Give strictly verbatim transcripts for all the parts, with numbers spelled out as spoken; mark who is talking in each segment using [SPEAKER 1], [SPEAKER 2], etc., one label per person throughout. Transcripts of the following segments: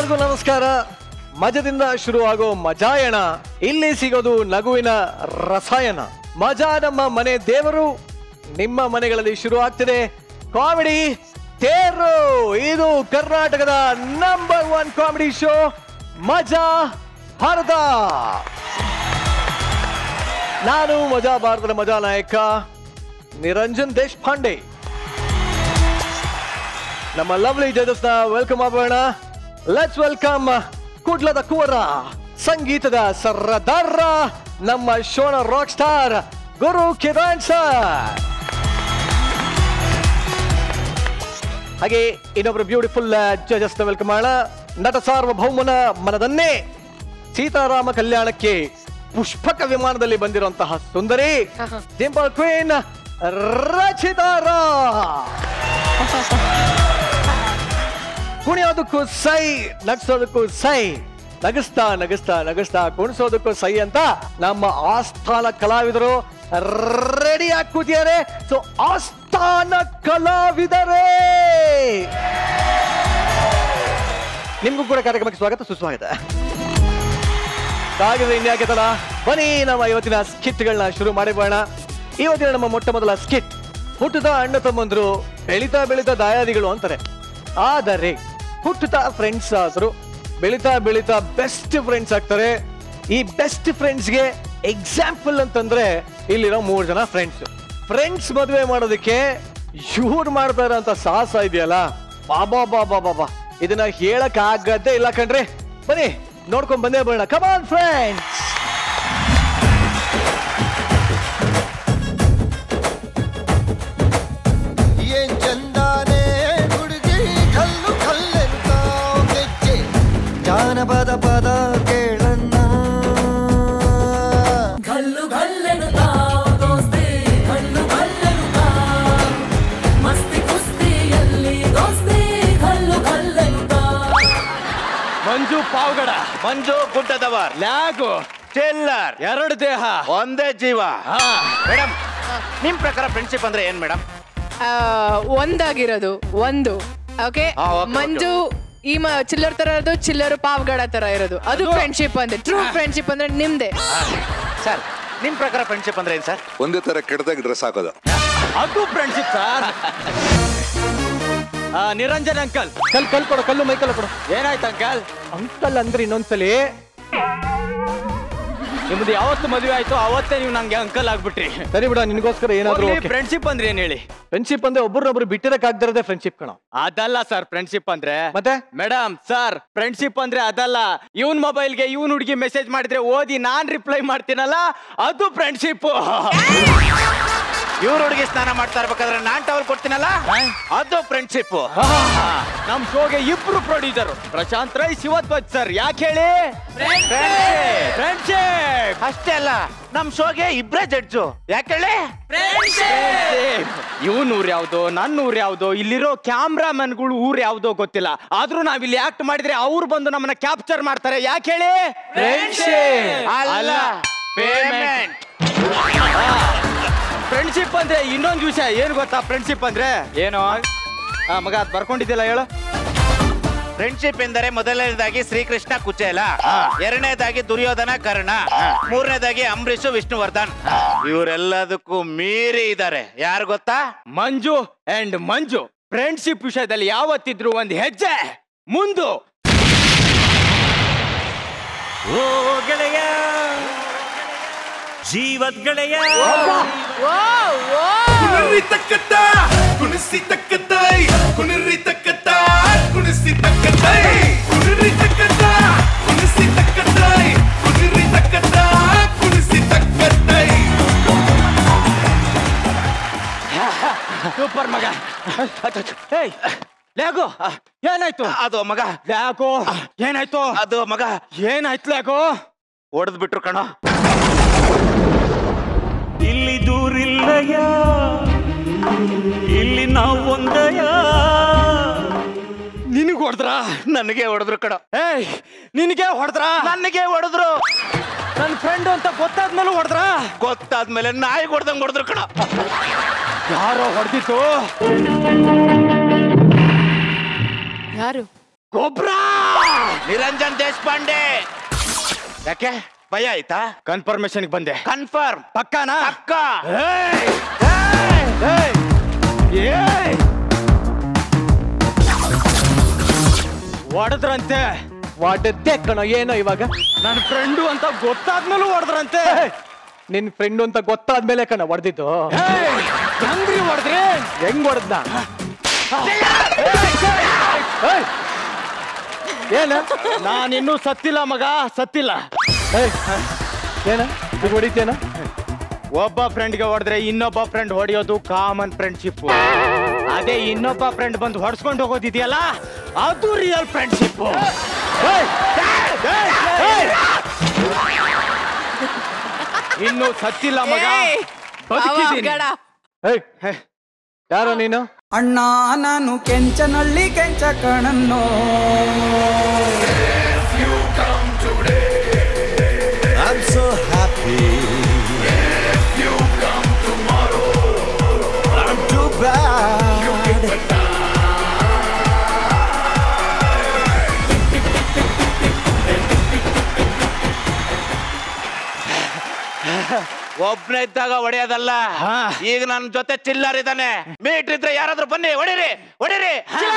[SPEAKER 1] ಎಲ್ಲರಿಗೂ ನಮಸ್ಕಾರ. ಮಜದಿಂದ ಶುರುವಾಗೋ ಮಜಾಯಣ, ಇಲ್ಲಿ ಸಿಗೋದು ನಗುವಿನ ರಸಾಯನ. ಮಜಾ ನಮ್ಮ ಮನೆ ದೇವರು. ನಿಮ್ಮ ಮನೆಗಳಲ್ಲಿ ಶುರು ಆಗ್ತಿದೆ ಕಾಮಿಡಿ ತೇರು. ಇದು ಕರ್ನಾಟಕದ ನಂಬರ್ ಒನ್ ಕಾಮಿಡಿ ಶೋ ಮಜಾ ಭಾರತ. ನಾನು ಮಜಾ ಭಾರತದ ಮಜಾ ನಾಯಕ ನಿರಂಜನ್ ದೇಶಪಾಂಡೆ. ನಮ್ಮ ಲವ್ಲಿ ಜಜಸ್ ನ ವೆಲ್ಕಮ್ ಮಾಡೋಣ. ಲೆಟ್ಸ್ ವೆಲ್ಕಮ್ ಕುಡ್ಲದ ಕುವರ, ಸಂಗೀತದ ಸರ್ದಾರ, ನಮ್ಮ ಶೋನ rock star Guru Kiran sir. ಹಾಗೆ ಇನ್ನೊಬ್ರು ಬ್ಯೂಟಿಫುಲ್ ಜಜಸ್ ನ ವೆಲ್ಕಮ್ ಮಾಡೋಣ. ನಟ ಸಾರ್ವಭೌಮನ ಮನದನ್ನೇ ಸೀತಾರಾಮ ಕಲ್ಯಾಣಕ್ಕೆ ಪುಷ್ಪಕ ವಿಮಾನದಲ್ಲಿ ಬಂದಿರುವಂತಹ ಸುಂದರಿ ಡಿಂಪಲ್ ಕ್ವೀನ್ ರಚಿತಾರ. ಕುಣಿಯೋದಕ್ಕೂ ಸೈ, ನಗಿಸೋದಕ್ಕೂ ಸೈ, ನಗಿಸ್ತಾ ನಗಿಸ್ತಾ ನಗಿಸ್ತಾ ಕುಣಿಸೋದಕ್ಕೂ ಸೈ ಅಂತ ನಮ್ಮ ಆಸ್ಥಾನ ಕಲಾವಿದರು ರೆಡಿ ಆಗಿ ಕೂತಿದ್ದಾರೆ. ಸೊ ಆಸ್ಥಾನ ಕಲಾವಿದರೇ, ನಿಮ್ಗೂ ಕೂಡ ಕಾರ್ಯಕ್ರಮಕ್ಕೆ ಸ್ವಾಗತ ಸುಸ್ವಾಗತ. ಹಾಗಿದ್ರೆ ಇನ್ಯಾಕೆ ತಡ, ಬನ್ನಿ ನಮ್ಮ ಇವತ್ತಿನ ಸ್ಕಿಟ್ಗಳನ್ನ ಶುರು ಮಾಡಿಬೋಣ. ಇವತ್ತಿನ ನಮ್ಮ ಮೊಟ್ಟ ಮೊದಲ ಸ್ಕಿಟ್, ಹುಟ್ಟುತ್ತಾ ಅಣ್ಣ ತಮ್ಮಂದ್ರು ಬೆಳೀತಾ ಬೆಳೀತಾ ದಾಯಾದಿಗಳು ಅಂತಾರೆ. ಆದರೆ ಹುಟ್ಟುತ್ತಾ ಫ್ರೆಂಡ್ಸ್ ಆದ್ರು, ಬೆಳೀತಾ ಬೆಳೀತಾ ಬೆಸ್ಟ್ ಫ್ರೆಂಡ್ಸ್ ಆಗ್ತಾರೆ. ಈ ಬೆಸ್ಟ್ ಫ್ರೆಂಡ್ಸ್ಗೆ ಎಕ್ಸಾಂಪಲ್ ಅಂತಂದ್ರೆ ಇಲ್ಲಿರೋ ಮೂರು ಜನ ಫ್ರೆಂಡ್ಸ್. ಫ್ರೆಂಡ್ಸ್ ಮದುವೆ ಮಾಡೋದಕ್ಕೆ ಇವ್ರು ಮಾಡ್ತಾ ಇರೋಂಥ ಸಾಹಸ ಇದೆಯಲ್ಲ, ಬಾಬಾ ಬಾಬಾ ಬಾಬಾ, ಇದನ್ನ ಹೇಳಕ್ ಆಗದೇ ಇಲ್ಲ ಕಣ್ರಿ. ಬನ್ನಿ ನೋಡ್ಕೊಂಡ್ ಬಂದೇ ಬರೋಣ. Come on friends.
[SPEAKER 2] ಏನ್ ಚಂದಾನೆ ಹುಡುಗಿ ಕಲ್ಲು ಕಲ್ಲೆಂತ ಗೆಜ್ಜೆ ಜಾನಪದ ಪದ ಕೇಳನ್ನ
[SPEAKER 3] ಗಲ್ಲು ಗಲ್ಲೆನುತ್ತಾ ದೋಸ್ತಿ ಗಲ್ಲು ಗಲ್ಲೆನುತ್ತಾ ಮಸ್ತಿ ಕುಸ್ತಿಯಲ್ಲಿ ದೋಸ್ತಿ ಗಲ್ಲು ಗಲ್ಲೆನುತ್ತಾ.
[SPEAKER 1] ಮಂಜು ಪಾವಗಡ,
[SPEAKER 4] ಮಂಜು ಗುಡ್ಡದವರ್,
[SPEAKER 1] ಲ್ಯಾಗು,
[SPEAKER 4] ಟೇಲರ್,
[SPEAKER 1] ಎರಡು ದೇಹ,
[SPEAKER 4] ಒಂದೇ ಜೀವ.
[SPEAKER 1] ಹಾ.
[SPEAKER 4] ಮೇಡಮ್, ನಿಮ್ ಪ್ರಕಾರ ಫ್ರೆಂಡ್ಶಿಪ್ ಅಂದ್ರೆ ಏನ್ ಮೇಡಮ್?
[SPEAKER 5] ಆ, ಒಂದಾಗಿರೋದು ಒಂದು. ಓಕೆ,
[SPEAKER 4] ಹಾ, okay,
[SPEAKER 5] ಮಂಜು ಈ ಮ ಚಿಲ್ಲರ್ ತರ ಇರೋದು, ಚಿಲ್ಲರು ಪಾವಗಡ ತರ ಇರೋದು, ಅದು ಫ್ರೆಂಡ್ಶಿಪ್ ಅಂದ್ರೆ. ಟ್ರೂ ಫ್ರೆಂಡ್ಶಿಪ್ ಅಂದ್ರೆ ನಿಮ್ದೆ.
[SPEAKER 4] ಸರ್, ನಿಮ್ ಪ್ರಕಾರ ಫ್ರೆಂಡ್ಶಿಪ್ ಅಂದ್ರೆ ಏನ್ ಸರ್?
[SPEAKER 6] ಒಂದೇ ತರ ಕೆಟ್ಟದಾಗ ಡ್ರೆಸ್ ಹಾಕೋದು,
[SPEAKER 1] ಅದು ಫ್ರೆಂಡ್ಶಿಪ್ ಸರ್. ನಿರಂಜನ್ ಅಂಕಲ್, ಕಲ್ ಕಲ್ ಕೊಡು, ಕಲ್ಲು ಮೈಕಲ್ ಕೊಡು. ಏನಾಯ್ತು ಅಂಕಲ್? ಅಂಕಲ್ ಅಂದ್ರೆ ಇನ್ನೊಂದ್ಸಲಿ ನಿಮ್ದು ಯಾವತ್ತು ಮದುವೆ ಆಯ್ತು ಅವತ್ತೇ ನೀವು ನಂಗೆ ಅಂಕಲ್ ಆಗ್ಬಿಟ್ರಿ. ಸರಿ ಬಿಡ, ನಿನ್ಗೋಸ್ಕರ ಏನಾದ್ರು. ಫ್ರೆಂಡ್ಶಿಪ್ ಅಂದ್ರೆ ಏನ್ ಹೇಳಿ? ಫ್ರೆಂಡ್ಶಿಪ್ ಅಂದ್ರೆ ಒಬ್ಬರೊಬ್ರು ಬಿಟ್ಟಿರಕ್ ಆಗದಿರೋದೇ ಫ್ರೆಂಡ್ಶಿಪ್ ಕಣ. ಅದಲ್ಲ ಸರ್ ಫ್ರೆಂಡ್ಶಿಪ್ ಅಂದ್ರೆ. ಮತ್ತೆ ಮೇಡಮ್ ಸರ್, ಫ್ರೆಂಡ್ಶಿಪ್ ಅಂದ್ರೆ ಅದಲ್ಲ. ಇವನ್ ಮೊಬೈಲ್ಗೆ ಇವನ್ ಹುಡುಗಿ ಮೆಸೇಜ್ ಮಾಡಿದ್ರೆ ಓದಿ ನಾನ್ ರಿಪ್ಲೈ ಮಾಡ್ತೀನಲ್ಲ, ಅದು ಫ್ರೆಂಡ್ಶಿಪ್.
[SPEAKER 4] ಇವ್ರ ಹುಡುಗಿ ಸ್ನಾನ ಮಾಡ್ತಾ ಇರ್ಬೇಕಾದ್ರೆ ನಾನ್ ಟವಲ್ ಕೊಡ್ತೀನಲ್ಲ, ಅದು ಫ್ರೆಂಡ್ಶಿಪ್.
[SPEAKER 1] ನಮ್ ಶೋಗೆ ಇಬ್ರು ಪ್ರೊಡ್ಯೂಸರ್, ಪ್ರಶಾಂತ್ ರೈ, ಶಿವಧ್ವಜ್ ಸರ್. ಯಾಕೆ ಹೇಳಿ? ಫ್ರೆಂಡ್ಶಿಪ್.
[SPEAKER 4] ಅಷ್ಟೇ ಅಲ್ಲ, ನಮ್ ಶೋಗೆ ಇಬ್ರೇ ಜಡ್ಜು. ಯಾಕೆ ಹೇಳಿ?
[SPEAKER 1] ಇವನ್ ಊರ್ ಯಾವ್ದೋ, ನನ್ನ ಊರ್ ಯಾವ್ದೋ, ಇಲ್ಲಿರೋ ಕ್ಯಾಮ್ರಾಮನ್ಗಳು ಊರ್ ಯಾವ್ದೋ ಗೊತ್ತಿಲ್ಲ. ಆದ್ರೂ ನಾವ್ ಇಲ್ಲಿ ಆಕ್ಟ್ ಮಾಡಿದ್ರೆ ಅವ್ರು ಬಂದು ನಮ್ಮನ್ನ ಕ್ಯಾಪ್ಚರ್ ಮಾಡ್ತಾರೆ. ಯಾಕೆ ಹೇಳಿ? ಫ್ರೆಂಡ್ಶಿಪ್
[SPEAKER 4] ಅಲ್ಲ, ಪೇಮೆಂಟ್.
[SPEAKER 1] ಫ್ರೆಂಡ್ಶಿಪ್ ಅಂದ್ರೆ ಇನ್ನೊಂದು ವಿಷಯ ಏನ್ ಗೊತ್ತಾ? ಫ್ರೆಂಡ್ಶಿಪ್ ಅಂದ್ರೆ ಏನು ಮಗ, ಅದ್ ಬರ್ಕೊಂಡಿದ್ದಿಲ್ಲ ಹೇಳು.
[SPEAKER 4] ಫ್ರೆಂಡ್ಶಿಪ್ ಎಂದರೆ ಮೊದಲನೇದಾಗಿ ಶ್ರೀಕೃಷ್ಣ ಕುಚೇಲ, ಎರಡನೇದಾಗಿ ದುರ್ಯೋಧನ ಕರ್ಣ, ಮೂರನೇದಾಗಿ ಅಂಬರೀಷ್ ವಿಷ್ಣುವರ್ಧನ್. ಇವರೆಲ್ಲದಕ್ಕೂ ಮೀರಿ ಇದ್ದಾರೆ. ಯಾರು ಗೊತ್ತಾ?
[SPEAKER 1] ಮಂಜು ಅಂಡ್ ಮಂಜು ಫ್ರೆಂಡ್ಶಿಪ್ ವಿಷಯದಲ್ಲಿ ಯಾವತ್ತಿದ್ರು ಒಂದ್ ಹೆಜ್ಜೆ ಮುಂದು.
[SPEAKER 7] ಓ ಗೆಳೆಯ, ಜೀವದ್ ಗೆಳೆಯ,
[SPEAKER 8] ಕುಣಿರಿ ತಕ್ಕತ್ತ ಕುಣಿಸಿ ತಕ್ಕತ್ತೈ, ಕುಣಿರಿ ತಕ್ಕತ್ತ ಕುಣಿಸಿ ತಕ್ಕತ್ತೈ, ಕುಣಿರಿ ತಕ್ಕತ್ತ ಕುಣಿಸಿ ತಕ್ಕತ್ತೈ, ಕುಣಿರಿ ತಕ್ಕತ್ತ ಕುಣಿಸಿ ತಕ್ಕತ್ತೈ.
[SPEAKER 1] ಸೂಪರ್ ಮಗ. ಏಯ್ ಲ್ಯಾಗೋ, ಏನಾಯ್ತು?
[SPEAKER 4] ಅದು ಮಗ.
[SPEAKER 1] ಲ್ಯಾಗೋ ಏನಾಯ್ತು?
[SPEAKER 4] ಅದು ಮಗ.
[SPEAKER 1] ಏನಾಯ್ತು ಲ್ಯಾಗೋ?
[SPEAKER 4] ಹೊಡೆದ್ ಬಿಟ್ರು ಕಣ.
[SPEAKER 7] ಇಲ್ಲಿ ದೂರಿಲ್ಲಯ, ಇಲ್ಲಿ ನಾವು ಒಂದಯ.
[SPEAKER 1] ನಿನಗ್ ಹೊಡೆದ್ರ?
[SPEAKER 4] ನನಗೆ ಹೊಡೆದ್ರು ಕಣ.
[SPEAKER 1] ಏಯ್ ನಿನಗೆ ಹೊಡೆದ್ರ?
[SPEAKER 4] ನನಗೆ ಹೊಡೆದ್ರು.
[SPEAKER 1] ನನ್ನ ಫ್ರೆಂಡ್ ಅಂತ ಗೊತ್ತಾದ್ಮೇಲೆ ಹೊಡೆದ್ರ?
[SPEAKER 4] ಗೊತ್ತಾದ್ಮೇಲೆ ನಾಯಿ ಹೊಡೆದಂಗ್ ಹೊಡೆದ್ರು ಕಣ.
[SPEAKER 1] ಯಾರೋ ಹೊಡೆದಿತ್ತು.
[SPEAKER 5] ಯಾರು?
[SPEAKER 9] ಗೊಬ್ರ
[SPEAKER 4] ನಿರಂಜನ್ ದೇಶಪಾಂಡೆ. ಯಾಕೆ ಭಯ ಆಯ್ತಾ?
[SPEAKER 9] ಕನ್ಫರ್ಮೇಶನ್ ಬಂದೆ.
[SPEAKER 4] ಕನ್ಫರ್ಮ್
[SPEAKER 9] ಪಕ್ಕಾನಾ?
[SPEAKER 4] ಪಕ್ಕ.
[SPEAKER 9] ಹೊಡೆದ್ರಂತೆ.
[SPEAKER 1] ವಾಡದ್ದೆ ಕಣ. ಏನೋ ಇವಾಗ
[SPEAKER 9] ನನ್ನ ಫ್ರೆಂಡು ಅಂತ ಗೊತ್ತಾದ್ಮೇಲೂ ಹೊಡೆದ್ರಂತೆ.
[SPEAKER 1] ನಿನ್ ಫ್ರೆಂಡ್ ಅಂತ ಗೊತ್ತಾದ್ಮೇಲೆ ಕಣ ಹೊಡೆದಿದ್ದು.
[SPEAKER 9] ಹೆಂಗ್ರಿ ಹೊಡೆದ್ರಿ?
[SPEAKER 1] ಹೆಂಗ್ ಹೊಡೆದ್ನ? ಏನ?
[SPEAKER 9] ನಾನಿನ್ನೂ ಸತ್ತಿಲ್ಲ ಮಗ, ಸತ್ತಿಲ್ಲ.
[SPEAKER 1] ಏನ ಈಗ ಹೊಡಿತೇನ?
[SPEAKER 9] ಒಬ್ಬ ಫ್ರೆಂಡ್ಗೆ ಹೊಡೆದ್ರೆ ಇನ್ನೊಬ್ಬ ಫ್ರೆಂಡ್ ಹೊಡೆಯೋದು ಕಾಮನ್ ಫ್ರೆಂಡ್ಶಿಪ್. ಅದೇ ಇನ್ನೊಬ್ಬ ಫ್ರೆಂಡ್ ಬಂದು ಹೊಡ್ಸ್ಕೊಂಡು ಹೋಗೋದಿದೆಯಲ್ಲ, ಅದು ರಿಯಲ್ ಫ್ರೆಂಡ್ಶಿಪ್. ಇನ್ನು ಸತ್ತಿಲ್ಲ ಮಗ, ಬದುಕಿದ್ದೀನಿ.
[SPEAKER 1] ಯಾರೋ ನೀನು?
[SPEAKER 10] ಅಣ್ಣ ನಾನು ಕೆಂಚನಳ್ಳಿ ಕೆಂಚ ಕಣನ್ನೋ.
[SPEAKER 2] I'm so happy.
[SPEAKER 8] If you come tomorrow,
[SPEAKER 2] I'm too bad.
[SPEAKER 8] you kick it down.
[SPEAKER 4] ಒಬ್ನೇ ಇದ್ದಾಗ ಹೊಡೆಯೋದಲ್ಲ, ಈಗ ನನ್ನ ಜೊತೆ ಚಿಲ್ಲರ್ ಇದ್ದಾನೆ. ಮೀಟರ್ ಇದ್ರೆ ಯಾರಾದ್ರೂ ಬನ್ನಿ, ಹೊಡಿರಿ ಹೊಡಿರಿ.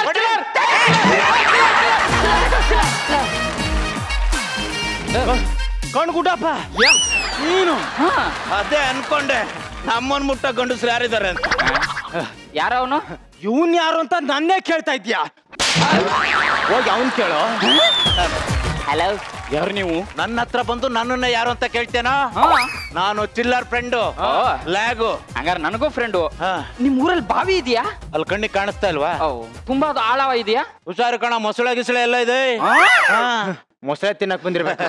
[SPEAKER 9] ಕಣ್ಗುಡಪ್ಪ ನೀನು?
[SPEAKER 4] ಅದೇ ಅನ್ಕೊಂಡೆ ನಮ್ಮನ್ ಮುಟ್ಟ ಗಂಡಸ್ರು ಯಾರಿದ್ದಾರೆ ಅಂತ.
[SPEAKER 9] ಯಾರವನು? ಇವನ್ ಯಾರು ಅಂತ ನನ್ನೇ ಕೇಳ್ತಾ ಇದ್ಯಾ? ಹೋಗಿ ಅವನ್ ಕೇಳೋ.
[SPEAKER 4] ಹಲೋ,
[SPEAKER 9] ಯಾರು ನೀವು?
[SPEAKER 4] ನನ್ನ ಹತ್ರ ಬಂದು ನನ್ನನ್ನ ಯಾರು ಅಂತ ಕೇಳ್ತೇನೋ? ನಾನು ಚಿಲ್ಲರ್ ಫ್ರೆಂಡು, ಲ್ಯಾಗು.
[SPEAKER 11] ಹಂಗಾರೆ ನನಗೂ ಫ್ರೆಂಡು. ನಿಮ್ ಊರಲ್ಲಿ ಬಾವಿ ಇದೆಯಾ?
[SPEAKER 4] ಅಲ್ಲಿ ಕಣ್ಣಿಗೆ ಕಾಣಿಸ್ತಾ ಇಲ್ವಾ?
[SPEAKER 11] ತುಂಬಾ ಆಳವ ಇದೆಯಾ?
[SPEAKER 4] ಹುಷಾರು ಕಣ, ಮೊಸಳೆ ಗಿಸಳೆ ಎಲ್ಲ ಇದೆ.
[SPEAKER 9] ಮೊಸಳೆ ತಿನ್ನಕ್ ಬಂದಿರ್ಬೇಕು.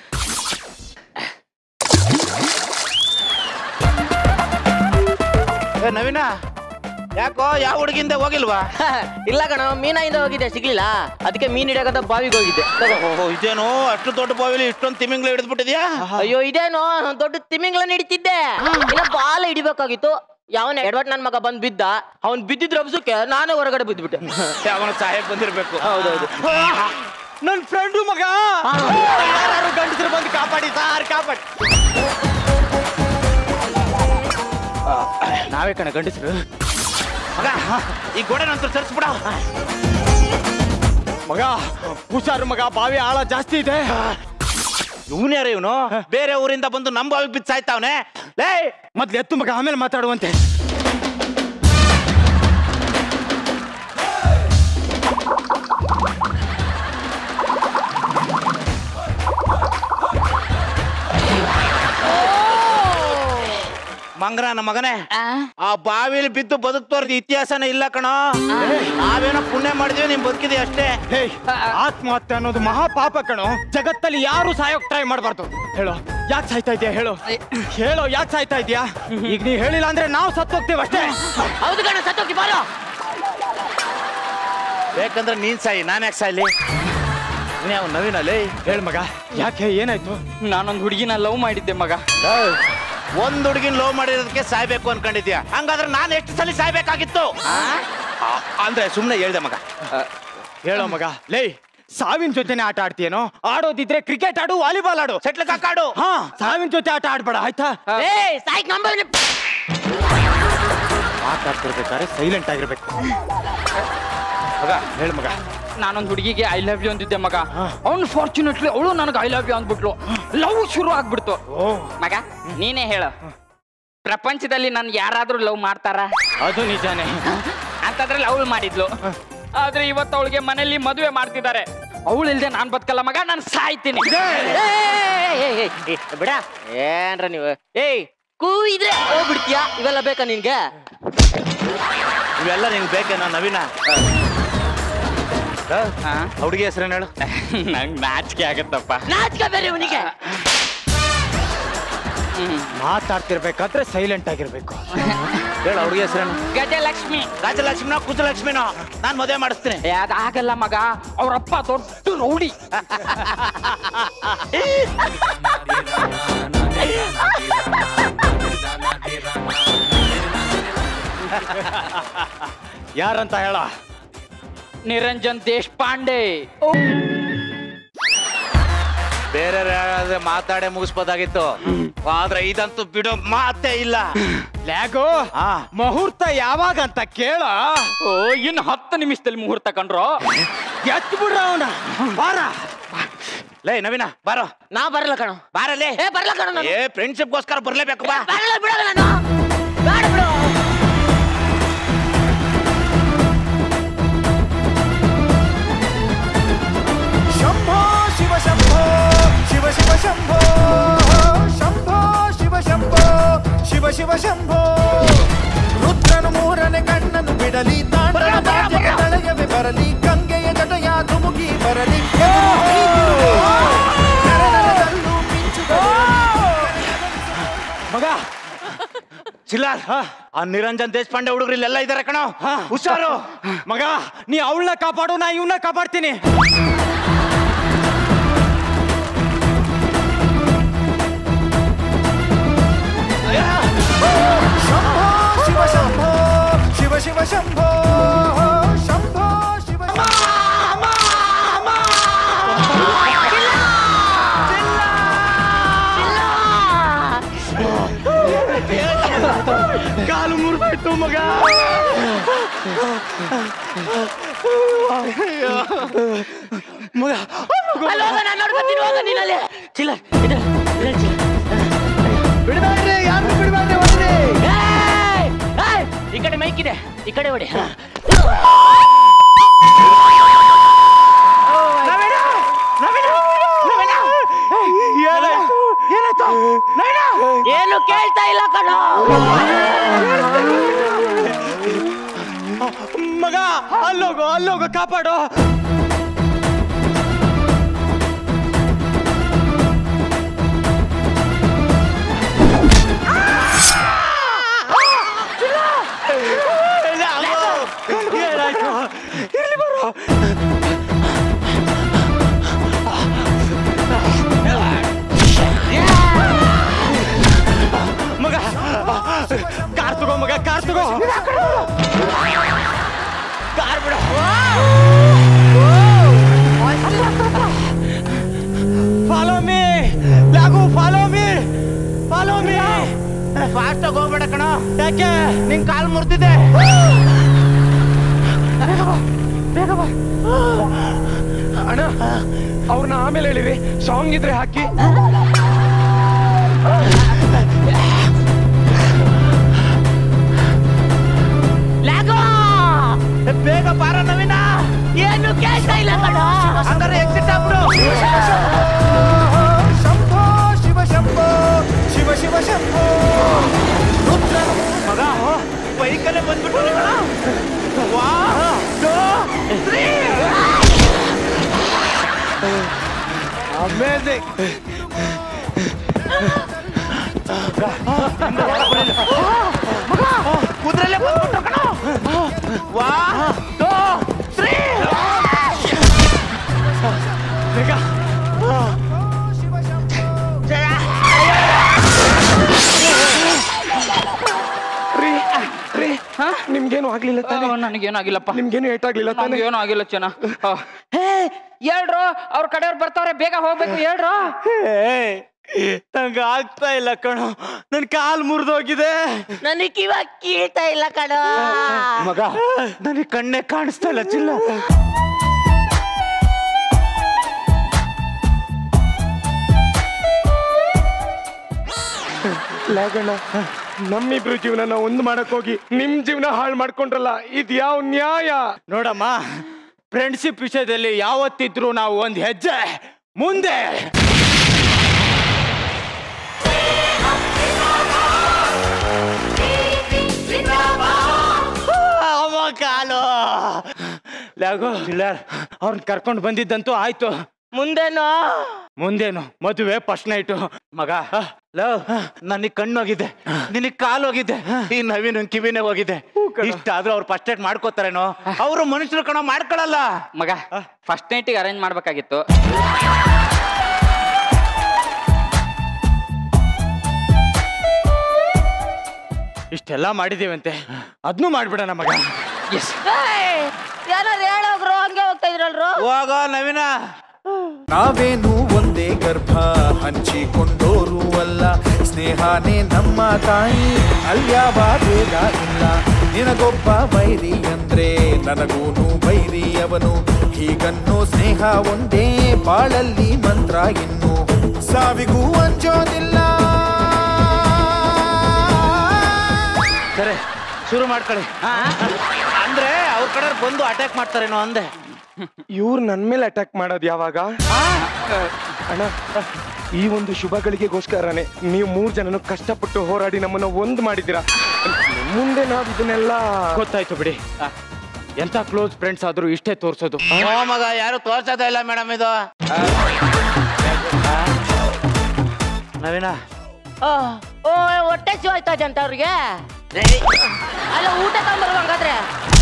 [SPEAKER 4] ಏ ನವೀನ, ಯಾಕೋ ಯಾವ ಹುಡುಗಿಂದ ಹೋಗಿಲ್ವಾ?
[SPEAKER 12] ಇಲ್ಲ ಕಣ, ಮೀನಾಯಿಂದ ಹೋಗಿದ್ದೆ, ಸಿಗ್ಲಿಲ್ಲ. ಅದಕ್ಕೆ ಮೀನ್ ಹಿಡಿಯಕಂತ ಬಾವಿಗೆ ಹೋಗಿದ್ದೆ.
[SPEAKER 4] ಇದೇನು ಅಷ್ಟು ದೊಡ್ಡ ಬಾವಿಲಿ ಇಷ್ಟೊಂದು ತಿಮಿಂಗ್ಳು ಹಿಡಿದು ಬಿಟ್ಟಿದ್ಯಾ?
[SPEAKER 12] ಅಯ್ಯೋ ಇದೇನೋ ದೊಡ್ಡ ತಿಮಿಂಗ್ಳನ್ನ ಹಿಡಿತಿದ್ದೆ. ಇನ್ನ ಬಾಲ ಹಿಡಿಬೇಕಾಗಿತ್ತು. ಯಾವನ ಎಡವಟ್ ನನ್ ಮಗ ಬಂದ್ ಬಿದ್ದ. ಅವ್ನ್ ಬಿದ್ದಿದ್ರ ಅಬ್ಸಕ್ಕೆ ನಾನೇ ಹೊರಗಡೆ ಬಿದ್ಬಿಟ್ಟೆ.
[SPEAKER 4] ಅವನ ಸಹಾಯ ಬಂದಿರ್ಬೇಕು.
[SPEAKER 12] ಹೌದೌದು.
[SPEAKER 9] ನನ್ ಫ್ರೆಂಡು ಮಗ. ಯಾರು ಗಂಡಸರು ಬಂದು ಕಾಪಾಡಿ ಸಾರ್, ಕಾಪಾಡಿ. ನಾವೇ ಕಣ ಗಂಡಸರು.
[SPEAKER 4] ಮಗ ಈ ಗೋಡೆ ನಂತರ ಸರ್ಸ್ಬಿಡ.
[SPEAKER 9] ಮಗ ಹುಷಾರು ಮಗ, ಬಾವಿ ಆಳ ಜಾಸ್ತಿ ಇದೆ.
[SPEAKER 4] ಇವನು ಯಾರು? ಇವನು ಬೇರೆ ಊರಿಂದ ಬಂದು ನಮ್ಮ ಬಾವಿಗೆ ಬಿದ್ದು ಸಾಯ್ತಾವನೆ. ಲೇ
[SPEAKER 9] ಮೊದ್ಲು ಎತ್ತು ಮಗ, ಆಮೇಲೆ ಮಾತಾಡುವಂತೆ.
[SPEAKER 4] ಮಂಗ್ರನ ಮಗನೇ, ಆ ಬಾವಿಲಿ ಬಿದ್ದು ಬದುಕ್ತೋರ್ದು ಇತಿಹಾಸನೇ ಇಲ್ಲ ಕಣೋ. ನಾವೇನೋ ಪುಣ್ಯ ಮಾಡಿದ್ವಿ, ನಿಮ್ ಬದುಕಿದೆ ಅಷ್ಟೇ.
[SPEAKER 9] ಆತ್ಮಹತ್ಯೆ ಅನ್ನೋದು ಮಹಾ ಪಾಪ ಕಣೋ. ಜಗತ್ತಲ್ಲಿ ಯಾರು ಸಾಯೋಕ್ ಟ್ರೈ ಮಾಡ್ಬಾರ್ದು. ಹೇಳೋ ಯಾಕೆ ಸಾಯ್ತಾ ಇದ್ಯಾ? ಹೇಳೋ ಹೇಳೋ ಯಾಕೆ ಸಾಯ್ತಾ ಇದ್ಯಾ? ಈಗ ನೀ ಹೇಳಿಲ್ಲ ಅಂದ್ರೆ ನಾವು ಸತ್ತೋಗ್ತೇವೆ ಅಷ್ಟೇ.
[SPEAKER 12] ಹೌದು ಕಣ, ಸತ್ತೋಗಿ ಬಾರೋ.
[SPEAKER 4] ಬೇಕಂದ್ರೆ ನೀನ್ ಸಾಯಿ, ನಾನ್ ಯಾಕೆ ಸಾಯ್ಲಿ? ನೀವು ನವೀನಲ್ಲಿ
[SPEAKER 9] ಹೇಳ ಮಗ, ಯಾಕೆ ಏನಾಯ್ತು?
[SPEAKER 11] ನಾನೊಂದು ಹುಡುಗಿನ ಲವ್ ಮಾಡಿದ್ದೆ ಮಗ.
[SPEAKER 4] ಒಂದ್ ಹುಡುಗಿನ ಲವ್ ಮಾಡಿರೋದಕ್ಕೆ ಸಾಯ್ಬೇಕು ಅನ್ಕೊಂಡಿದ್ಯಾ? ಹಂಗಾದ್ರೆ ನಾನು ಎಷ್ಟು ಸಲ ಸಾಯ್ಬೇಕಾಗಿತ್ತು? ಅಂದ್ರೆ ಸುಮ್ನೆ ಹೇಳ್ದೆ ಮಗ.
[SPEAKER 9] ಹೇಳೋ ಮಗ, ಲೇ ಸಾವಿನ ಜೊತೆನೆ ಆಟ ಆಡ್ತೀಯೇನೋ? ಆಡೋದಿದ್ರೆ ಕ್ರಿಕೆಟ್ ಆಡು, ವಾಲಿಬಾಲ್ ಆಡು,
[SPEAKER 4] ಸೆಟ್ಲ್ ಕಾಕಾಡು.
[SPEAKER 9] ಹಾ, ಸಾವಿನ ಜೊತೆ ಆಟ ಆಡ್ಬೇಡ ಆಯ್ತಾ? ಮಾತಾಡ್ತಿರ್ಬೇಕಾದ್ರೆ ಸೈಲೆಂಟ್ ಆಗಿರ್ಬೇಕು ಮಗ. ಹೇಳ ಮಗ.
[SPEAKER 11] ನಾನೊಂದು ಹುಡುಗಿಗೆ ಐ ಲವ್ ಯು ಅಂದಿದ್ದೆ ಮಗ. ಅವ್ನು ಫಾರ್ಚುನೇಟ್ಲಿ ಅವಳು ನನಗೆ ಐ ಲವ್ ಯು ಅಂದ್ಬಿಟ್ಲು. ಲವ್ ಶುರು ಆಗ್ಬಿಡ್ತು ಮಗ. ನೀನೇ ಹೇಳು, ಪ್ರಪಂಚದಲ್ಲಿ ನನ್ ಯಾರಾದ್ರೂ ಲವ್ ಮಾಡ್ತಾರ?
[SPEAKER 9] ಅದು ನಿಜಾನೇ.
[SPEAKER 11] ಅಂತದ್ರಲ್ಲಿ ಅವಳು ಮಾಡಿದ್ಲು. ಆದ್ರೆ ಇವತ್ತು ಅವಳಿಗೆ ಮನೇಲಿ ಮದುವೆ ಮಾಡ್ತಿದ್ದಾರೆ. ಅವಳು ಇಲ್ದೆ ನಾನ್ ಬದುಕಲ್ಲ ಮಗ, ನಾನು ಸಾಯ್ತೀನಿ.
[SPEAKER 12] ಬಿಡ ಏನ್ರ ನೀವು. ಏಯ್ ಕೂ ಇದ್ರೆ ಹೋಗ್ಬಿಡ್ತೀಯಾ? ಇವೆಲ್ಲ ಬೇಕಾ ನಿನ್ಗೆ?
[SPEAKER 4] ಇವೆಲ್ಲ ನಿಂಗೆ ಬೇಕೇನೋ ನವೀನ? ಹುಡುಗಿ ಹೆಸರೇನು ಹೇಳು?
[SPEAKER 11] ನಂಗೆ ನಾಚಿಕೆ ಆಗತ್ತಪ್ಪ.
[SPEAKER 12] ನಾಚಿಕೆ ಬೇರೆ ಇವನಿಗೆ.
[SPEAKER 9] ಮಾತಾಡ್ತಿರ್ಬೇಕಾದ್ರೆ ಸೈಲೆಂಟ್ ಆಗಿರ್ಬೇಕು.
[SPEAKER 4] ಹೇಳ ಹುಡುಗಿ ಹೆಸರೇನು?
[SPEAKER 11] ಗಜಲಕ್ಷ್ಮಿ.
[SPEAKER 4] ಗಜಲಕ್ಷ್ಮಿನೋ ಕುಜಲಕ್ಷ್ಮಿನೋ? ನಾನ್ ಮದುವೆ ಮಾಡಿಸ್ತೀನಿ.
[SPEAKER 11] ಅದಾಗಲ್ಲ ಮಗ, ಅವ್ರಪ್ಪ ದೊಡ್ಡ ರೌಡಿ.
[SPEAKER 9] ಯಾರಂತ ಹೇಳ?
[SPEAKER 11] ನಿರಂಜನ್ ದೇಶಪಾಂಡೆ.
[SPEAKER 4] ಬೇರೆ ಯಾರಾದ್ರೆ ಮಾತಾಡೇ ಮುಗಿಸ್ಬೋದಾಗಿತ್ತು, ಆದ್ರೆ ಇದಂತೂ ಬಿಡೋ ಮಾತೇ ಇಲ್ಲ.
[SPEAKER 9] ಲ್ಯಾಗೋ ಮುಹೂರ್ತ ಯಾವಾಗ ಅಂತ ಕೇಳ.
[SPEAKER 11] ಓ ಇನ್ನು ಹತ್ತು ನಿಮಿಷದಲ್ಲಿ ಮುಹೂರ್ತ ಕಂಡ್ರು.
[SPEAKER 9] ಎತ್ತು ಬಿಡ್ರ ಅವನ ಬಾರ.
[SPEAKER 4] ಲೇ ನವೀನ ಬಾರೋ.
[SPEAKER 12] ನಾ ಬರಲ್ಲ ಕಣ.
[SPEAKER 4] ಬಾರಲೇ.
[SPEAKER 12] ಏ ಬರಲ್ಲ ಕಣ.
[SPEAKER 4] ಏ ಫ್ರೆಂಡ್ಶಿಪ್ಗೋಸ್ಕರ ಬರ್ಲೇಬೇಕು ಬಾ.
[SPEAKER 12] ಬರಲ್ಲ ಬಿಡಲ್ಲ ನಾನು. ಬೇಡ ಬಿಡು.
[SPEAKER 2] ಶಂಭೋ ಶಿವ ಶಂಭೋ ಶಿವ ಶಿವ ಶಂಭೋ ಶಂಭೋ ಶಿವ ಶಂಭೋ ಶಿವ ಶಿವ ಶಂಭೋ. ರುದ್ರನು ಮೂರನೇ ಕಣ್ಣನ್ನು ಬಿಡಲಿ, ತಾಂಡವಕ್ಕೆ ತಳೆಯವೆ ಬರಲಿ, ಗಂಗೆಯ ಜಟಯ ಧುಮುಕಿ ಬರಲಿ,
[SPEAKER 9] ಮಗ
[SPEAKER 4] ಚಿಲ್ಲಾರ್ ಆ ನಿರಂಜನ್ ದೇಶಪಾಂಡೆ ಹುಡುಗರು ಇಲ್ಲೆಲ್ಲ ಇದಾರೆ ಕಣೋ, ಹುಷಾರು.
[SPEAKER 9] ಮಗ ನೀ ಅವಳನ್ನ ಕಾಪಾಡು, ನಾ ಇವನ್ನ ಕಾಪಾಡ್ತೀನಿ.
[SPEAKER 2] ಶಂಭೋ ಶಿವ ಶಂಭೋ ಶಿವ ಶಿವ ಶಂಭೋ ಶಂಭೋ ಶಿವ
[SPEAKER 9] ಕಾಲು ಮುರಿದಾಯ್ತು ಮಗ. ಮಗ
[SPEAKER 1] ಬಿಡಬೇಡ್ರಿ, ಯಾರು ಬಿಡಬೇಡ್ರಿ, ಹೋಗ್ರಿ.
[SPEAKER 12] ಈ ಕಡೆ ಮೈಕ್ ಇದೆ, ಈ ಕಡೆ ಹೊಡಿ. ಏನು ಕೇಳ್ತಾ ಇಲ್ಲ ಕಣ.
[SPEAKER 9] ಮಗ ಅಲ್ಲೋಗು ಅಲ್ಲೋಗು ಕಾಪಾಡು. ಇರ್ಲಿ ಬರೋ. ಮಗ ಕಾರ್ ತಗೋ ಮಗ, ಕಾರ್ ತಗೋ. ಕಾರ್ ಬಿಡ. ಫಾಲೋ ಮೀ ಲಾಗು, follow me follow me.
[SPEAKER 4] Fast ಆಗಿ ಹೋಗ್ಬೇಡ ಕಣ,
[SPEAKER 9] ಯಾಕೆ
[SPEAKER 4] ನಿನ್ ಕಾಲ್ ಮುರ್ದಿದೆ.
[SPEAKER 9] ಬೇಗ ಬಾ. ಅಣ್ಣ ಅವ್ರನ್ನ ಆಮೇಲೆ ಹೇಳಿರಿ, ಸಾಂಗ್ ಇದ್ರೆ ಹಾಕಿ.
[SPEAKER 4] ಬೇಗ ಬಾರ ನವೀನ.
[SPEAKER 12] ಏನು ಕೇಳ್ತಾ ಇಲ್ಲ ಕಣ.
[SPEAKER 4] ಹಂಗಾರೆ ಎಕ್ಸಿಟ್ ಆಗ್ಬಿಡು.
[SPEAKER 2] ಶಂಭೋ ಶಿವ ಶಂಭೋ ಶಿವ ಶಿವ ಶಂಭೋ.
[SPEAKER 4] ಮಗ ಬೈಕಲ್ಲೇ ಬಂದ್ಬಿಟ್ಟು
[SPEAKER 1] ಅಮೇಜಿಂಗ್.
[SPEAKER 4] ಕುದುರೆಲ್ಲೇ ಬಂದ್ಬಿಟ್ಟು ಕಣ. ವಾ ಟೂ ತ್ರೀ.
[SPEAKER 9] ಬೇಗ ನಿಮ್ಗೇನು ಆಗ್ಲಿಲ್ಲ ತಾನೆ?
[SPEAKER 11] ನನಗೇನು ಆಗಿಲ್ಲಪ್ಪ.
[SPEAKER 9] ನಿಮ್ಗೇನು ಏಟ್ ಆಗ್ಲಿಲ್ಲ ತಾನೆ?
[SPEAKER 11] ಏನು ಆಗಿಲ್ಲ ಚೆನ್ನ. ಹೇಳ್ರು ಅವ್ರ ಕಡೆಯವ್ರು ಬರ್ತಾವ್ರೆ, ಬೇಗ ಹೋಗ್ಬೇಕು ಹೇಳ್ರು.
[SPEAKER 9] ನಂಗ ಆಗ್ತಾ ಇಲ್ಲ ಕಣೋ, ನನ್ ಕಾಲ್ ಮುರಿದೋಗಿದೆ.
[SPEAKER 12] ನನಗೆ ಇವಾಗ ಕೇಳ್ತಾ ಇಲ್ಲ ಕಣ.
[SPEAKER 4] ಮಗ ನನಗೆ ಕಣ್ಣೆ ಕಾಣಿಸ್ತಾ ಇಲ್ಲ ಚಿಲ್ಲ.
[SPEAKER 9] ಲಾಗಣ್ಣ, ನಮ್ಮಿಬ್ರು ಜೀವನ ಒಂದು ಮಾಡಕ್ ಹೋಗಿ ನಿಮ್ ಜೀವನ ಹಾಳು ಮಾಡ್ಕೊಂಡ್ರಲ್ಲ, ಇದ್ ಯಾವ ನ್ಯಾಯ? ನೋಡಮ್ಮ, ಫ್ರೆಂಡ್ಶಿಪ್ ವಿಷಯದಲ್ಲಿ ಯಾವತ್ತಿದ್ರು ನಾವು ಒಂದ್ ಹೆಜ್ಜೆ ಮುಂದೆ. ಕಾಲು ಲಾಗೋ ಅವ್ರನ್ನ ಕರ್ಕೊಂಡು ಬಂದಿದ್ದಂತೂ ಆಯ್ತು.
[SPEAKER 12] ಮುಂದೇನು
[SPEAKER 9] ಮುಂದೇನು ಮದುವೆ ಫಸ್ಟ್ ನೈಟು.
[SPEAKER 4] ಮಗ ಲವ್, ನನಗ್ ಕಣ್ಣು ಹೋಗಿದೆ, ನಿನಗ್ ಕಾಲು ಹೋಗಿದೆ, ಈ ನವೀನ್ ಕಿವಿನೇ ಹೋಗಿದೆ. ಇಷ್ಟಾದ್ರೂ ಅವ್ರು ಫಸ್ಟ್ ನೈಟ್ ಮಾಡ್ಕೋತಾರೇನೋ? ಅವರು ಮನುಷ್ಯರು ಕಣೋ, ಮಾಡ್ಕೊಳಲ್ಲ.
[SPEAKER 11] ಮಗ ಫಸ್ಟ್ ನೈಟಿಗೆ ಅರೇಂಜ್ ಮಾಡ್ಬೇಕಾಗಿತ್ತು.
[SPEAKER 9] ಇಷ್ಟೆಲ್ಲ ಮಾಡಿದೇವಂತೆ, ಅದ್ನೂ ಮಾಡ್ಬಿಡೋಣ ಮಗ.
[SPEAKER 11] ಎಸ್
[SPEAKER 12] ಏನಾದ್ರು ಹೇಳೋಗ್ರು. ಇರಲ್ರು
[SPEAKER 4] ಹೋಗ ನವೀನ.
[SPEAKER 2] ನಾವೇನು ಒಂದೇ ಗರ್ಭ ಹಂಚಿಕೊಂಡೋರು ಅಲ್ಲ, ಸ್ನೇಹನೇ ನಮ್ಮ ತಾಯಿ, ಅಲ್ಯಾವ ಭೇದ ಇಲ್ಲ. ನಿನಗೊಬ್ಬ ಬೈರಿ ಅಂದ್ರೆ ನನಗೂನು ಬೈರಿ ಅವನು, ಹೀಗನ್ನೋ ಸ್ನೇಹ ಒಂದೇ ಬಾಳಲ್ಲಿ ಮಂತ್ರ, ಇನ್ನು ಸಾವಿಗೂ ಅಂಜೋದಿಲ್ಲ.
[SPEAKER 4] ಸರಿ ಶುರು ಮಾಡ್ಕೊಳ್ಳಿ. ಅಂದ್ರೆ ಅವ್ರ ಕಡೆ ಬಂದು ಅಟ್ಯಾಕ್ ಮಾಡ್ತಾರೇನೋ ಅಂದೆ.
[SPEAKER 9] ಇವ್ರು ನನ್ ಮೇಲೆ ಅಟ್ಯಾಕ್ ಮಾಡೋದು ಯಾವಾಗ? ಅಣ್ಣ, ಈ ಒಂದು ಶುಭ ಗಳಿಗೆಗೋಸ್ಕರನೇ ನೀವು ಮೂರ್ ಜನನು ಕಷ್ಟಪಟ್ಟು ಹೋರಾಡಿ ನಮ್ಮನ್ನ ಒಂದ್ ಮಾಡಿದ್ದೀರಾ. ಮುಂದೆ ನಾವ್ ಇದನ್ನೆಲ್ಲ ಗೊತ್ತಾಯ್ತು ಬಿಡಿ. ಎಂತ ಕ್ಲೋಸ್ ಫ್ರೆಂಡ್ಸ್ ಆದ್ರೂ ಇಷ್ಟೇ ತೋರ್ಸೋದು.
[SPEAKER 4] ಓ ಮಗ, ಯಾರು ತೋರ್ಸೋದೇ ಇಲ್ಲ ಮೇಡಮ್ ಇದು. ನವೀನ,
[SPEAKER 12] ಓ ಹೊಟ್ಟೆ ಶಿವ ಆಯ್ತಾ ಅಂತ ಅವ್ರಿಗೆ? ಅಲ್ಲ ಊಟ ತಗೊಂಬರ್ಬೇಕಾದ್ರೆ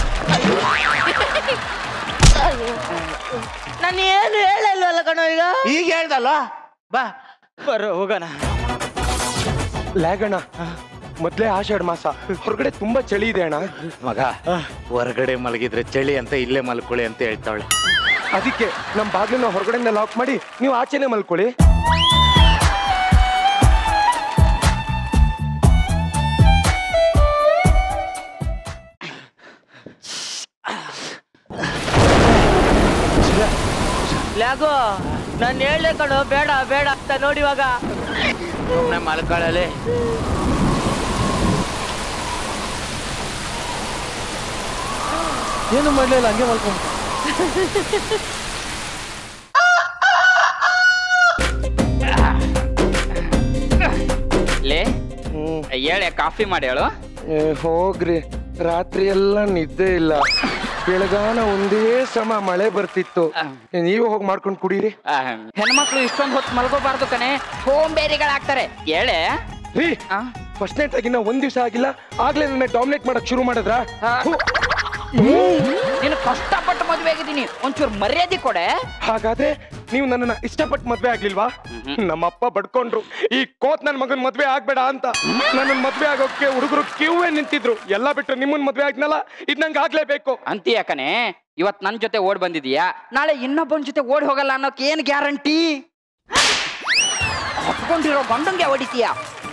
[SPEAKER 12] ನಾನು ಏನು ಹೇಳಲ್ವಲ್ಲ ಕಣೋ ಈಗ.
[SPEAKER 4] ಈಗ ಹೇಳ್ದಲ್ಲ, ಬಾ
[SPEAKER 9] ಬರೋ ಹೋಗೋಣ. ಲ್ಯಾಗಣ್ಣ, ಮೊದ್ಲೇ ಆಷಾಢ ಮಾಸ, ಹೊರಗಡೆ ತುಂಬಾ ಚಳಿ ಇದೆ ಅಣ್ಣ.
[SPEAKER 4] ಮಗ, ಹೊರಗಡೆ ಮಲಗಿದ್ರೆ ಚಳಿ ಅಂತ ಇಲ್ಲೇ ಮಲ್ಕೊಳ್ಳಿ ಅಂತ ಹೇಳ್ತಾವಳೆ.
[SPEAKER 9] ಅದಕ್ಕೆ ನಮ್ ಬಾಗ್ಲನ್ನ ಹೊರಗಡೆಯಿಂದ ಲಾಕ್ ಮಾಡಿ ನೀವು ಆಚೆನೆ ಮಲ್ಕೊಳ್ಳಿ.
[SPEAKER 12] ಲ್ಯಾಗೋ, ನಾನು ಹೇಳಲೆ ಕಣೋ ಬೇಡ ಬೇಡ ಅಂತ ನೋಡಿವಾಗ
[SPEAKER 4] ಸುಮ್ಮನೆ ಮಲ್ಕೊಳ್ಳಲಿ.
[SPEAKER 1] ಏನು ಮಾಡ್ಲಿಲ್ಲ, ಹಂಗೆ ಮಲ್ಕೊಂಡು.
[SPEAKER 11] ಲೇ ಹೇಳೆ, ಕಾಫಿ ಮಾಡಿ ಹೇಳು.
[SPEAKER 9] ಹೋಗ್ರಿ, ರಾತ್ರಿ ಎಲ್ಲ ನಿದ್ದೆ ಇಲ್ಲ. ಬೆಳಗಾನ ಒಂದೇ ಸಮ ಮಳೆ ಬರ್ತಿತ್ತು. ನೀವು ಹೋಗಿ ಮಾಡ್ಕೊಂಡು ಕುಡೀರಿ.
[SPEAKER 11] ಹೆಣ್ಮಕ್ಳು ಇಷ್ಟೊಂದು ಹೊತ್ತು ಮಲ್ಕೋಬಾರ್ದು ಕಣೆ, ಸೋಂಬೇರಿಗಳಾಗ್ತಾರೆ. ಹೇಳೆ
[SPEAKER 9] ರೀ, ಫಸ್ಟ್ ನೈಟ್ ಆಗಿನ ಒಂದ್ ದಿವಸ ಆಗಿಲ್ಲ, ಆಗ್ಲೇ ನನ್ನ ಡಾಮಿನೇಟ್ ಮಾಡಕ್ ಶುರು ಮಾಡಿದ್ರ?
[SPEAKER 11] ನೀನು ಕಷ್ಟಪಟ್ಟು ಮದ್ವೆ ಆಗಿದ್ದೀನಿ, ಒಂಚೂರು ಮರ್ಯಾದೆ ಕೊಡೆ.
[SPEAKER 9] ಹಾಗಾದ್ರೆ ನೀವು ನನ್ನನ್ನ ಇಷ್ಟಪಟ್ಟು ಮದ್ವೆ ಆಗ್ಲಿಲ್ವಾ? ನಮ್ಮಪ್ಪ ಬಡ್ಕೊಂಡ್ರು, ಈ ಕೋತ್ ನನ್ ಮಗನ್ ಮದ್ವೆ ಆಗ್ಬೇಡ ಅಂತ. ನನ್ನ ಮದ್ವೆ ಆಗೋಕೆ ಹುಡುಗರು ಕ್ಯೂವೇ ನಿಂತಿದ್ರು. ಎಲ್ಲ ಬಿಟ್ಟು ನಿಮ್ಮನ್ ಮದ್ವೆ ಆಗ್ನಲ್ಲ, ಇದ್ ನಂಗೆ ಆಗ್ಲೇಬೇಕು
[SPEAKER 11] ಅಂತೀಯ ಕಣೆ. ಇವತ್ ನನ್ ಜೊತೆ ಓಡ್ ಬಂದಿದೀಯಾ, ನಾಳೆ ಇನ್ನೊಬ್ಬನ ಜೊತೆ ಓಡ್ ಹೋಗಲ್ಲ ಅನ್ನೋಕೆ ಏನ್ ಗ್ಯಾರಂಟಿ? ಹತ್ಕೊಂಡಿರೋ ಗಂಡಂಗೆ ಹೊಡಿತೀಯ.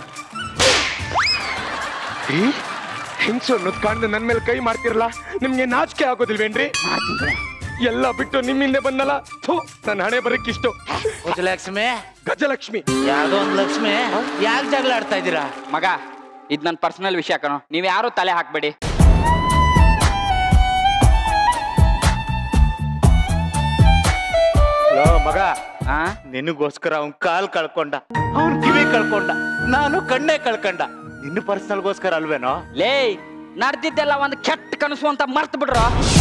[SPEAKER 9] ಹಿಂಸು ಅನ್ನೋದ್ ಕಾಣ್ದು ನನ್ ಮೇಲೆ ಕೈ ಮಾಡ್ತಿರಲ್ಲ, ನಿಮ್ಗೆ ನಾಚಿಕೆ ಆಗೋದಿಲ್ವೇನ್ರಿ? ಎಲ್ಲ ಬಿಟ್ಟು ನಿಮ್ಮಿಂದ ಬಂದಲ್ಲ, ನನ್ನ ಹಣೆ ಬರಕ್ ಇಷ್ಟು.
[SPEAKER 4] ಗಜಲಕ್ಷ್ಮಿ,
[SPEAKER 9] ಗಜಲಕ್ಷ್ಮಿ
[SPEAKER 4] ಯಾವ್ದೋ ಒಂದ್ ಲಕ್ಷ್ಮಿ, ಯಾಕೆ ಜಗಳ ಆಡ್ತಾ ಇದ್ದೀರಾ?
[SPEAKER 11] ಮಗ, ಇದ್ ನನ್ ಪರ್ಸನಲ್ ವಿಷಯ ಕಣೋ, ನೀವ್ ಯಾರು ತಲೆ ಹಾಕ್ಬೇಡಿ.
[SPEAKER 4] ಮಗ, ನಿನಗೋಸ್ಕರ ಅವ್ನ್ ಕಾಲ್ ಕಳ್ಕೊಂಡ, ಅವ್ನ್ ಕಿವಿ ಕಳ್ಕೊಂಡ, ನಾನು ಕಣ್ಣೆ ಕಳ್ಕೊಂಡ. ಇನ್ನು ಪರ್ಸನಲ್ಗೋಸ್ಕರ ಅಲ್ವೇನೋ?
[SPEAKER 11] ಲೇ, ನಡ್ದಿದ್ದೆಲ್ಲ ಒಂದ್ ಕೆಟ್ಟ ಕನಸು ಅಂತ ಮರ್ತ್ ಬಿಡ್ರ.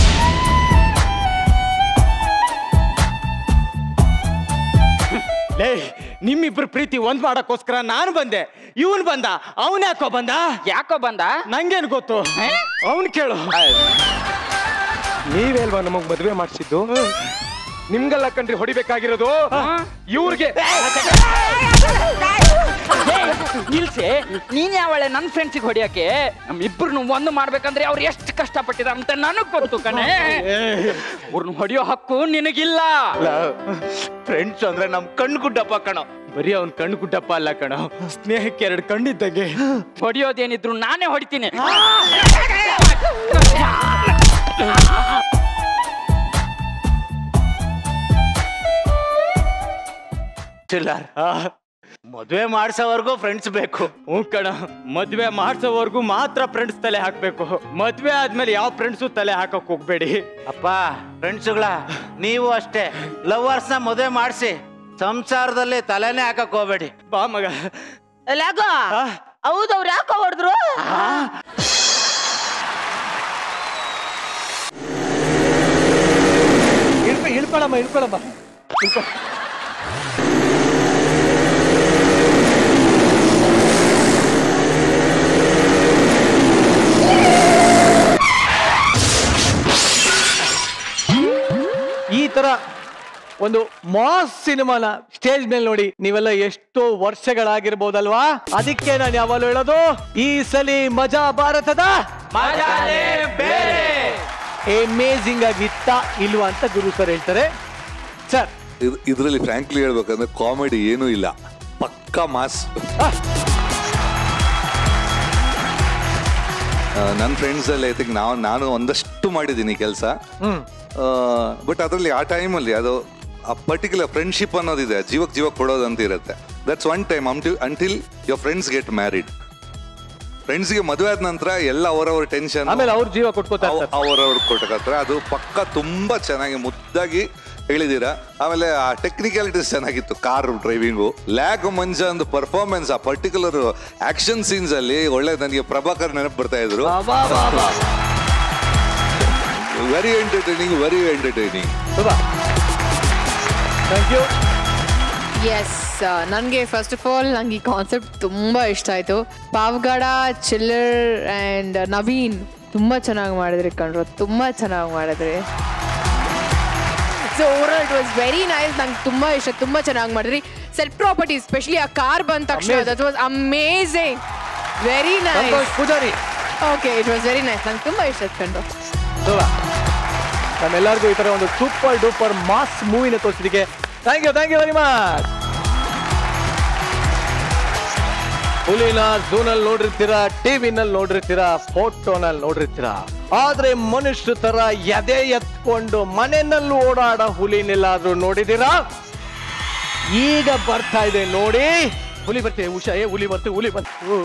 [SPEAKER 9] ಲೇ, ನಿಮ್ಮಿಬ್ರು ಪ್ರೀತಿ ಒಂದ್ ಮಾಡಕ್ಕೋಸ್ಕರ ನಾನು ಬಂದೆ, ಇವನ್ ಬಂದ. ಅವನ್ ಯಾಕೋ ಬಂದ?
[SPEAKER 11] ಯಾಕೋ ಬಂದ
[SPEAKER 9] ನಂಗೇನ್ ಗೊತ್ತು, ಅವನ್ ಕೇಳು. ನೀವೇಲ್ವಾ ನಮಗ್ ಮದ್ವೆ ಮಾಡ್ಸಿದ್ದು? ನಿಮ್ಗೆಲ್ಲ ಕಂಡ್ರಿ ಹೊಡಿಬೇಕಾಗಿರೋದು ಇವ್ರಿಗೆ.
[SPEAKER 11] ನಿಲ್ಸೆ, ನೀನ್ ಯಾವಳೆ ನನ್ ಫ್ರೆಂಡ್ಸಿಗೆ ಹೊಡಿಯಕ್ಕೆ? ನಮ್ ಇಬ್ರು ಒಂದು ಮಾಡ್ಬೇಕಂದ್ರೆ ಅವ್ರು ಎಷ್ಟು ಕಷ್ಟಪಟ್ಟಿದ ಅಂತ ನನಗ್ ಗೊತ್ತು ಕಣೆ. ಅವ್ರನ್ನ ಹೊಡಿಯೋ ಹಕ್ಕು ನಿನಗಿಲ್ಲ.
[SPEAKER 4] ಫ್ರೆಂಡ್ಸ್ ಅಂದ್ರೆ ನಮ್ ಕಣ್ಣು ಗುಡ್ಡಪ್ಪ ಕಣೋ.
[SPEAKER 9] ಬರೀ ಅವ್ನ್ ಕಣ್ಣು ಗುಡ್ಡಪ್ಪ ಅಲ್ಲ ಕಣೋ, ಸ್ನೇಹಕ್ಕೆ ಎರಡು ಕಣ್ಣಿದ್ದಂಗೆ.
[SPEAKER 11] ಹೊಡಿಯೋದೇನಿದ್ರು ನಾನೇ ಹೊಡಿತೀನಿ.
[SPEAKER 4] ಮದ್ವೆ ಮಾಡ್ಸೋವರ್ಗೂ ಫ್ರೆಂಡ್ಸ್ ಬೇಕು.
[SPEAKER 9] ಹ್ಞೂ ಕಣ, ಮದ್ವೆ ಮಾಡ್ಸೋವರ್ಗು ಮಾತ್ರ ಫ್ರೆಂಡ್ಸ್ ತಲೆ ಹಾಕ್ಬೇಕು. ಮದ್ವೆ ಆದ್ಮೇಲೆ ಯಾವ ಫ್ರೆಂಡ್ಸು ತಲೆ ಹಾಕಕ್ ಹೋಗ್ಬೇಡಿ.
[SPEAKER 4] ಅಪ್ಪ, ಫ್ರೆಂಡ್ಸ್ಗಳ ನೀವು ಅಷ್ಟೇ, ಲವರ್ಸ್ ನ ಮದ್ವೆ ಮಾಡ್ಸಿ, ಸಂಸಾರದಲ್ಲಿ ತಲೆನೇ ಹಾಕಕ್ ಹೋಗ್ಬೇಡಿ.
[SPEAKER 9] ಬಾ ಮಗ.
[SPEAKER 12] ಲ್ಯಾಗೋ, ಹೌದು, ಅವ್ರು ಯಾಕೋ ಹೊಡೆದ್ರು?
[SPEAKER 1] ಇಳ್ಕೊಳಮ್ಮ ಇಳ್ಕೊಳಮ್ಮ ಇಳ್ಕೊ. ಈ ತರ ಒಂದು ಮಾಸ್ ಸಿನಿಮಾನ ಸ್ಟೇಜ್ ಮೇಲೆ ನೋಡಿ ನೀವೆಲ್ಲ ಎಷ್ಟೋ ವರ್ಷಗಳಾಗಿರ್ಬೋದಲ್ವಾ? ಅದಕ್ಕೆ ನಾನು ಯಾವಾಗಲೂ ಹೇಳೋದು, ಈ ಸಲಿ ಮಜಾ ಭಾರತದ
[SPEAKER 4] ಮಜಾನೇ ಬೇರೆ.
[SPEAKER 1] ಅಮೇಜಿಂಗ್ ಆಗಿತ್ತ ಇಲ್ವಾ ಅಂತ ಗುರು ಸರ್ ಹೇಳ್ತಾರೆ. ಸರ್
[SPEAKER 6] ಇದರಲ್ಲಿ ಫ್ರಾಂಕ್ಲಿ ಹೇಳ್ಬೇಕಂದ್ರೆ ಕಾಮಿಡಿ ಏನೂ ಇಲ್ಲ, ಪಕ್ಕಾ ಮಾಸ್. ನನ್ನ ಫ್ರೆಂಡ್ಸ್ ಅಲ್ಲಿ ಐ ಥಿಂಕ್ ನಾವು ನಾನು ಒಂದಷ್ಟು ಮಾಡಿದ್ದೀನಿ ಕೆಲಸ. ಬಟ್ ಅದರಲ್ಲಿ ಆ ಟೈಮಲ್ಲಿ ಅದು ಆ ಪರ್ಟಿಕ್ಯುಲರ್ ಫ್ರೆಂಡ್ಶಿಪ್ ಅನ್ನೋದಿದೆ, ಜೀವಕ್ಕೆ ಜೀವ ಕೊಡೋದು ಅಂತ ಇರುತ್ತೆ. That's one time until your friends get married. ಫ್ರೆಂಡ್ಸ್ಗೆ ಮದುವೆ ಆದ ನಂತರ ಎಲ್ಲ ಅವರವ್ರ ಟೆನ್ಷನ್,
[SPEAKER 1] ಆಮೇಲೆ ಅವ್ರ ಜೀವ ಕೊಟ್ಕೋತಾರೆ,
[SPEAKER 6] ಅವರವ್ರು ಕೊಟ್ಟಕತ್ತಾರೆ. ಅದು ಪಕ್ಕ ತುಂಬಾ ಚೆನ್ನಾಗಿ ಮುದ್ದಾಗಿ ಹೇಳಿದೀರಾ. ಆಮೇಲೆ ಆ ಟೆಕ್ನಿಕಾಲಿಟೀಸ್ ಚೆನ್ನಾಗಿತ್ತು, ಕಾರ್ ಡ್ರೈವಿಂಗು, ಲ್ಯಾಗ್ ಮಂಜ ಒಂದು ಪರ್ಫಾರ್ಮೆನ್ಸ್, ಆ ಪರ್ಟಿಕ್ಯುಲರ್ ಆಕ್ಷನ್ ಸೀನ್ಸ್ ಅಲ್ಲಿ ಒಳ್ಳೆ ನನಗೆ ಪ್ರಭಾಕರ್ ನೆನಪು ಬರ್ತಾ ಇದ್ರು. Very entertaining, very entertaining.
[SPEAKER 1] Thank you.
[SPEAKER 5] Yes, ನನಗೆ ಫಸ್ಟ್ ಆಫ್ ಆಲ್ ನಂಗೆ ಈ ಕಾನ್ಸೆಪ್ಟ್ ತುಂಬ ಇಷ್ಟ ಆಯಿತು. ಪಾವಗಡ, ಚಿಲ್ಲರ್ ಆ್ಯಂಡ್ ನವೀನ್ ತುಂಬ ಚೆನ್ನಾಗಿ ಮಾಡಿದ್ರಿ ಕಣ್ರು, ತುಂಬ ಚೆನ್ನಾಗಿ ಮಾಡಿದ್ರಿ. So over it was very nice. ನಂಗೆ ತುಂಬ ಇಷ್ಟ, ತುಂಬ ಚೆನ್ನಾಗಿ ಮಾಡಿದ್ರಿ. ಸೆಲ್ಫ್ ಪ್ರಾಪರ್ಟಿ ಸ್ಪೆಷಲಿ ಆ ಕಾರ್ ಬಂದ ತಕ್ಷಣ that was amazing, very nice.
[SPEAKER 1] Poojari
[SPEAKER 5] okay, it was very nice. ನಂಗೆ ತುಂಬ ಇಷ್ಟ ಕಂಡು.
[SPEAKER 1] ನಮ್ಮೆಲ್ಲರಿಗೂ ಈ ಥರ ಒಂದು ಸೂಪರ್ ಡೂಪರ್ ಮಾಸ್ ಮೂವಿನ ತೋರಿಸಿದಕ್ಕೆ thank you, thank you very much. ಹುಲಿನ ಝೂನಲ್ಲಿ ನೋಡಿರ್ತೀರಾ, ಟಿವಿನಲ್ಲಿ ನೋಡಿರ್ತೀರಾ, ಫೋಟೋನಲ್ಲಿ ನೋಡಿರ್ತೀರಾ, ಆದ್ರೆ ಮನುಷ್ಯ ತರ ಎದೆ ಎತ್ಕೊಂಡು ಮನೆಯಲ್ಲಿ ಓಡಾಡೋ ಹುಲಿನೆಲ್ಲಾದ್ರೂ ನೋಡಿದೀರಾ? ಈಗ ಬರ್ತಾ ಇದೆ ನೋಡಿ, ಹುಲಿ ಬರ್ತೀವಿ. ಉಷಾ, ಏ ಹುಲಿ ಬರ್ತೀವಿ, ಹುಲಿ ಬಂತು.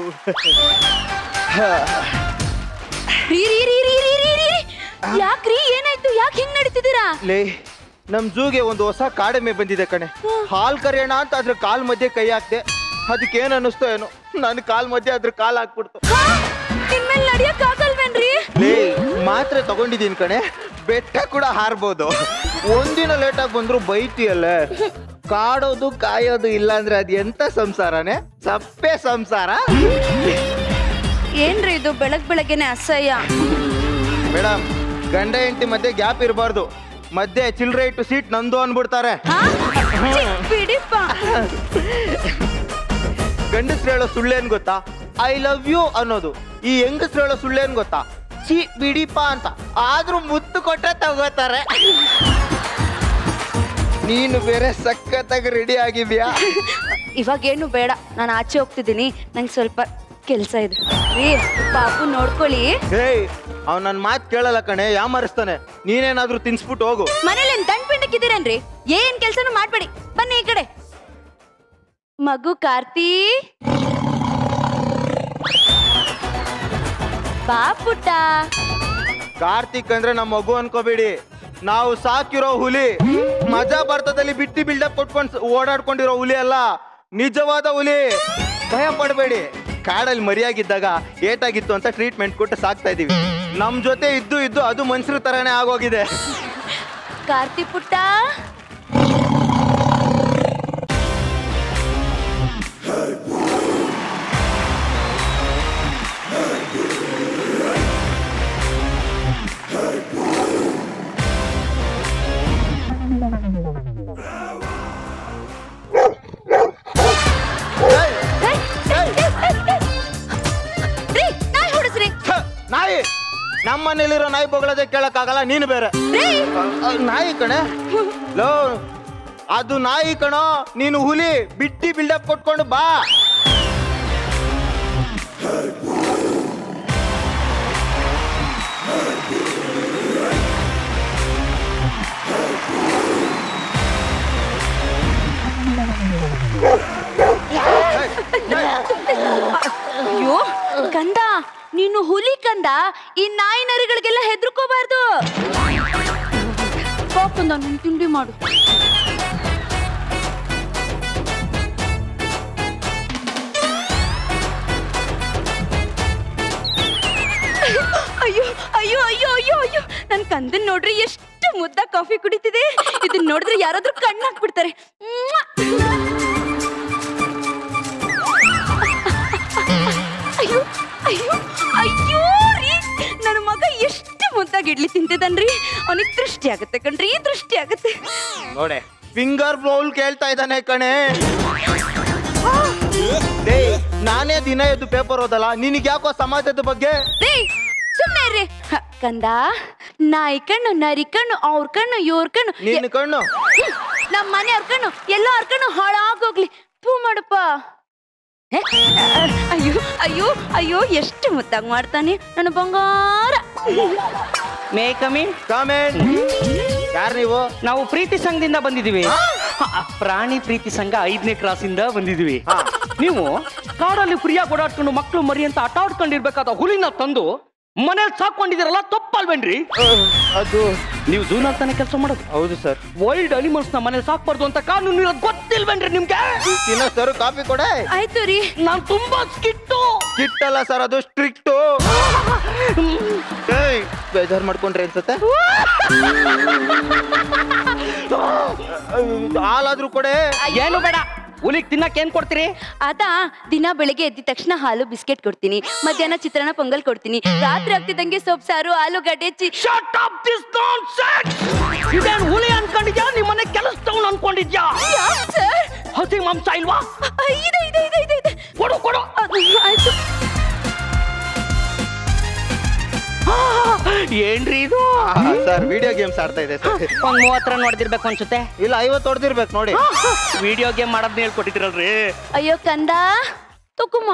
[SPEAKER 13] ಯಾಕ್ರಿ, ಏನಾಯ್ತು? ಯಾಕೆ ಹಿಂಗ್ ನಡೀತಿದ್ದೀರಾ?
[SPEAKER 9] ಲೇ, ನಮ್ ಝೂಗೆ ಒಂದು ಹೊಸ ಕಾಡೆಮ್ಮೆ ಬಂದಿದೆ ಕಣೆ. ಹಾಲ್ ಕರೆಯೋಣ ಅಂತ ಅದ್ರ ಕಾಲ್ ಮಧ್ಯೆ ಕೈ ಹಾಕ್ದೆ, ಅದಕ್ಕೆ ಏನ್ ಅನ್ನಿಸ್ತೋ ಏನೋ, ನನ್ ಕಾಲ್ ಮಧ್ಯೆ ಅದ್ರ ಕಾಲ್ ಹಾಕ್ಬಿಡ್ತು.
[SPEAKER 13] ಇನ್ಮೇಲೆ ನಡಿಯಕ್ ಆಗಲ್ವೇನ್ರಿ?
[SPEAKER 9] ಲೇ, ಮಾತ್ರೆ ತಗೊಂಡಿದೀನಿ ಕಣೆ, ಬೆಟ್ಟ ಕೂಡ ಹಾರ್ಬೋದು. ಒಂದಿನ ಲೇಟ್ ಆಗಿ ಬಂದ್ರು ಬೈತಿಯಲ್ಲ. ಕಾಡೋದು ಕಾಯೋದು ಇಲ್ಲ ಅಂದ್ರೆ ಅದ್ ಎಂತ ಸಂಸಾರನೇ, ಸಪ್ಪೆ ಸಂಸಾರ.
[SPEAKER 13] ಏನ್ರಿ ಇದು ಬೆಳಗ್ ಬೆಳಗ್ಗೆನೆ ಅಸಹ್ಯ?
[SPEAKER 9] ಮೇಡಮ್, ಗಂಡ ಹೆಂಡತಿ ಮಧ್ಯೆ ಗ್ಯಾಪ್ ಇರಬಾರ್ದು. ಮಧ್ಯೆ ಚಿಲ್ರೆ ಇಟ್ಟು ಸೀಟ್ ನಂದು ಅನ್ಬಿಡ್ತಾರೆ.
[SPEAKER 13] ಬಿಡಿಪ್ಪ.
[SPEAKER 9] ಗಂಡಸ್ರು ಹೇಳೋ ಸುಳ್ಳೇನ್ ಗೊತ್ತಾ? ಐ ಲವ್ ಯು ಅನ್ನೋದು. ಈ ಹೆಂಗಸ್ರು ಹೇಳೋ ಸುಳ್ಳೇನ್ ಗೊತ್ತಾ? ಚಿ ಬಿಡಿಪ ಅಂತ. ಆದ್ರೂ ಮುತ್ತು ಕೊಟ್ರೆ ತಗೋತಾರೆ. ನೀನು ಬೇರೆ ಸಖತ್ತಾಗಿ ರೆಡಿ ಆಗಿದ್ಯಾ?
[SPEAKER 13] ಇವಾಗೇನು ಬೇಡ, ನಾನು ಆಚೆ ಹೋಗ್ತಿದ್ದೀನಿ, ನಂಗೆ ಸ್ವಲ್ಪ ಕೆಲಸ ಇದೆ. ರೀ ಪಾಪು ನೋಡ್ಕೊಳ್ಳಿ.
[SPEAKER 9] ಏಯ್, ಅವ್ ನನ್ ಮಾತ್ ಕೇಳಲ್ಲ ಕಣೆ, ಯಾಮರಿಸ್ತಾನೆ. ನೀನೇನಾದ್ರೂ ತಿನ್ಸ್ಬಿಟ್ಟು ಹೋಗು.
[SPEAKER 13] ಮನೇಲಿ ಏನ್ ದಂಡ್ ಪಿಂಡಕ್ಕಿದ್ದೀರೇನ್ರಿ? ಏನ್ ಕೆಲ್ಸನೂ ಮಾಡ್ಬೇಡಿ, ಬನ್ನಿ ಈ ಕಡೆ. ಮಗು ಕಾರ್ತಿ, ಬಾ ಪುಟ್ಟ.
[SPEAKER 9] ಕಾರ್ತಿಕ್ ಅಂದ್ರೆ ನಮ್ಮ ಮಗು ಅನ್ಕೋಬೇಡಿ, ನಾವು ಸಾಕಿರೋ ಹುಲಿ. ಮಜಾ ಭಾರತದಲ್ಲಿ ಬಿಟ್ಟಿ ಬಿಲ್ಡಪ್ ಕೊಟ್ಕೊಂಡು ಓಡಾಡ್ಕೊಂಡಿರೋ ಹುಲಿ ಅಲ್ಲ, ನಿಜವಾದ ಹುಲಿ. ಭಯ ಪಡಬೇಡಿ. ಕಾಡಲ್ಲಿ ಮರಿಯಾಗಿದ್ದಾಗ ಏಟಾಗಿತ್ತು ಅಂತ ಟ್ರೀಟ್ಮೆಂಟ್ ಕೊಟ್ಟು ಸಾಕ್ತಾ ಇದೀವಿ. ನಮ್ ಜೊತೆ ಇದ್ದು ಇದ್ದು ಅದು ಮನುಷ್ಯರ ತರಾನೇ ಆಗೋಗಿದೆ.
[SPEAKER 13] ಕಾರ್ತಿ ಪುಟ್ಟ,
[SPEAKER 9] ನಾಯಿ ನಮ್ಮ ಮನೇಲಿರೋ ನಾಯಿ ಬೊಗಳದೆ ಕೇಳಕ್ ಆಗಲ್ಲ, ನೀನು ಬೇರೆ. ನಾಯಿ ಕಣೆ, ಲೋ ಅದು ನಾಯಿ ಕಣೋ, ನೀನು ಹುಲಿ. ಬಿಟ್ಟಿ ಬಿಲ್ಡಪ್ ಕೊಟ್ಕೊಂಡು ಬಾ.
[SPEAKER 13] ಅಯ್ಯೋ ಕಂದ, ನೀನು ಹುಲಿ ಕಂದ. ಈ ನಾಯಿ ನರಿಗಳಿಗೆಲ್ಲ ಹೆದರ್ಕೋಬಾರ್ದು. ಪಾಪ ನಾನು ತಿಂಡಿ ಮಾಡು. ಅಯ್ಯೋ ಅಯ್ಯೋ ಅಯ್ಯೋ ಅಯ್ಯೋ ಅಯ್ಯೋ, ನನ್ ಕಂದನ್ ನೋಡ್ರಿ ಎಷ್ಟು ಮುದ್ದ ಕಾಫಿ ಕುಡಿತಿದೆ. ಇದನ್ನ ನೋಡಿದ್ರೆ ಯಾರಾದ್ರೂ ಕಣ್ಣು ಹಾಕ್ಬಿಡ್ತಾರೆ. ಅಯ್ಯೋ ಅಯ್ಯೋ ಅಯ್ಯೋ ರೀ, ನನ್ನ ಮಗ ಎಷ್ಟು ಮುದ್ದಾಗಿ ಇಡ್ಲಿ ತಿಂತಿದ್ದಾನ್ರಿ. ಅವನಿಗೆ ದೃಷ್ಟಿ ಆಗುತ್ತೆ ಕಣ್ರಿ, ದೃಷ್ಟಿ ಆಗುತ್ತೆ.
[SPEAKER 9] ನೋಡೆ, ಫಿಂಗರ್ ಬೌಲ್ ಕೇಳ್ತಾ ಇದ್ದಾನೆ ಕಣೆ. ನಾನೇ ದಿನ ಎದ್ದು ಪೇಪರ್ ಓದಲ್ಲ, ನಿನಗೆ ಯಾಕೋ ಸಮಾಜದ ಬಗ್ಗೆ?
[SPEAKER 13] ಸುಮ್ಮನೆ ರೀ ಕಂದ, ನಾಯಿ ಕಣ್ಣು ನರಿ ಕಣ್ಣು ಅವ್ರ ಕಣ್ಣು ಇವ್ರ ಕಣ್ಣು
[SPEAKER 12] ನಿನ್ನ ಕಣ್ಣು
[SPEAKER 13] ನಮ್ಮ ಮನೆಯವ್ರ ಕಣ್ಣು ಎಲ್ಲೋ ಅವ್ರ ಕಣ್ಣು ಹಾಳಾಗೋಗ್ಲಿ ಪೂ ಮಾಡಪ್ಪ. ಅಯ್ಯೋ ಅಯ್ಯೋ ಅಯ್ಯೋ ಎಷ್ಟು ಮುದ್ದಾಗಿ ಮಾಡ್ತಾನೆ ನನ್ನ ಬಂಗಾರ.
[SPEAKER 12] May come in comment. ಯಾರು ನೀವು?
[SPEAKER 14] ನಾವು ಪ್ರೀತಿ ಸಂಘದಿಂದ ಬಂದಿದ್ದೀವಿ. ಪ್ರಾಣಿ ಪ್ರೀತಿ ಸಂಘ ಐದನೇ ಕ್ರಾಸ್ ಇಂದ ಬಂದಿದ್ದೀವಿ. ನೀವು ಕಾಡಲ್ಲಿ ಫ್ರೀಯಾಗಿ ಓಡಾಡ್ಕೊಂಡು ಮಕ್ಕಳು ಮರಿ ಅಂತ ಆಟ ಆಡ್ಕೊಂಡಿರ್ಬೇಕಾದ ಹುಲಿನ ತಂದು ಮನೇಲಿ ಸಾಕೊಂಡಿದಿರಲ್ಲ, ತಪ್ಪಲ್ವೇನ್ರಿ?
[SPEAKER 12] ಅದು
[SPEAKER 14] ನೀವು ಝೂನಲ್ಲಿ ತಾನೇ ಕೆಲಸ ಮಾಡೋದು?
[SPEAKER 12] ಹೌದು ಸರ್.
[SPEAKER 14] ವೈಲ್ಡ್ ಅನಿಮಲ್ಸ್ ನ ಮನೇಲಿ ಸಾಕ್ಬಾರ್ದು ಅಂತ ಕಾನೂನು ಇರೋದು ಗೊತ್ತಿಲ್ವೇನ್ರಿ ನಿಮ್ಗೆ?
[SPEAKER 12] ತಿನ್ನೋ ಸರ್ ಕಾಫಿ ಕೊಡೆ.
[SPEAKER 13] ಆಯ್ತು ರೀ.
[SPEAKER 14] ನಾನ್ ತುಂಬಾ ಸ್ಕಿಟ್ಟು.
[SPEAKER 12] ಸ್ಕಿಟ್ ಅಲ್ಲ ಸರ್, ಅದು ಸ್ಟ್ರಿಕ್ಟು. ಬೇಜಾರ್ ಮಾಡ್ಕೊಂಡ್ರೆ ಅನ್ಸುತ್ತೆ. ಹಾಲಾದ್ರೂ ಕೊಡೆ.
[SPEAKER 14] ಏನು ಬೇಡ. ಹುಲಿಗ್ ತಿನ್ನಕ್ ಏನ್ ಕೊಡ್ತೀರಿ?
[SPEAKER 13] ಅದಾ ದಿನ ಬೆಳಿಗ್ಗೆ ಎದ್ದ ತಕ್ಷಣ ಹಾಲು ಬಿಸ್ಕೆಟ್ ಕೊಡ್ತೀನಿ, ಮಧ್ಯಾಹ್ನ ಚಿತ್ರಾನ್ನ ಪೊಂಗಲ್ ಕೊಡ್ತೀನಿ, ರಾತ್ರಿ ಆಗ್ತಿದ್ದಂಗೆ ಸೊಪ್ಪು ಸಾರು ಆಲೂಗಡ್ಡೆ ಚಿ.
[SPEAKER 14] Shut up this nonsense! ಇದೇನ್ ಹುಲಿ ಅನ್ಕೊಂಡಿದ್ಯಾ? ನಿಮ್ ಮನೆ ಕೆಲಸದವ್ನು ಅನ್ಕೊಂಡಿದ್ಯಾ?
[SPEAKER 13] ಸರ್
[SPEAKER 14] ಹಸಿ ಮಾಂಸ ಇಲ್ವಾ?
[SPEAKER 13] ಇದೆ ಇದೆ ಇದೆ ಇದೆ ಇದೆ.
[SPEAKER 14] ಕೊಡು ಕೊಡು.
[SPEAKER 13] ಆಯ್ತು.
[SPEAKER 14] ಏನ್ರಿ ಇದು?
[SPEAKER 12] ಸರ್ ವಿಡಿಯೋ ಗೇಮ್ಸ್ ಆಡ್ತಾ ಇದೆ ಸರ್.
[SPEAKER 14] ಒಂದ್ ಮೂವತ್ತರ ನೋಡ್ದಿರ್ಬೇಕು ಅನ್ಸುತ್ತೆ.
[SPEAKER 12] ಇಲ್ಲ ಐವತ್ತು ಹೊಡೆದಿರ್ಬೇಕು ನೋಡಿ.
[SPEAKER 14] ವಿಡಿಯೋ ಗೇಮ್ ಮಾಡೋದ್ನ ಹೇಳ್ಕೊಟ್ಟಿದ್ರಲ್ರಿ.
[SPEAKER 13] ಅಯ್ಯೋ ಕಂದ ತುಕುಮ.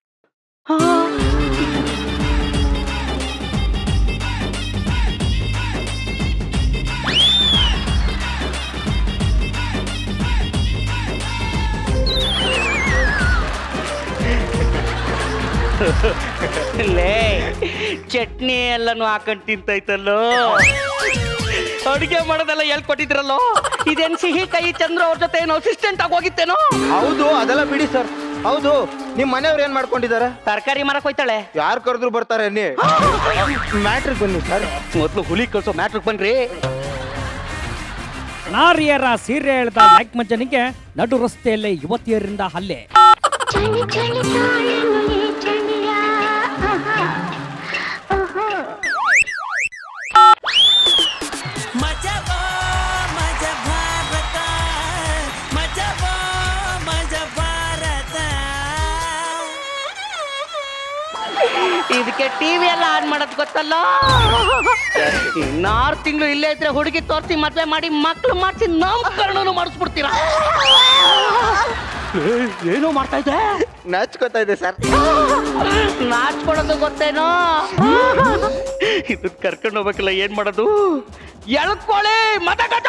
[SPEAKER 14] ಲೇ ಚಟ್ನಿ ಎಲ್ಲಾನು ಹಾಕೊಂಡ್ ತಿಂತೈತಲ್ಲೋ. ಅಡುಗೆ ಮಾಡೋದೆಲ್ಲ ಎಲ್ಲಿ ಕೊಟ್ಟಿದ್ರಲ್ಲೋ? ಇದೇನ್ ಸಿಹಿ ಕೈ ಚಂದ್ರ ಅವ್ರ ಜೊತೆ ಏನೋ ಅಸಿಸ್ಟೆಂಟ್ ಆಗಿ ಹೋಗಿತ್ತೇನೋ?
[SPEAKER 12] ಹೌದು ಅದೆಲ್ಲ ಬಿಡಿ ಸರ್. ಹೌದು ನಿಮ್ ಮನೆಯವ್ರು ಏನ್ ಮಾಡ್ಕೊಂಡಿದ್ದಾರೆ?
[SPEAKER 14] ತರಕಾರಿ ಮಾರಕ್ ಹೋಯ್ತಾಳೆ.
[SPEAKER 12] ಯಾರು ಕರೆದ್ರು ಬರ್ತಾರೆ ನೀ. ಮ್ಯಾಟ್ರಿಕ್ ಬನ್ನಿ ಸರ್.
[SPEAKER 14] ಮೊದ್ಲು ಹುಲಿ ಕಳ್ಸೋ ಮ್ಯಾಟ್ರಿಕ್ ಬನ್ರಿ.
[SPEAKER 15] ನಾರಿಯರ ಸೀರೆ ಎಳೆದ ಲೈಕ್ ಮಜ್ಜನಿಗೆ ನಡು ರಸ್ತೆಯಲ್ಲೇ ಯುವತಿಯರಿಂದ ಹಲ್ಲೆ.
[SPEAKER 14] ಇದಕ್ಕೆ ಟಿವಿ ಎಲ್ಲ ಆನ್ ಮಾಡೋದ್ ಗೊತ್ತಲ್ಲ. ಇನ್ನಾರು ತಿಂಗಳು ಇಲ್ಲೇ ಇದ್ರೆ ಹುಡುಗಿ ತೋರಿಸಿ ಮದ್ವೆ ಮಾಡಿ ಮಕ್ಳು ಮಾಡಿಸಿ ನಾಮಕರಣನು ಮಾಡಿಸ್ಬಿಡ್ತೀರಾ? ಏನೋ ಮಾಡ್ತಾ ಇದೆ.
[SPEAKER 12] ನಾಚ್ಕೋತಾ ಇದೆ ಸರ್.
[SPEAKER 14] ನಾಚ್ಕೊಳೋದು ಗೊತ್ತೇನೋ? ಇದನ್ನ ಕರ್ಕೊಂಡು ಹೋಗ್ಬೇಕಲ್ಲ, ಏನ್ ಮಾಡೋದು? ಎಳ್ಕೊಳ್ಳಿ ಮತಗಟ.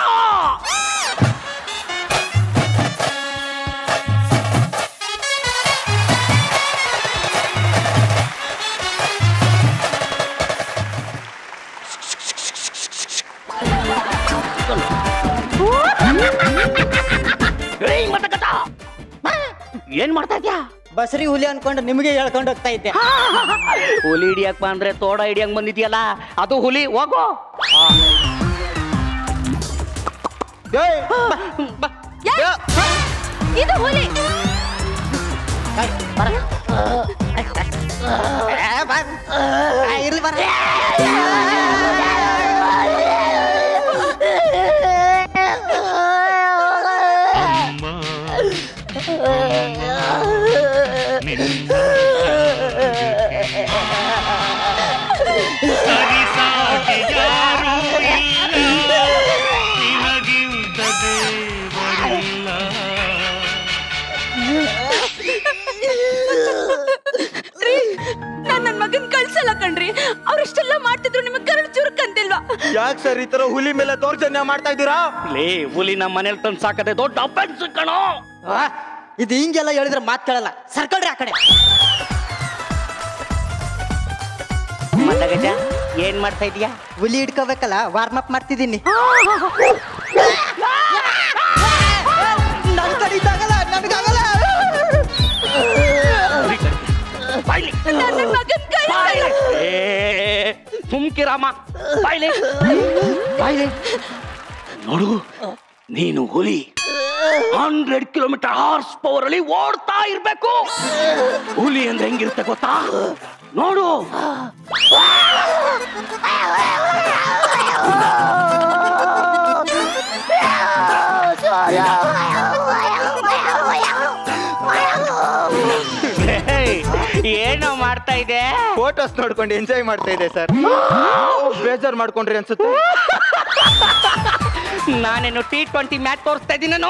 [SPEAKER 14] ಏನ್ ಮಾಡ್ತಾ ಇದ್ಯಾ?
[SPEAKER 12] ಬಸರಿ ಹುಲಿ ಅನ್ಕೊಂಡು ನಿಮಗೆ ಹೇಳ್ಕೊಂಡು ಹೋಗ್ತಾ ಇದ್ದೆ.
[SPEAKER 14] ಹುಲಿ ಹಿಡಿಯಕ್ ಬಂದ್ರೆ ತೋಡ ಹಿಡಿಯಂಗ್ ಬಂದಿದ್ಯಲ್ಲ, ಅದು ಹುಲಿ. ಹೋಗೋ.
[SPEAKER 13] ಇದು ಹುಲಿ.
[SPEAKER 12] ಇರ್ಲಿ ಬರ.
[SPEAKER 13] ನಾನ್ ನನ್ ಮಗನ್ ಕಳ್ಸಲ್ಲ ಕಣ್ರಿ. ಅವ್ರಷ್ಟೆಲ್ಲ ಮಾಡ್ತಿದ್ರು ನಿಮಗ್ ಕರಳು ಚುರುಕಂತಿಲ್ವಾ?
[SPEAKER 12] ಯಾಕೆ ಸರ್ ಈ ತರ ಹುಲಿ ಮೇಲೆ ದೌರ್ಜನ್ಯ ಮಾಡ್ತಾ ಇದ್ದೀರಾ?
[SPEAKER 14] ಲೇ ಹುಲಿ ನಮ್ಮ ಮನೇಲಿ ತಂದು ಸಾಕದೆ ದೊಡ್ಡ ಅಫೆನ್ಸ್ ಕಣೋ.
[SPEAKER 12] ಇದು ಹಿಂಗೆಲ್ಲ ಹೇಳಿದ್ರೆ ಮಾತ್ ಕೇಳಲ್ಲ. ಸರ್ಕಲ್ರಿ ಆ ಕಡೆ.
[SPEAKER 14] ಮತಗಜ ಏನ್ ಮಾಡ್ತಾ ಇದೀಯಾ?
[SPEAKER 12] ಹುಲಿ ಹಿಡ್ಕೋಬೇಕಲ್ಲ, ವಾರ್ಮ್ ಅಪ್ ಮಾಡ್ತಿದ್ದೀನಿ. ನನ್ ಕಡಿತಾಗಲ್ಲ, ನನ್ಗಾಗಲ್ಲ.
[SPEAKER 14] ಸುಮ್ಕಿರಾಮ. ಬಾಯ್ಲೆ ಬಾಯ್ಲೆ. ನೋಡು, ನೀನು ಹುಲಿ ಹಂಡ್ರೆಡ್ ಕಿಲೋಮೀಟರ್ ಹಾರ್ಸ್ ಪವರ್ ಅಲ್ಲಿ ಓಡ್ತಾ ಇರ್ಬೇಕು. ಹುಲಿ ಅಂದ್ರೆ ಹೆಂಗಿರುತ್ತೆ ಗೊತ್ತಾ? ನೋಡು. ಏನೋ ಮಾಡ್ತಾ ಇದೆ?
[SPEAKER 9] ಫೋಟೋಸ್ ನೋಡ್ಕೊಂಡು ಎಂಜಾಯ್ ಮಾಡ್ತಾ ಇದೆ ಸರ್. ಬೇಜಾರ್ ಮಾಡ್ಕೊಂಡ್ರಿ ಅನ್ಸುತ್ತೆ.
[SPEAKER 14] ನಾನೇನು ಟಿ ಟ್ವೆಂಟಿ ಮ್ಯಾಚ್ ತೋರಿಸ್ತಾ ಇದ್ದೀನಿ ನಾನು.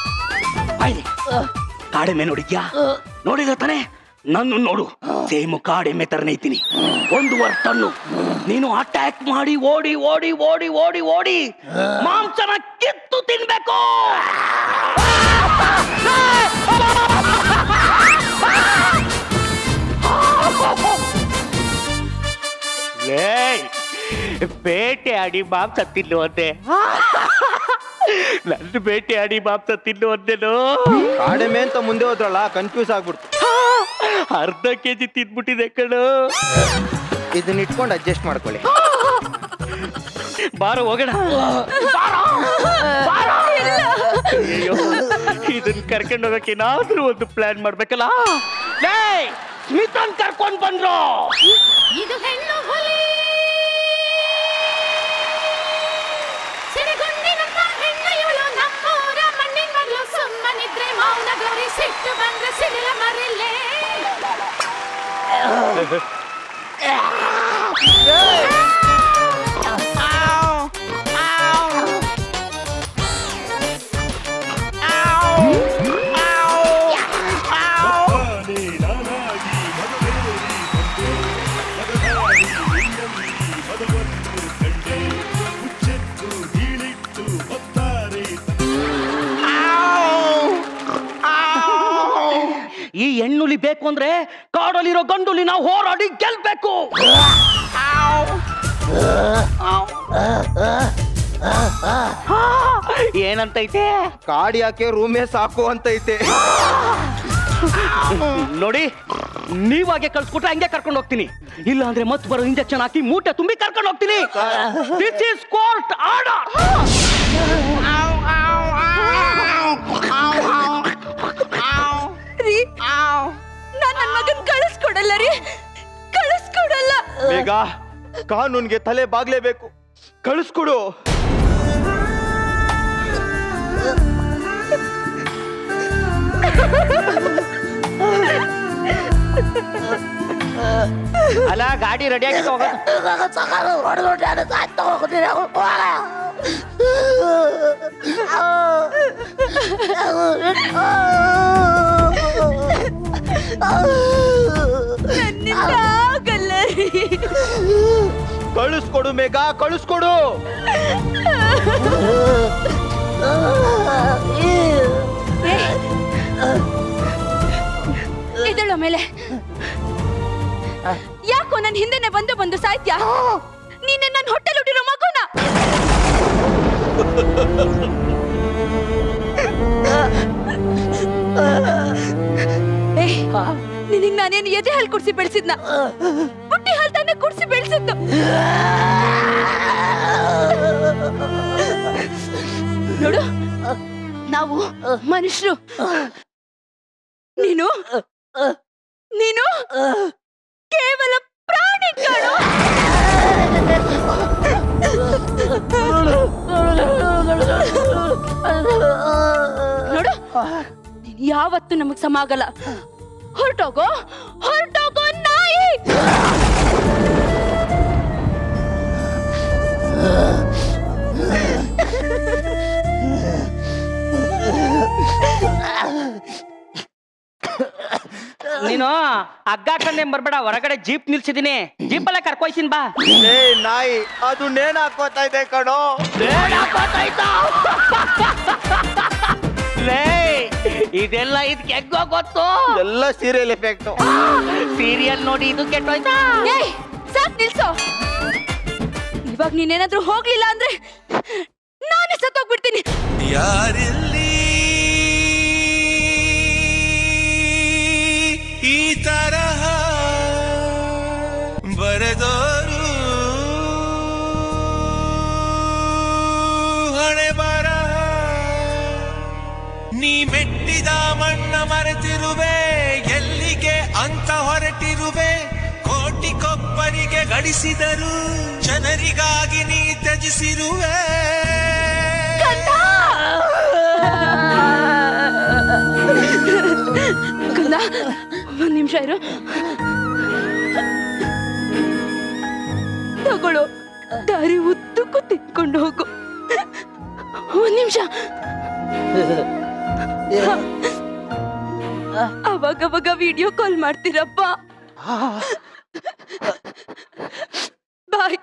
[SPEAKER 14] ಕಾಡೆಮ್ಮೆ ನೋಡಿದ್ಯಾ? ನೋಡಿದ ತಾನೆ? ನನ್ನ ನೋಡು, ಸೇಮ್ ಕಾಡೆಮ್ಮೆ ತರನೇ ಇದ್ದೀನಿ. ಒಂದೂವರೆ ಟನ್ನು. ನೀನು ಅಟ್ಯಾಕ್ ಮಾಡಿ ಓಡಿ ಓಡಿ ಓಡಿ ಓಡಿ ಓಡಿ ಮಾಂಸನ ಕಿತ್ತು ತಿನ್ಬೇಕು. ಬೇಟೆ ಆಡಿ ಮಾಂಸ ತಿನ್ನುವಂತೆ, ನನ್ನ ಬೇಟೆ ಆಡಿ ಮಾಂಸ ತಿನ್ನುವಂತೆನೋ.
[SPEAKER 9] ಕಾಡೆಮ್ಮೆ ಅಂತ ಮುಂದೆ ಹೋದ್ರಲ್ಲ, ಕನ್ಫ್ಯೂಸ್ ಆಗ್ಬಿಡ್ತು.
[SPEAKER 14] ಅರ್ಧ ಕೆಜಿ ತಿನ್ಬಿಟ್ಟಿದೆ ಕಣೋ.
[SPEAKER 9] ಇದನ್ನ ಇಟ್ಕೊಂಡು ಅಡ್ಜಸ್ಟ್ ಮಾಡ್ಕೊಳ್ಳಿ.
[SPEAKER 14] ಬಾರೋ ಹೋಗೋಣ. ಅಯ್ಯೋ, ಇದನ್ನ ಕರ್ಕೊಂಡು ಹೋಗಕ್ಕೆ ಏನಾದ್ರೂ ಒಂದು ಪ್ಲಾನ್ ಮಾಡ್ಬೇಕಲ್ಲ. ಸ್ಮಿತನ್ ಕರ್ಕೊಂಡ್ ಬಂದ್ರು.
[SPEAKER 3] ಇದು ಹೆಣ್ಣು ಹುಲಿ ಸಿರಿಗುಂದಿನಂತ ಹೆಣ್ಣು ಇವಳು, ನಮ್ಮೂರ ಮಣ್ಣಿನ ಮಗಳು. ಸುಮ್ಮನಿದ್ರೆ ಮೌನ ಗೌರಿ, ಸಿಟ್ಟು ಬಂದ್ರೆ ಸಿಡಿಲ ಮರಿಲೇ.
[SPEAKER 14] ಈ ಹೆಣ್ಣುಲಿ ಬೇಕು ಅಂದ್ರೆ ಕಾಡಲ್ಲಿರೋ ಗಂಡುಲಿ ನಾವು ಹೋರಾಡಿ ಗೆಲ್ಬೇಕು. ಏನಂತೈತೆ?
[SPEAKER 9] ಕಾಡಿ ಯಾಕೆ ರೂಮೇ ಸಾಕು ಅಂತೈತೆ.
[SPEAKER 14] ನೋಡಿ, ನೀವಾಗೆ ಕಳ್ಸ್ಕೊಟ್ರೆ ಹಂಗೆ ಕರ್ಕೊಂಡು ಹೋಗ್ತೀನಿ. ಇಲ್ಲ ಅಂದ್ರೆ ಮತ್ ಬರೋ ಇಂಜೆಕ್ಷನ್ ಹಾಕಿ ಮೂಟೆ ತುಂಬಿ ಕರ್ಕೊಂಡು ಹೋಗ್ತೀನಿ. This is court order.
[SPEAKER 13] ನಾನ್ ನನ್ ಮಗನ್ ಕಳಿಸ್ಕೊಡಲ್ಲ ರೀ, ಕಳಿಸ್ಕೊಡಲ್ಲ.
[SPEAKER 9] ಬೇಗ ಕಾನೂನ್ಗೆ ತಲೆ ಬಾಗ್ಲೇಬೇಕು, ಕಳಿಸ್ಕೊಡು.
[SPEAKER 14] ಅಲ್ಲ, ಗಾಡಿ ರೆಡಿ ಆಗಿ
[SPEAKER 9] ಕಳಿಸ್ಕೊಡು ಮೇಘ, ಕಳಿಸ್ಕೊಡು.
[SPEAKER 13] ಇದಳ ಮೇಲೆ ಯಾಕೋ ನನ್ ಹಿಂದೆನೆ ಬಂದು ಬಂದು ಸಾಯ್ತ್ಯಾ? ನೀನೆ ನನ್ನ ಹೊಟ್ಟೆಲ್ ಹುಟ್ಟಿರೋ ಮಗುನ. ನಿನಗ್ ನಾನೇನು ಎದೆ ಹಾಲು ಕುಡ್ಸಿ ಬೆಳೆಸಿದ್ನ? ಪುಟ್ಟಿ ಹಾಲು ತಾನೇ ಕುಡ್ಸಿ ಬೆಳೆಸಿದ್ದು. ನೋಡು, ನಾವು ಮನುಷ್ಯರು, ನೀನು ನೀನು ಕೇವಲ ಪ್ರಾಣಿ ಕಣೋ. ನೋಡು, ನೀನ್ ಯಾವತ್ತೂ ನಮಗ್ ಸಮ ಆಗಲ್ಲ. ಹೊರಟೋಗೋ, ಹೊರಟೋಗೋ ನಾಯಿ.
[SPEAKER 14] ನೀನು ಹಗ್ಗ ಹಾಕೊಂಡೆ ಬರ್ಬೇಡ, ಹೊರಗಡೆ ಜೀಪ್ ನಿಲ್ಸಿದೀನಿ, ಜೀಪ್ ಅಲ್ಲೇ ಕರ್ಕೊಯ್ತೀನಿ ಬಾ.
[SPEAKER 9] ಏ ನಾಯಿ, ಅದು ನೇಣು ಹಾಕೋತಾ ಇದೆ ಕಣೋ.
[SPEAKER 14] ಇದೆಲ್ಲ ಇದು ಕೆಗ್ಗೋ ಗೊತ್ತು,
[SPEAKER 9] ಎಲ್ಲ ಸೀರಿಯಲ್ ಎಫೆಕ್ಟ್.
[SPEAKER 14] ಸೀರಿಯಲ್ ನೋಡಿ ಇದು ಕೆಟ್ಟೋಯ್ತಾ?
[SPEAKER 13] ಸಾಕ್ ನಿಲ್ಸೋ. ಇವಾಗ ನೀನೇನಾದ್ರೂ ಹೋಗ್ಲಿಲ್ಲ ಅಂದ್ರೆ ನಾನೇ ಸತ್ತೋಗ್ಬಿಡ್ತೀನಿ.
[SPEAKER 8] ಯಾರಿಲ್ಲಿ ಈ ತರಹ ಬರೆದೋರು ಹಣೆ ಬರಹ, ನೀ ಮೆಟ್ಟಿದ ಮಣ್ಣ ಮರೆತಿರುವೆ, ಎಲ್ಲಿಗೆ ಅಂತ ಹೊರಟಿರುವೆ. ಕೋಟಿಗೊಬ್ಬರಿಗೆ ಗಳಿಸಿದರು, ಜನರಿಗಾಗಿ ನೀ ತ್ಯಜಿಸಿರುವೆ.
[SPEAKER 13] ಕಂದ, ಒಂದ್ ನಿಮಿಷ ಇರು. ತಗೊಳ್ಳೋ, ದಾರಿ ಉದ್ದಕ್ಕೂ ತಿನ್ಕೊಂಡು ಹೋಗು. ಒಂದ್ ನಿಮಿಷ. ಅವಾಗವಾಗ ವಿಡಿಯೋ ಕಾಲ್ ಮಾಡ್ತೀರಪ್ಪ. ಬಾಯ್.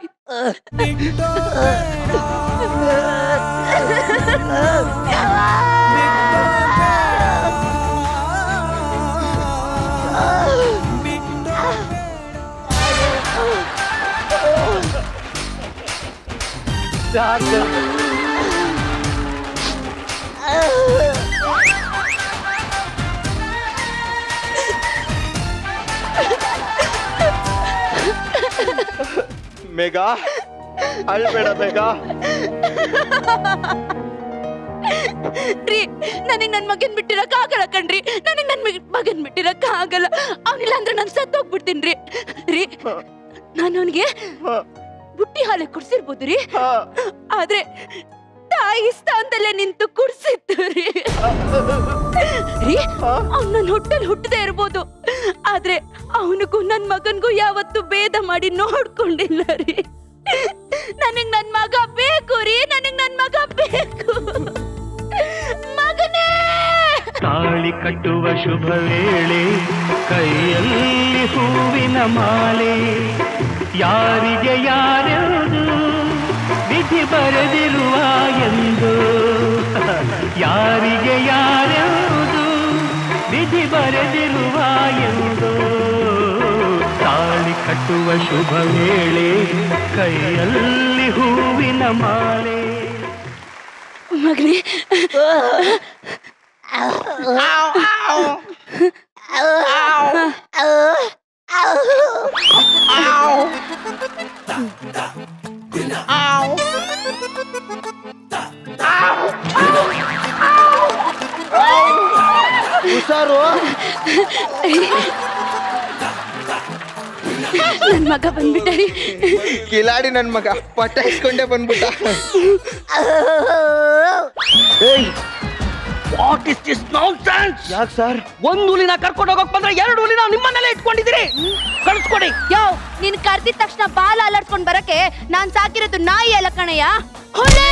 [SPEAKER 9] ಮೇಘಾ, ಅಳ್ಬೇಡ ಮೇಘಾ.
[SPEAKER 13] ರೀ, ನನಗ್ ನನ್ ಮಗನ್ ಬಿಟ್ಟಿರಕ್ ಆಗಲ್ಲ ಕಣ್ರಿ. ನನಗ್ ನನ್ ಮಗನ್ ಬಿಟ್ಟಿರಕ್ ಆಗಲ್ಲ. ಅವನಿಲ್ಲ ಅಂದ್ರೆ ನಾನು ಸತ್ತೋಗ್ಬಿಡ್ತೀನಿ ರೀ. ರೀ, ನಾನು ಅವನಿಗೆ ಬುಟ್ಟಿ ಹಾಲೆ ಕುಡ್ಸಿರ್ಬೋದು ರೀ, ಆದ್ರೆ ತಾಯಿ ಸ್ಥಾನದಲ್ಲೇ ನಿಂತು ಕುಡ್ಸಿತ್ತು ರೀ. ರೀ, ಅವ್ನು ನನ್ನ ಹೊಟ್ಟೆಲ್ ಹುಟ್ಟದೇ ಇರ್ಬೋದು, ಆದ್ರೆ ಅವನಿಗೂ ನನ್ ಮಗನ್ಗೂ ಯಾವತ್ತು ಭೇದ ಮಾಡಿ ನೋಡ್ಕೊಂಡಿಲ್ಲ ರೀ. ನನಗ್ ನನ್ ಮಗ ಬೇಕು ರೀ, ನನಗ್ ನನ್ ಮಗ ಬೇಕು. ಮಗನೇ,
[SPEAKER 7] ತಾಳಿ ಕಟ್ಟುವ ಶುಭ ವೇಳೆ, ಕೈಯಲ್ಲಿ ಹೂವಿನ ಮಾಲೆ, ಯಾರಿಗೆ ಯಾರ್ಯಾವುದು ವಿಧಿ ಬರೆದಿರುವ ಎಂದು, ಯಾರಿಗೆ ಯಾರ್ಯಾವುದು ವಿಧಿ ಬರೆದಿರುವ ಎಂದು. ತಾಳಿ ಕಟ್ಟುವ ಶುಭ ವೇಳೆ, ಕೈಯಲ್ಲಿ ಹೂವಿನ ಮಾಲೆ.
[SPEAKER 13] ಮಗನೇ,
[SPEAKER 9] ಹುಷಾರು.
[SPEAKER 13] ನನ್ ಮಗ ಬಂದ್ಬಿಟ್ಟ ರೀ.
[SPEAKER 9] ಕಿಲಾಡಿ ನನ್ ಮಗ ಪಟಾಯಿಸ್ಕೊಂಡೆ ಬಂದ್ಬಿಟ್ಟ.
[SPEAKER 14] What is this nonsense?
[SPEAKER 9] ಯಾಕೆ ಸರ್?
[SPEAKER 14] ಒಂದು ಹುಲಿನ ಕರ್ಕೊಂಡು ಹೋಗಕ್ ಬಂದ್ರೆ ಎರಡು ಹುಲಿನ ನಿಮ್ಮನ್ನೆಲ್ಲ ಇಟ್ಕೊಂಡಿದ್ದೀರಿ. ಕಳಿಸ್ಕೊಡಿ.
[SPEAKER 13] ಯೋ, ನೀನ್ ಕರ್ದಿದ ತಕ್ಷಣ ಬಾಲ ಅಲ್ಲಾಡ್ಕೊಂಡ್ ಬರಕ್ಕೆ ನಾನ್ ಸಾಕಿರೋದು ನಾಯಿ ಅಲ್ಲ ಕಣಯ್ಯ, ಹುಲಿ.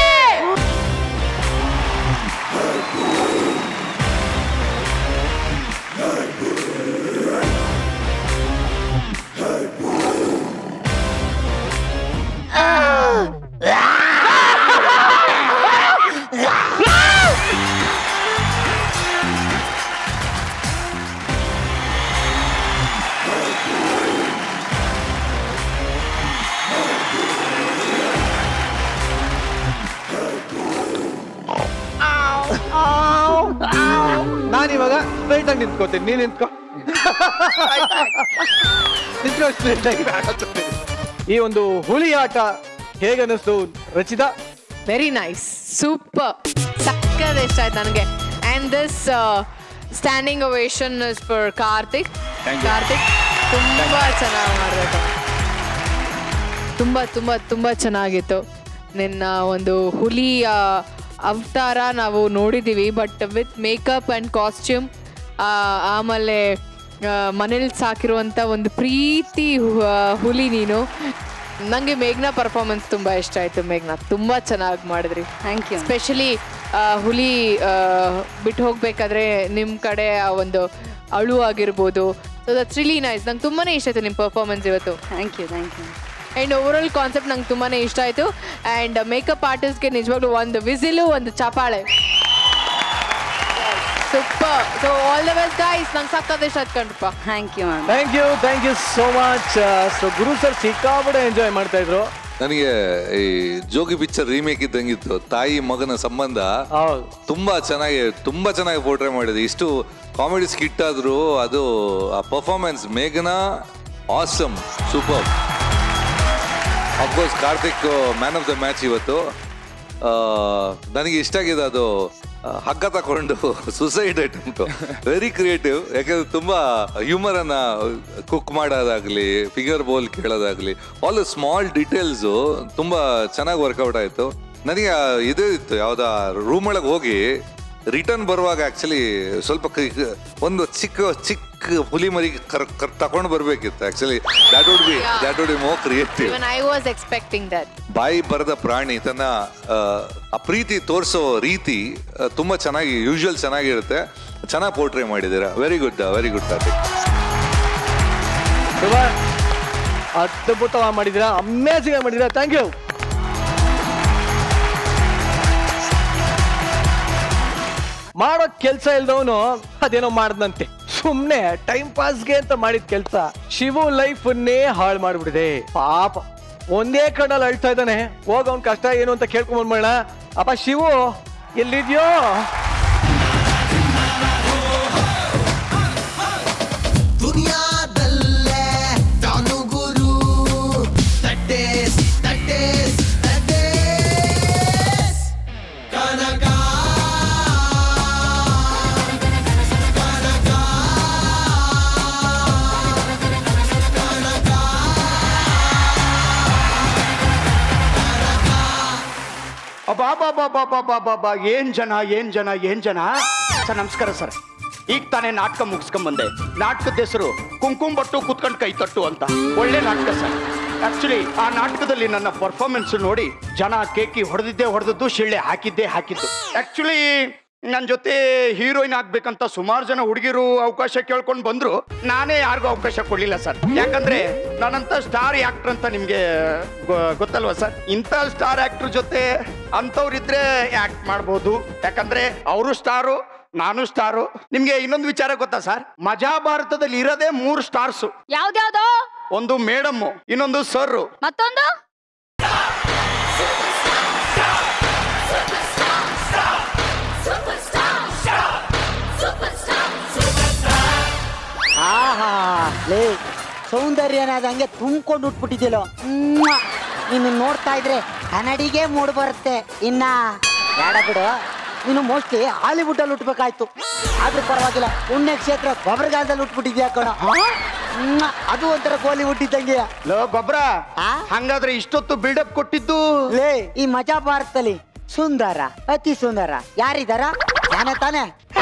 [SPEAKER 1] ನಾನಿವಾಗ ಸ್ಟ್ರೈಟ್ ಆಗಿ ನಿಂತ್ಕೋತೀನಿ, ನೀನ್ ನಿಂತ್ಕೋ. ನಿಂತ್ಕೋ ಸ್ಟ್ರೈಟ್ ಆಗಿ. ಈ ಒಂದು ಹುಲಿ ಆಟ ಹೇಗನ್ನಿಸ್ತು ರಚಿತಾ?
[SPEAKER 5] ವೆರಿ ನೈಸ್, ಸೂಪರ್, ಸಕ್ಕದ ಇಷ್ಟ ಆಯ್ತು ನನಗೆ. And this standing ovation is for Karthik. Karthik ತುಂಬಾ ಚೆನ್ನಾಗಿ ಮಾಡಬೇಕು, ತುಂಬಾ ತುಂಬಾ ತುಂಬಾ ಚೆನ್ನಾಗಿತ್ತು. ನಿನ್ನ ಒಂದು ಹುಲಿ ಅವತಾರ ನಾವು ನೋಡಿದ್ದೀವಿ, but with makeup and costume, ಆಮೇಲೆ ಮನೇಲಿ ಸಾಕಿರುವಂಥ ಒಂದು ಪ್ರೀತಿ ಹುಲಿ ನೀನು. ನನಗೆ ಮೇಘ್ನಾ ಪರ್ಫಾರ್ಮೆನ್ಸ್ ತುಂಬ ಇಷ್ಟ ಆಯಿತು. ಮೇಘ್ನಾ ತುಂಬ ಚೆನ್ನಾಗಿ ಮಾಡಿದ್ರಿ.
[SPEAKER 13] Thank you.
[SPEAKER 5] ಸ್ಪೆಷಲಿ ಹುಲಿ ಬಿಟ್ಟು ಹೋಗಬೇಕಾದ್ರೆ ನಿಮ್ಮ ಕಡೆ ಆ ಒಂದು ಅಳು ಆಗಿರ್ಬೋದು. So that's really nice. ನಂಗೆ ತುಂಬಾ ಇಷ್ಟ ಆಯಿತು ನಿಮ್ಮ ಪರ್ಫಾರ್ಮೆನ್ಸ್ ಇವತ್ತು.
[SPEAKER 13] Thank you thank you.
[SPEAKER 5] And overall concept ನಂಗೆ ತುಂಬಾ ಇಷ್ಟ ಆಯಿತು. ಆ್ಯಂಡ್ ಮೇಕಪ್ ಆರ್ಟಿಸ್ಟ್ಗೆ ನಿಜವಾಗ್ಲೂ ಒಂದು ವಿಸಿಲು, ಒಂದು ಚಪಾಳೆ. Super. So all the best guys. ನಂಗೆ ಸಕ್ಕತ್ ಇಷ್ಟ ಆಯ್ತು ಕಣ್ರಪ್ಪ.
[SPEAKER 13] Thank you ma'am.
[SPEAKER 1] Thank you thank you so much. So Guru sir ಸಿಕ್ಕಾಪಟ್ಟೆ ಎಂಜಾಯ್ ಮಾಡ್ತಾ ಇದ್ರು.
[SPEAKER 6] ನನಗೆ ಈ ಜೋಗಿ ಪಿಕ್ಚರ್ ರೀಮೇಕ್ ಇದ್ದಂಗಿತ್ತು. ತಾಯಿ ಮಗನ ಸಂಬಂಧ ತುಂಬಾ ಚೆನ್ನಾಗಿ ತುಂಬಾ ಚೆನ್ನಾಗಿ ಪೋರ್ಟ್ರೇ ಮಾಡಿದೆ. ಇಷ್ಟು ಕಾಮಿಡಿ ಸ್ಕಿಟ್ ಆದ್ರೂ ಅದು ಆ ಪರ್ಫಾರ್ಮೆನ್ಸ್ ಮೇಘನಾ awesome, super. Of course Karthik man of the match ಇವತ್ತು. ನನಗೆ ಇಷ್ಟ ಆಗಿದೆ ಅದು ಹಗ್ಗ ತಗೊಂಡು ಸುಸೈಡ್ ಅಟೆಂಪ್ಟ್, ವೆರಿ ಕ್ರಿಯೇಟಿವ್. ಯಾಕಂದ್ರೆ ತುಂಬಾ ಹ್ಯೂಮರ್ ಅನ್ನ ಕುಕ್ ಮಾಡೋದಾಗ್ಲಿ, ಫಿಗರ್ ಬೋಲ್ ಕೇಳೋದಾಗ್ಲಿ, ಆಲ್ ಸ್ಮಾಲ್ ಡೀಟೇಲ್ಸು ತುಂಬಾ ಚೆನ್ನಾಗಿ ವರ್ಕೌಟ್ ಆಯ್ತು. ನನಗೆ ಇದೇ ಇತ್ತು, ಯಾವ್ದ ರೂಮ್ ಒಳಗೆ ಹೋಗಿ ರಿಟರ್ನ್ ಬರುವಾಗ ಆಕ್ಚುಲಿ ಸ್ವಲ್ಪ ಒಂದು ಚಿಕ್ಕ ಚಿಕ್ಕ ಚಿಕ್ಕ ಹುಲಿ ಮರಿ ಕರ್ ಕರ್ ತಗೊಂಡು ಬರ್ಬೇಕಿತ್ತು actually. That would be that would be more creative.
[SPEAKER 5] Even I was expecting that.
[SPEAKER 6] ಬಾಯಿ ಬರದ ಪ್ರಾಣಿ ತನ್ನ ಆ ಪ್ರೀತಿ ತೋರಿಸೋ ರೀತಿ ತುಂಬಾ ಚೆನ್ನಾಗಿ ಯೂಶುವಲ್ ಚೆನ್ನಾಗಿರುತ್ತೆ. ಚೆನ್ನಾಗಿ ಪೋರ್ಟ್ರೇ ಮಾಡಿದ್ದೀರಾ. Very good very good Karthik.
[SPEAKER 1] ಅದ್ಭುತವಾಗಿ ಮಾಡಿದ್ದೀರಾ, ಅಮೇಜಿಂಗ್ ಆಗಿ ಮಾಡಿದ್ದೀರಾ. Thank you. ಮಾಡೋ ಕೆಲ್ಸ ಇಲ್ದವನು ಅದೇನೋ ಮಾಡ್ದಂತೆ, ಸುಮ್ನೆ ಟೈಮ್ ಪಾಸ್ಗೆ ಅಂತ ಮಾಡಿದ ಕೆಲ್ಸ ಶಿವು ಲೈಫನ್ನೇ ಹಾಳು ಮಾಡ್ಬಿಟ್ಟಿದೆ. ಪಾಪ ಒಂದೇ ಕಣ್ಣಲ್ಲಿ ಅಳ್ತಾ ಇದ್ದಾನೆ. ಹೋಗ ಅವ್ನ ಕಷ್ಟ ಏನು ಅಂತ ಕೇಳ್ಕೊಂಡ್ ಬಂದ್ಬೇಡ. ಅಪ್ಪ ಶಿವು ಎಲ್ಲಿದ್ಯೋ?
[SPEAKER 8] ದುನಿಯಾದಲ್ಲೇ ತಾನು ಗುರು. ತಟ್ಟೇಸ್ ತಟ್ಟೇಸ್ ತಟ್ಟೇಸ್ ಕನಕ
[SPEAKER 14] ಅಬ್ಬಾ ಏನ್ ಜನ ಏನ್ ಜನ ಏನ್ ಜನ. ಸರ್ ನಮಸ್ಕಾರ ಸರ್. ಈಗ ತಾನೇ ನಾಟಕ ಮುಗಿಸ್ಕೊಂಡ್ ಬಂದೆ. ನಾಟಕದ ಹೆಸರು ಕುಂಕುಮ ಬಟ್ಟು ಕುತ್ಕೊಂಡು ಕೈ ತಟ್ಟು ಅಂತ. ಒಳ್ಳೆ ನಾಟಕ ಸರ್. ಆಕ್ಚುಲಿ ಆ ನಾಟಕದಲ್ಲಿ ನನ್ನ ಪರ್ಫಾರ್ಮೆನ್ಸ್ ನೋಡಿ ಜನ ಕೇಕಿ ಹೊಡೆದಿದ್ದೇ ಹೊಡೆದದ್ದು, ಶಿಳ್ಳೆ ಹಾಕಿದ್ದೇ ಹಾಕಿದ್ದು. ಆಕ್ಚುಲಿ ನನ್ನ ಜೊತೆ ಹೀರೋಯಿನ್ ಆಗ್ಬೇಕಂತ ಸುಮಾರು ಜನ ಹುಡುಗಿರು ಅವಕಾಶ ಕೇಳ್ಕೊಂಡು ಬಂದ್ರು. ನಾನೇ ಯಾರಿಗೂ ಅವಕಾಶ ಕೊಡ್ಲಿಲ್ಲ ಸರ್. ಯಾಕಂದ್ರೆ ನಾನಂತ ಸ್ಟಾರ್ ಆಕ್ಟರ್ ಅಂತ ನಿಮ್ಗೆ ಗೊತ್ತಲ್ವಾ ಸರ್. ಇಂಥ ಸ್ಟಾರ್ ಆಕ್ಟರ್ ಜೊತೆ ಅಂತವ್ರಿದ್ರೆ ಆಕ್ಟ್ ಮಾಡ್ಬೋದು. ಯಾಕಂದ್ರೆ ಅವರು ಸ್ಟಾರು, ನಾನು ಸ್ಟಾರು. ನಿಮ್ಗೆ ಇನ್ನೊಂದು ವಿಚಾರ ಗೊತ್ತಾ ಸರ್? ಮಜಾ ಭಾರತದಲ್ಲಿ ಇರೋದೇ ಮೂರು ಸ್ಟಾರ್ಸ್.
[SPEAKER 13] ಯಾವ್ದ್ಯಾವ್ದು?
[SPEAKER 14] ಒಂದು ಮೇಡಮ್, ಇನ್ನೊಂದು ಸರ್,
[SPEAKER 13] ಮತ್ತೊಂದು
[SPEAKER 16] ಆಹಾ ಲೇ ಸೌಂದರ್ಯನ ಹಂಗೆ ತುಂಬ್ಕೊಂಡು ಉಟ್ಬಿಟ್ಟಿದ್ದಿಲ್ಲೋ. ನೀನು ನೋಡ್ತಾ ಇದ್ರೆ ಕನ್ನಡಿಗೆ ಮೂಡ್ ಬರುತ್ತೆ. ಇನ್ನ ಬೇಡ ಬಿಡು, ನೀನು ಮೋಸ್ಟ್ಲಿ ಹಾಲಿವುಡ್ ಅಲ್ಲಿ ಉಟ್ಬೇಕಾಯ್ತು. ಆದ್ರೂ ಪರವಾಗಿಲ್ಲ, ಪುಣ್ಯಕ್ಷೇತ್ರ ಗೊಬ್ಬರಗಾಲದಲ್ಲಿ ಉಟ್ಬಿಟ್ಟಿದ್ಯಾ ಕಣ. ಅದು ಒಂಥರ ಕೋಲಿವುಡ್ ಇದ್ದಂಗೆ.
[SPEAKER 14] ಲೋ ಗೊಬ್ಬರ, ಹಂಗಾದ್ರೆ ಇಷ್ಟೊತ್ತು ಬಿಲ್ಡಪ್ ಕೊಟ್ಟಿದ್ದು?
[SPEAKER 16] ಲೇ ಈ ಮಜಾ ಭಾರತದಲ್ಲಿ ಸುಂದರ, ಅತಿ ಸುಂದರ ಯಾರಿದಾರ? ನಾನೇ ತಾನೆ.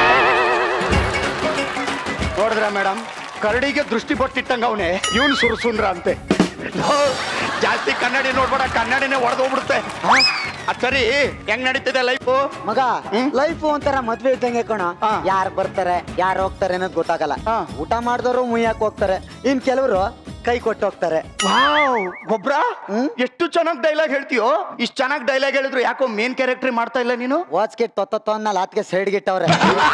[SPEAKER 14] ನೋಡಿದ್ರ ಮೇಡಮ್, ಕರಡಿಗೆ ದೃಷ್ಟಿ ಪಟ್ಟಿಟ್ಟಂಗ ಅವನೇ ಇವನು ಸುರಸುಂದ್ರ ಅಂತೆ. ಜಾಸ್ತಿ ಕನ್ನಡಿ ನೋಡ್ಬೇಡ, ಕನ್ನಡಿನೇ ಹೊಡೆದೋಗ್ಬಿಡುತ್ತೆ. ಅದ್ ಸರಿ, ಹೆಂಗ್ ನಡೀತಿದೆ ಲೈಫು?
[SPEAKER 16] ಮಗ ಲೈಫ್ ಒಂಥರ ಮದ್ವೆ ಇದ್ದಂಗೆ ಕಣ. ಯಾರು ಬರ್ತಾರೆ ಯಾರು ಹೋಗ್ತಾರೆ ಅನ್ನೋದು ಗೊತ್ತಾಗಲ್ಲ. ಊಟ ಮಾಡಿದವರು ಮುಯ್ಯಾಕ್ ಹೋಗ್ತಾರೆ, ಇನ್ ಕೆಲವರು ಕೈ ಕೊಟ್ಟು ಹೋಗ್ತಾರೆ.
[SPEAKER 14] ಗೊಬ್ರ ಎಷ್ಟು ಚೆನ್ನಾಗಿ ಡೈಲಾಗ್ ಹೇಳ್ತೀಯೋ. ಇಷ್ಟು ಚೆನ್ನಾಗಿ ಡೈಲಾಗ್ ಹೇಳಿದ್ರು ಯಾಕೋ ಮೇನ್ ಕ್ಯಾರೆಕ್ಟರ್ ಮಾಡ್ತಾ ಇಲ್ಲ ನೀನು?
[SPEAKER 16] ವಾಚ್ಗೆಟ್ ತೊತ್ತ ಅನ್ನಲ್ಲ, ಆತ್ಗೆ ಸೈಡ್ ಗಿಟ್ಟವ್ರೆ.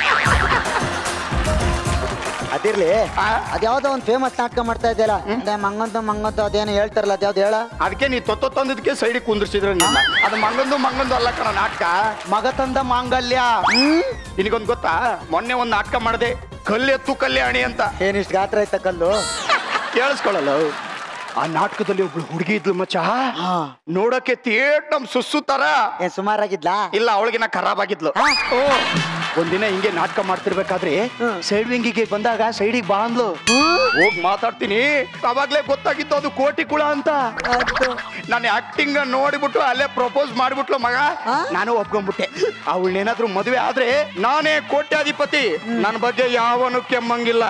[SPEAKER 16] ಅದಿರ್ಲಿ, ಅದ್ಯಾವ್ದೋ ಒಂದ್ ಫೇಮಸ್ ನಾಟಕ ಮಾಡ್ತಾ ಇದೆಯಲ್ಲ, ಮಂಗಂತ ಮಂಗಂತ ಅದೇನೋ ಹೇಳ್ತಾರಲ್ಲ, ಅದ್ಯಾವ್ದು ಹೇಳ?
[SPEAKER 14] ಅದಕ್ಕೆ ನೀ ತೊತ್ತ ತಂದಿದ್ಕೆ ಸೈಡಿಗೆ ಕುಂದಿರ್ಸಿದ್ರು. ಅದು ಮಂಗಂದು ಮಂಗಂದು ಅಲ್ಲ ಕಣ ನಾಟಕ, ಮಗ ತಂದ ಮಾಂಗಲ್ಯ. ನಿನಗೊಂದು ಗೊತ್ತಾ, ಮೊನ್ನೆ ಒಂದ್ ನಾಟಕ ಮಾಡಿದೆ, ಕಲ್ಲೆತ್ತು ಕಲ್ಯಾಣಿ ಅಂತ.
[SPEAKER 16] ಏನಿಷ್ಟು ಗಾತ್ರ ಐತ ಕಲ್ಲು?
[SPEAKER 14] ಕೇಳಿಸ್ಕೊಳ್ಳಲ್ಲ. ಆ ನಾಟಕದಲ್ಲಿ ಒಬ್ಳು ಹುಡುಗಿ ಇದ್ಲು ಮಚ್ಚ, ನೋಡಕ್ಕೆ ಥಿಯೇಟ್ ನಮ್ ಸುಸ್ಸು ತರ.
[SPEAKER 16] ಏನ್ ಸುಮಾರಾಗಿದ್ಲಾ?
[SPEAKER 14] ಇಲ್ಲ, ಅವಳಿಗಿನ ಖರಾಬ್ ಆಗಿದ್ಲು. ಒಂದಿನ ಹಿಂಗೆ ನಾಟಕ ಮಾಡ್ತಿರ್ಬೇಕಾದ್ರೆ ಸೈಡ್ ವಿಂಗಿಗೆ ಬಂದಾಗ ಸೈಡಿಗೆ ಬಾ ಅಂದ್ಲು. ಹೋಗ್ ಮಾತಾಡ್ತೀನಿ, ಅವಾಗ್ಲೇ ಗೊತ್ತಾಗಿತ್ತು ಅದು ಕೋಟಿ ಕುಳ ಅಂತ. ನಾನು ಆಕ್ಟಿಂಗ್ ನೋಡಿಬಿಟ್ಟು ಅಲ್ಲೇ ಪ್ರಪೋಸ್ ಮಾಡ್ಬಿಟ್ಲು ಮಗ. ನಾನು ಒಪ್ಕೊಂಡ್ಬಿಟ್ಟೆ. ಅವಳನ್ನೇನಾದ್ರೂ ಮದುವೆ ಆದ್ರೆ ನಾನೇ ಕೋಟ್ಯಾಧಿಪತಿ. ನನ್ನ ಬಗ್ಗೆ ಯಾವನು ಕೆಮ್ಮಂಗಿಲ್ಲ.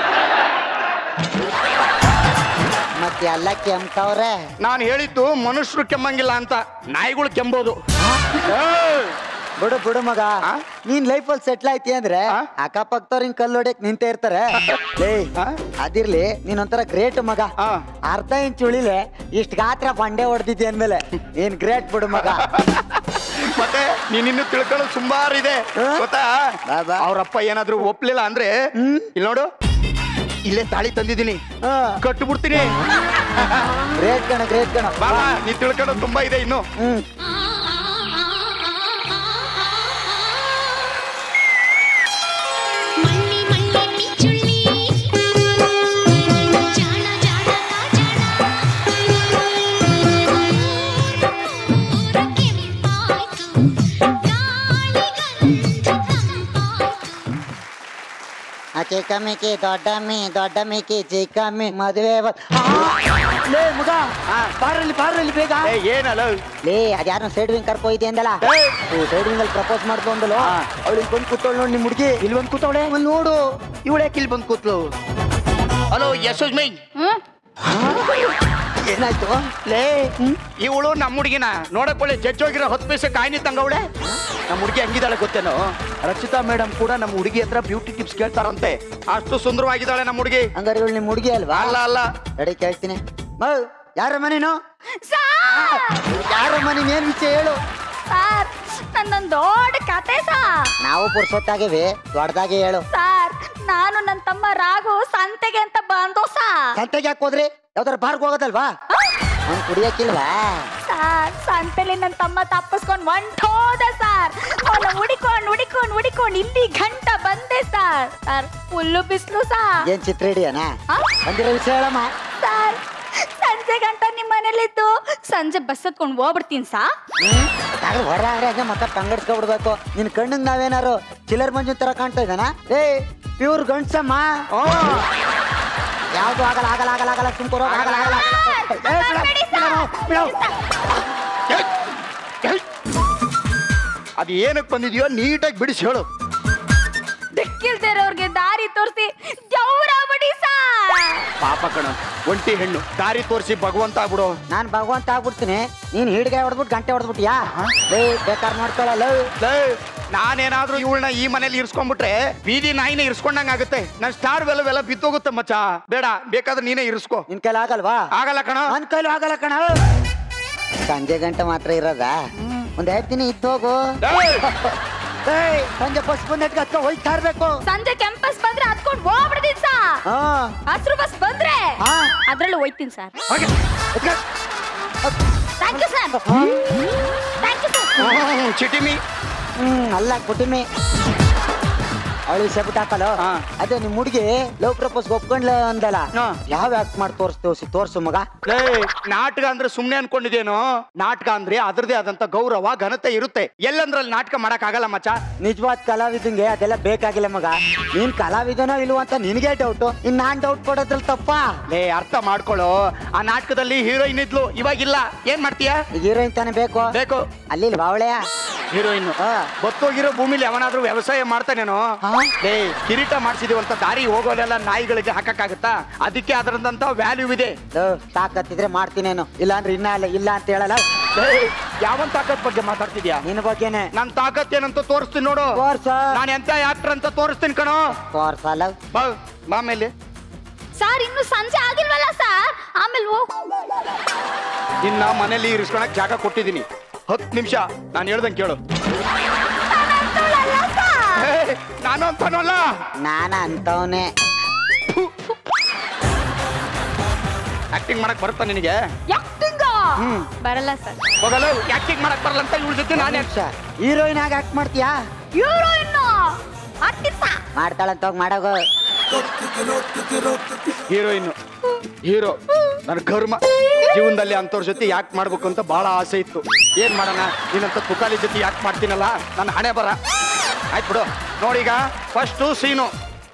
[SPEAKER 16] ಮತ್ತೆ ಎಲ್ಲ ಕೆಮ್ತವ್ರೆ.
[SPEAKER 14] ನಾನು ಹೇಳಿದ್ದು ಮನುಷ್ಯರು ಕೆಮ್ಮಂಗಿಲ್ಲ ಅಂತ, ನಾಯಿಗಳು ಕೆಂಬೋದು.
[SPEAKER 16] ಬಿಡು ಬಿಡು ಮಗ, ನೀನ್ ಲೈಫ್ ಅಲ್ಲಿ ಸೆಟ್ಲ್ ಆಯ್ತಿ ಅಂದ್ರೆ ಅಕ್ಕಪಕ್ಕದವ್ರ ಹಿಂಗ್ ಕಲ್ಲು ಹೊಡ್ಯಕ್ ನಿಂತ ಇರ್ತಾರೆ. ಅದಿರ್ಲಿ, ನೀನೊಂಥರ ಗ್ರೇಟ್ ಮಗ. ಅರ್ಧ ಇಂಚ್ ಉಳಿಲೆ ಇಷ್ಟ ಗಾತ್ರ ಬಂಡೆ ಹೊಡೆದಿದ್ದೆ ಅಂದ್ಮೇಲೆ ಏನ್ ಗ್ರೇಟ್ ಬಿಡು ಮಗ.
[SPEAKER 14] ಮತ್ತೆ ನೀನಿನ್ನು ತಿಳ್ಕೊಳ್ಳೋದು ಸುಮಾರು ಇದೆ ಗೊತ್ತಾ. ಅವ್ರಪ್ಪ ಏನಾದ್ರು ಒಪ್ಲಿಲ್ಲ ಅಂದ್ರೆ ಇಲ್ಲಿ ನೋಡು, ಇಲ್ಲೇ ತಾಳಿ ತಂದಿದ್ದೀನಿ, ಕಟ್ಟುಬಿಡ್ತೀನಿ.
[SPEAKER 16] ಗ್ರೇಟ್ ಕಣ, ಗ್ರೇಟ್ ಕಣ.
[SPEAKER 14] ಬಾಬಾ, ನೀ ತಿಳ್ಕೊಳ್ಳೋದು ತುಂಬಾ ಇದೆ ಇನ್ನು.
[SPEAKER 16] ಚಿಕ್ಕ ಮಿಕ್ಕಿ ದೊಡ್ಡ ಮೀ ದೊಡ್ಡ ಮಿಕ್ಕಿ ಚಿಕ್ಕ ಮೀ ಮದುವೆ ಲೇ ಮಗ ಬಾರಲ್ಲಿ ಬಾರಲ್ಲಿ ಬೇಗ
[SPEAKER 9] ಏನಲ್ಲ
[SPEAKER 16] ಲೇ ಅದ್ಯಾರ ಸೈಡ್ ವಿಂಗ್ ಕರ್ಕೊ ಇದೆ ಅಂದಲ್ಲ ಸೈಡ್ ವಿಂಗ್ ಅಲ್ಲಿ ಪ್ರಪೋಸ್ ಮಾಡ್ದು ಅಂದಲ್ಲ ಅವಳಿಗೆ ಬಂದ್ ಕೂತವಳು ನೋಡಿ ನಿಮ್ ಹುಡುಗಿ ಇಲ್ಲಿ ಬಂದ್ ಕೂತವಳೆ ಒಂದ್ ನೋಡು ಇವಳೆ ಇಲ್ಲಿ ಬಂದ್ ಕೂತ್ಲು
[SPEAKER 4] ಹಲೋ ಯಶೋಜ್ ಮೈ
[SPEAKER 16] ಏನಾಯ್ತು
[SPEAKER 4] ಲೇ ಇವಳು ನಮ್ಮ ಹುಡುಗಿನ ನೋಡಕ್ ಒಳ್ಳೆ ಜಡ್ಜ್ ಹೋಗಿರೋ ಹತ್ತು ಪೈಸೆ ಕಾಯಿನಿ ತಂಗವಳೆ ನಮ್ಮ ಹುಡುಗಿ ಹಂಗಿದ್ದಾಳೆ ಗೊತ್ತೇನೋ ರಚಿತಾ ಮೇಡಮ್ ಕೂಡ ನಮ್ಮ ಹುಡುಗಿ ಹತ್ರ ಬ್ಯೂಟಿ ಟಿಪ್ಸ್ ಕೇಳ್ತಾರಂತೆ ಅಷ್ಟು ಸುಂದರವಾಗಿದ್ದಾಳೆ ನಮ್ಮ ಹುಡುಗಿ
[SPEAKER 16] ಹಂಗಾರೆ ಇವಳು ನಿಮ್ ಹುಡುಗಿ ಅಲ್ವಾ
[SPEAKER 4] ಅಲ್ಲ ಅಲ್ಲ
[SPEAKER 16] ರೆಡಿ ಕೇಳ್ತೀನಿ ಯಾರ ಮನೇನು ಯಾರ ಮನೆ ಏನ್ ವಿಷಯ ಹೇಳು
[SPEAKER 13] ಸರ್ ನನ್ನೊಂದು ದೊಡ್ಡ ಕತೆ ಸರ್
[SPEAKER 16] ನಾವು ಪುರ್ಸೊತ್ತಾಗೇವಿ ದೊಡ್ಡದಾಗೆ ಹೇಳು
[SPEAKER 13] ಸರ್ ನಾನು ನನ್ನ ತಮ್ಮ ರಾಘು ಸಂತೆಗೆ ಅಂತ ಬಂದು ಸರ್
[SPEAKER 16] ಸಂತೆಗೆ ಯಾಕೆ ಹೋದ್ರಿ ಯಾವ್ದಾರ ಬಾರ್ಗ್ ಹೋಗೋದಲ್ವಾ ಅವ್ನು ಕುಡಿಯಕ್ಕಿಲ್ವಾ
[SPEAKER 13] ಸರ್ ಸಂತೆಲಿ ನನ್ನ ತಮ್ಮ ತಪ್ಪಿಸ್ಕೊಂಡು ಹೊಂಟೋದ ಸರ್ ಅವನ ಹುಡಿಕೊಂಡು ಹುಡಿಕೊಂಡು ಹುಡಿಕೊಂಡು ಇಲ್ಲಿ ಗಂಟ ಬಂದೆ ಸರ್ ಸರ್ ಫುಲ್ಲು ಬಿಸಿಲು ಸರ್
[SPEAKER 16] ಏನ್ ಚಿತ್ರ ಹಿಡಿಯನಾ ಬಂದಿರೋ ವಿಷಯ ಹೇಳಮ್ಮ
[SPEAKER 13] ಸರ್ ಸಂಜೆ ಗಂಟ ನಿಮ್ಮ ಮನೇಲಿದ್ದು ಸಂಜೆ ಬಸ್ ಹತ್ಕೊಂಡು ಹೋಗ್ಬಿಡ್ತೀನಿ ಸಾ
[SPEAKER 16] ಹೊರಡ್ರೆ ಹಂಗೆ ಮತ್ತೆ ತಂಗಡ್ಸ್ಕೊಬಿಡ್ಬೇಕು ನಿನ್ ಕಣ್ಣಿಗೆ ನಾವೇನಾರು ಚಿಲ್ಲರ್ ಮಂಜು ತರ ಕಾಣ್ತಾ ಇದ್ದಾನ ಏ ಪ್ಯೂರ್ ಗಂಡ್ಸಮ್ಮ ಯಾವ್ದು ಆಗಲ್ಲ ಆಗಲ್ಲ ಆಗಲ್ಲ ಆಗಲ್ಲ ಸುಮ್ಕೋರೋ ಆಗಲ್ಲ ಆಗಲ್ಲ
[SPEAKER 4] ಅದು ಏನಕ್ಕೆ ಬಂದಿದ್ಯೋ ನೀಟಾಗಿ ಬಿಡಿಸಿ ಹೇಳು
[SPEAKER 13] ದಿಕ್ಕಿಲ್ದಿರೋರ್ಗೆ ದಾರಿ ತೋರಿಸಿ ಜೌರ ಬಡಿ ಸಾ
[SPEAKER 4] ಪಾಪ ಕಣ ಒಂಟಿ ಹೆಣ್ಣು ದಾರಿ ತೋರಿಸಿ ಭಗವಂತ ಆಗ್ಬಿಡು
[SPEAKER 16] ನಾನ್ ಭಗವಂತ ಆಗ್ಬಿಡ್ತೀನಿ ನೀನ್ ಹಿಡ್ಗೆ ಹೊಡೆದ್ಬಿಟ್ಟು ಗಂಟೆ ಹೊಡೆದ್ಬಿಟ್ಟಿಯಾ ಲೇ ಬೇಕಾರ್ ಮಾಡ್ಕೊಳ್ಳಲ್ಲ
[SPEAKER 4] ನಾನೇನಾದ್ರೂ ಇವಳನ್ನ ಈ ಮನೇಲಿ ಇರ್ಸ್ಕೊಂಡ್ಬಿಟ್ರೆ ಬೀದಿ ನಾಯಿನೇ ಇರ್ಸ್ಕೊಂಡಂಗ ಆಗುತ್ತೆ ನನ್ ಸ್ಟಾರ್ ವೆಲ್ಲ ವೆಲ್ಲ ಬಿತ್ತೋಗುತ್ತೆ ಮಚ್ಚ ಬೇಡ ಬೇಕಾದ್ರೆ ನೀನೇ ಇರಿಸ್ಕೋ
[SPEAKER 16] ನಿನ್ ಕೈಲಿ ಆಗಲ್ವಾ
[SPEAKER 4] ಆಗಲ್ಲ ಕಣ
[SPEAKER 16] ನನ್ ಕೈಲಿ ಆಗಲ್ಲ ಕಣ ಸಂಜೆ ಗಂಟೆ ಮಾತ್ರ ಇರೋದ ಒಂದ್ ಎರಡು ದಿನ ಇದ್ದೋಗು ಸಂಜೆ ಬಸ್ ಬಂದ ಹೋಯ್ತಾ ಇರ್ಬೇಕು
[SPEAKER 13] ಸಂಜೆ ಕೆಂಪಸ್ ಬಂದ್ರೆ ಹತ್ಕೊಂಡು ಹೋಗ್ಬಿಡ್ತೀನಿ ಸಾ ಹಸಿರು ಬಸ್ ಬಂದ್ರೆ ಅದ್ರಲ್ಲೂ ಹೋಯ್ತೀನಿ sir thank you sir thank you sir
[SPEAKER 4] ಚಿಟಿಮಿ
[SPEAKER 16] ಹ್ಮ್ ಅಲ್ಲ ಕುಟಿಮಿ ಅವಳಿ ಸೆಬಿಟ್ ಹಾಕಲ್ಲ ಅದೇ ನಿಮ್ ಹುಡುಗಿ ಲವ್ ಪ್ರಪೋಸ್ ಒಪ್ಕೊಂಡ್ಲ ಅಂದಲ್ಲ ಯಾವ ಆಕ್ಟ್ ಮಾಡಿ ತೋರಿಸ್ತೇವ್ ತೋರ್ಸು ಮಗ
[SPEAKER 4] ನಾಟಕ ಅಂದ್ರೆ ಸುಮ್ನೆ ಅನ್ಕೊಂಡಿದೇನೋ ನಾಟಕ ಅಂದ್ರೆ ಅದ್ರದೇ ಆದಂತ ಗೌರವ ಘನತೆ ಇರುತ್ತೆ ಎಲ್ಲಂದ್ರಲ್ಲಿ ನಾಟಕ ಮಾಡಕ್ ಆಗಲ್ಲ ಮಚ್ಚ
[SPEAKER 16] ನಿಜವಾದ ಕಲಾವಿದಂಗೆ ಅದೆಲ್ಲ ಬೇಕಾಗಿಲ್ಲ ಮಗ ನೀನ್ ಕಲಾವಿದನೋ ಇಲ್ವ ಅಂತ ನಿನ್ಗೆ ಡೌಟ್ ಇನ್ ನಾನ್ ಡೌಟ್ ಕೊಡೋದ್ರಲ್ಲಿ ತಪ್ಪ
[SPEAKER 4] ಲೇ ಅರ್ಥ ಮಾಡ್ಕೊಳ್ಳೋ ಆ ನಾಟಕದಲ್ಲಿ ಹೀರೋಯಿನ್ ಇದ್ಲು ಇವಾಗಿಲ್ಲ ಏನ್ ಮಾಡ್ತೀಯ
[SPEAKER 16] ಹೀರೋಯಿನ್ ತಾನೇ ಬೇಕು
[SPEAKER 4] ಬೇಕು
[SPEAKER 16] ಅಲ್ಲಿ ಬಾವಳೆಯ
[SPEAKER 4] ಹೀರೋಯಿನ್ ಗೊತ್ತೋಗಿರೋ ಭೂಮಿಲಿ ಅವನಾದ್ರೂ ವ್ಯವಸಾಯ ಮಾಡ್ತಾನೇನೋ ಲೇ ಕಿರೀಟ ಮಾಡ್ಸಿದೀವಂತ ದಾರಿ ಹೋಗೋಲೆಲ್ಲ ನಾಯಿಗಳಿಗೆ ಹಾಕಕ್ಕಾಗತ್ತಾ ಅದಕ್ಕೆ ಅದರಂತ ವ್ಯಾಲ್ಯೂ ಇದೆ
[SPEAKER 16] ತಾಕತ್ತಿದ್ರೆ ಮಾಡ್ತೀನೇನು ಇಲ್ಲ ಅಂದ್ರೆ ಇನ್ನ ಅಲ್ಲ ಇಲ್ಲ ಅಂತ ಹೇಳಲ್ಲ
[SPEAKER 4] ಯಾವನ್ ತಾಕತ್ ಬಗ್ಗೆ ಮಾತಾಡ್ತಿದ್ಯಾ
[SPEAKER 16] ನಿನ್ನ ಬಗ್ಗೆನೆ
[SPEAKER 4] ನನ್ ತಾಕತ್ ಏನಂತ ತೋರಿಸ್ತೀನಿ ನೋಡು ನಾನು ಎಂತ ಆಕ್ಟರ್ ಅಂತ ತೋರಿಸ್ತೀನಿ ಕಣೋ
[SPEAKER 16] ತೋರ್ಸಲ್ಲ
[SPEAKER 4] ಬಾ ಬಾ ಮೇಲೆ
[SPEAKER 13] ಸರ್ ಇನ್ನು ಸಂಜೆ ಆಗಿಲ್ವಲ್ಲ ಸರ್ ಆಮೇಲೆ ಹೋಗ್
[SPEAKER 4] ಇನ್ನ ಮನೇಲಿ ಇರಿಸ್ಕೊಳಕ್ ಜಾಗ ಕೊಟ್ಟಿದ್ದೀನಿ ಹತ್ತು ನಿಮಿಷ ನಾನು ಹೇಳ್ದಂಗೆ ಕೇಳು ನಾನು ಅಂತಾನಲ್ಲ
[SPEAKER 16] ನಾನ ಅಂತವನೇ
[SPEAKER 4] ಆಕ್ಟಿಂಗ್ ಮಾಡಕ್ ಬರುತ್ತಾ ನಿನಗೆ
[SPEAKER 13] ಬರಲ್ಲ ಸರ್
[SPEAKER 4] ಹೋಗಲ್ಲ ಆಕ್ಟಿಂಗ್ ಮಾಡಕ್ ಬರಲ್ಲ ಅಂತ ಇವಳ ಜೊತೆ ನಾನೇ
[SPEAKER 16] ಹೀರೋಯಿನ್ ಆಗಿ ಆಕ್ಟ್ ಮಾಡ್ತೀಯಾ
[SPEAKER 13] ಹೀರೋಯಿನ್
[SPEAKER 16] ಮಾಡ್ತಾಳಂತ ಹೋಗಿ ಮಾಡೋಗು
[SPEAKER 4] ಹೀರೋಯಿನ್ ಹೀರೋ ನನ್ನ ಕರ್ಮ ಜೀವನದಲ್ಲಿ ಅಂತವ್ರ ಜೊತೆ ಯಾಕೆ ಮಾಡ್ಬೇಕು ಅಂತ ಬಹಳ ಆಸೆ ಇತ್ತು ಏನ್ ಮಾಡೋಣ ನೀನಂತ ತುಕಾಲಿ ಜೊತೆ ಯಾಕೆ ಮಾಡ್ತೀನಲ್ಲ ನನ್ನ ಹಣೆ ಬರ ಆಯ್ತು ಬಿಡು ನೋಡೀಗ ಫಸ್ಟ್ ಸೀನು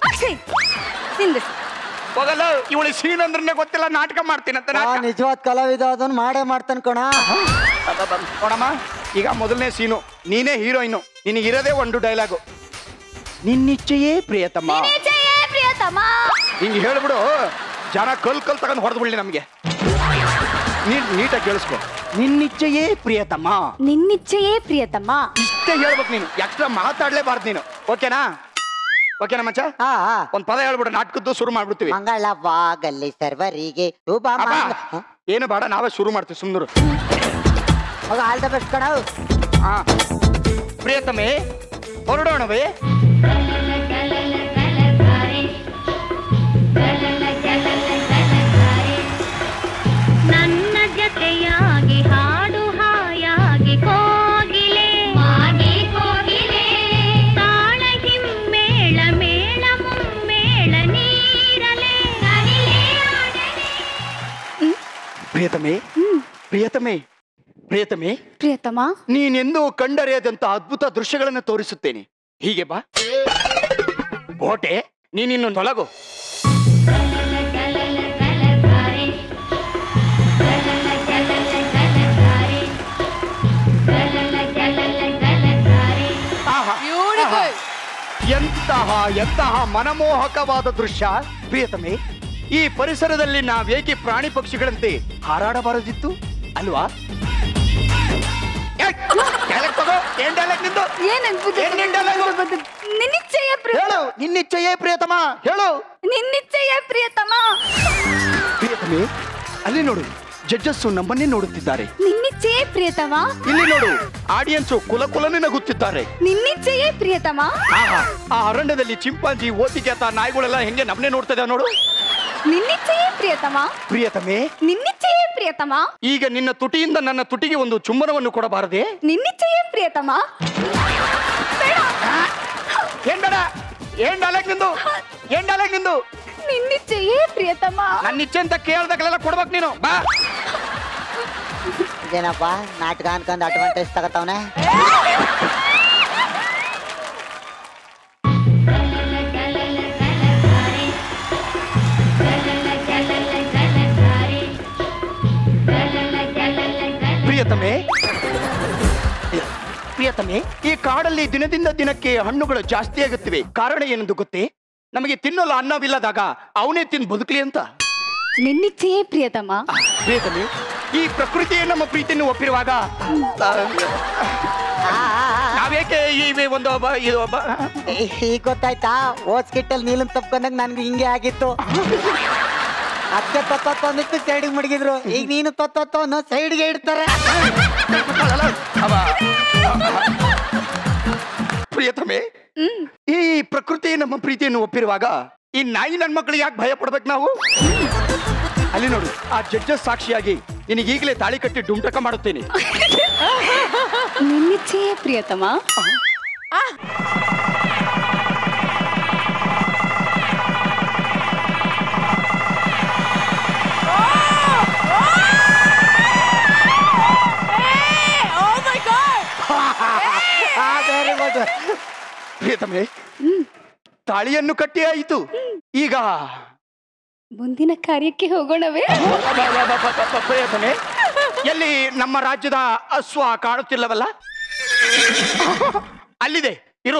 [SPEAKER 4] ಹೋಗಲ್ಲ ಇವಳಿ ಸೀನ್ ಅಂದ್ರೆ ಗೊತ್ತಿಲ್ಲ ನಾಟಕ ಮಾಡ್ತೀನಿ ಅಂತ
[SPEAKER 16] ನಿಜವಾದ ಕಲಾವಿದ ಅದನ್ನ ಮಾಡೇ ಮಾಡ್ತಾನ ಕಣ
[SPEAKER 4] ನೋಡಮ್ಮ ಈಗ ಮೊದಲನೇ ಸೀನು ನೀನೇ ಹೀರೋಯಿನ್ ನಿನಗಿರೋದೇ ಒಂದು ಡೈಲಾಗು ನಿನ್ನಿಚ್ಛೆಯೇ ಪ್ರಿಯತಮ್ಮ
[SPEAKER 13] ಪ್ರಿಯತಮ್ಮ
[SPEAKER 4] ಹಿಂಗೆ ಹೇಳ್ಬಿಡು ಜನ ಕಲ್ ಕಲ್ ತಗೊಂಡು ಹೊಡೆದು ಬಿಡ್ಲಿ ನಮ್ಗೆ ನೀನ್ ನೀಟಾಗಿ ಕೇಳಿಸ್ಕೊ ನಿನ್ನಿಚ್ಛೆಯೇ ಪ್ರಿಯತಮ್ಮ
[SPEAKER 13] ನಿನ್ನಿಚ್ಛೆಯೇ ಪ್ರಿಯತಮ್ಮ
[SPEAKER 4] ಇಷ್ಟೇ ಹೇಳ್ಬೇಕು ನೀನು ಎಕ್ಸ್ಟ್ರಾ ಮಾತಾಡ್ಲೇಬಾರ್ದು ನೀನು ಓಕೆನಾ ಓಕೆನಾ ಮಚ್ಚ ಒಂದ್ ಪದ ಹೇಳ್ಬಿಡು ನಾಟಕದ್ದು ಶುರು ಮಾಡ್ಬಿಡ್ತೀವಿ
[SPEAKER 16] ಮಂಗಳವಾಗಲಿ ಸರ್ವರಿಗೆ
[SPEAKER 4] ಏನು ಬೇಡ ನಾವೇ ಶುರು ಮಾಡ್ತೀವಿ ಸುಮ್ನರು
[SPEAKER 16] ಆಲ್ ದ ಬೆಸ್ಟ್ ಕಣ
[SPEAKER 4] ಹಾ ಪ್ರಿಯತಮೆ ಹೊರಡೋಣವೇ
[SPEAKER 3] ನನ್ನ ಜೊತೆಯಾಗಿ ಹಾಡು ಹಾಯಾಗಿ ಕೋಗಿಲೆ ಮಾಗಿ ಕೋಗಿಲೆ ತಾಳ ಹಿಮ್ಮೇಳ ಮೇಳ ಮುಮ್ಮೇಳ ನೀರಲೆ
[SPEAKER 4] ಪ್ರಿಯತಮೆ ಪ್ರಿಯತಮೆ ಪ್ರಿಯತಮೆ
[SPEAKER 13] ಪ್ರಿಯತಮ
[SPEAKER 4] ನೀನೆಂದು ಕಂಡರಿಯದಂತ ಅದ್ಭುತ ದೃಶ್ಯಗಳನ್ನು ತೋರಿಸುತ್ತೇನೆ ಹೀಗೆ ಬಾ ಕೋಟೆ ನೀನಿನ್ನು ತೊಲಗು. ಎಂತಹ ಎಂತಹ ಮನಮೋಹಕವಾದ ದೃಶ್ಯ ಪ್ರಿಯತಮೆ. ಈ ಪರಿಸರದಲ್ಲಿ ನಾವೇಕೆ ಪ್ರಾಣಿ ಪಕ್ಷಿಗಳಂತೆ ಹಾರಾಡಬಾರದಿತ್ತು ಅಲ್ವಾ? ಹೇಳು, ನಿನ್ನಿಚ್ಛೆಯೇ ಪ್ರಿಯತಮ, ಹೇಳು.
[SPEAKER 13] ನಿನ್ನಿಚ್ಛೆಯೇ ಪ್ರಿಯತಮ.
[SPEAKER 4] ಪ್ರಿಯತಮೆ, ಅಲ್ಲಿ ನೋಡು, ಜಡ್ಜಸ್ಸು ನಮ್ಮನ್ನೇ ನೋಡುತ್ತಿದ್ದಾರೆ.
[SPEAKER 13] ನಿನ್ನಿಚ್ಛೆಯೇ ಪ್ರಿಯತಮ.
[SPEAKER 4] ಇಲ್ಲಿ ನೋಡು, ಆಡಿಯನ್ಸು ಕುಲ ಕುಲನೆ ನಗುತ್ತಿದ್ದಾರೆ.
[SPEAKER 13] ನಿನ್ನಿಚ್ಛೆಯೇ ಪ್ರಿಯತಮ.
[SPEAKER 4] ಆಹಾ, ಆ ಅರಣ್ಯದಲ್ಲಿ ಚಿಂಪಾಂಜಿ, ಓತಿಗೆತ, ನಾಯಿಗಳೆಲ್ಲ ಹೆಂಗೆ ನಮ್ಮನ್ನೇ ನೋಡ್ತದೆ ನೋಡು.
[SPEAKER 13] ನಿನ್ನಿಚ್ಛೆಯೇ ಪ್ರಿಯತಮ.
[SPEAKER 4] ಪ್ರಿಯತಮೆ,
[SPEAKER 13] ನಿನ್ನಿಚ್ಛೆಯೇ ಪ್ರಿಯತಮ.
[SPEAKER 4] ಈಗ ನಿನ್ನ ತುಟಿಯಿಂದ ನನ್ನ ತುಟಿಗೆ ಒಂದು ಚುಂಬನವನ್ನು ಕೊಡಬಾರದೆ?
[SPEAKER 13] ನಿನ್ನಿಚ್ಛೆಯೇ ಪ್ರಿಯತಮ.
[SPEAKER 4] ಏನ್ ಬೇಡ, ಏನ್ ಡಾಲೆಕ್ ನಿಂದು, ಏನ್ ಡಾಲೆಕ್ ನಿಂದು.
[SPEAKER 13] ನಿನ್ನಿಚ್ಛೆಯೇ ಪ್ರಿಯತಮ.
[SPEAKER 4] ನನ್ನ ಇಚ್ಛೆ ಅಂತ ಕೇಳ್ದಾಗಲೆಲ್ಲ ಕೊಡ್ಬೇಕು ನೀನು. ಬಾ.
[SPEAKER 16] ಇದೇನಪ್ಪ ನಾಟಕ ಅನ್ಕೊಂಡ್ ಅಡ್ವಾಂಟೇಜ್ ತಗತ್ತವನೆ.
[SPEAKER 4] ಪ್ರಿಯತಮೆ, ಪ್ರಿಯತಮೆ, ಈ ಕಾಡಲ್ಲಿ ದಿನದಿಂದ ದಿನಕ್ಕೆ ಹಣ್ಣುಗಳು ಜಾಸ್ತಿ ಆಗುತ್ತಿವೆ. ಕಾರಣ ಏನೆಂದು ಗೊತ್ತೇ? ನಮಗೆ ತಿನ್ನಲು ಅನ್ನವಿಲ್ಲದಾಗ ಅವನೇ ತಿಂದು ಬದುಕಲಿ ಅಂತ.
[SPEAKER 13] ನಿನ್ನಿಚ್ಛೆಯೇ ಪ್ರಿಯತಮ.
[SPEAKER 4] ಪ್ರಿಯತಮೆ, ಈ ಪ್ರಕೃತಿಯೇ ನಮ್ಮ ಪ್ರೀತಿಯನ್ನು ಒಪ್ಪಿರುವಾಗ ನಾವೇಕೆ ಈ ಒಂದು ಇದು
[SPEAKER 16] ಈಗ ಗೊತ್ತಾಯ್ತಾ? ಓದ್ ಸ್ಕಿಟ್ಟಲ್ಲಿ ನೀಲನ್ ತಪ್ಕೊಂಡಾಗ ನನ್ಗೆ ಹಿಂಗೆ ಆಗಿತ್ತು. ಅದಕ್ಕೆ ತೊತ್ತೊತ್ತು ಅಂದಿತ್ತು ಸೈಡಿಗೆ ಮಡಗಿದ್ರು. ಈಗ ನೀನು ತೊತ್ತೊತ್ತು ಅನ್ನೋ ಸೈಡ್ಗೆ ಇಡ್ತಾರೆ.
[SPEAKER 4] ಪ್ರಿಯತಮೆ, ಈ ಪ್ರಕೃತಿ ನಮ್ಮ ಪ್ರೀತಿಯನ್ನು ಒಪ್ಪಿರುವಾಗ ಈ ನಾಯಿ ನನ್ನ ಮಕ್ಕಳು ಯಾಕೆ ಭಯ ಪಡ್ಬೇಕು ನಾವು? ಅಲ್ಲಿ ನೋಡು, ಆ ಜಡ್ಜಸ್ ಸಾಕ್ಷಿಯಾಗಿ ನಿನಗೆ ಈಗಲೇ ತಾಳಿ ಕಟ್ಟಿ ಡುಮ್ಟಕ ಮಾಡುತ್ತೇನೆ.
[SPEAKER 13] ನಿನ್ನಿಚ್ಛೆಯೇ ಪ್ರಿಯತಮ.
[SPEAKER 4] ಪ್ರಿಯತಮೆ, ತಾಳಿಯನ್ನು ಕಟ್ಟಿ ಆಯಿತು. ಈಗ
[SPEAKER 13] ಮುಂದಿನ ಕಾರ್ಯಕ್ಕೆ ಹೋಗೋಣವೇ?
[SPEAKER 4] ಪ್ರಿಯತಮೆ, ಎಲ್ಲಿ ನಮ್ಮ ರಾಜ್ಯದ ಅಶ್ವ ಕಾಣುತ್ತಿಲ್ಲವಲ್ಲ? ಅಲ್ಲಿದೆ, ಇರು.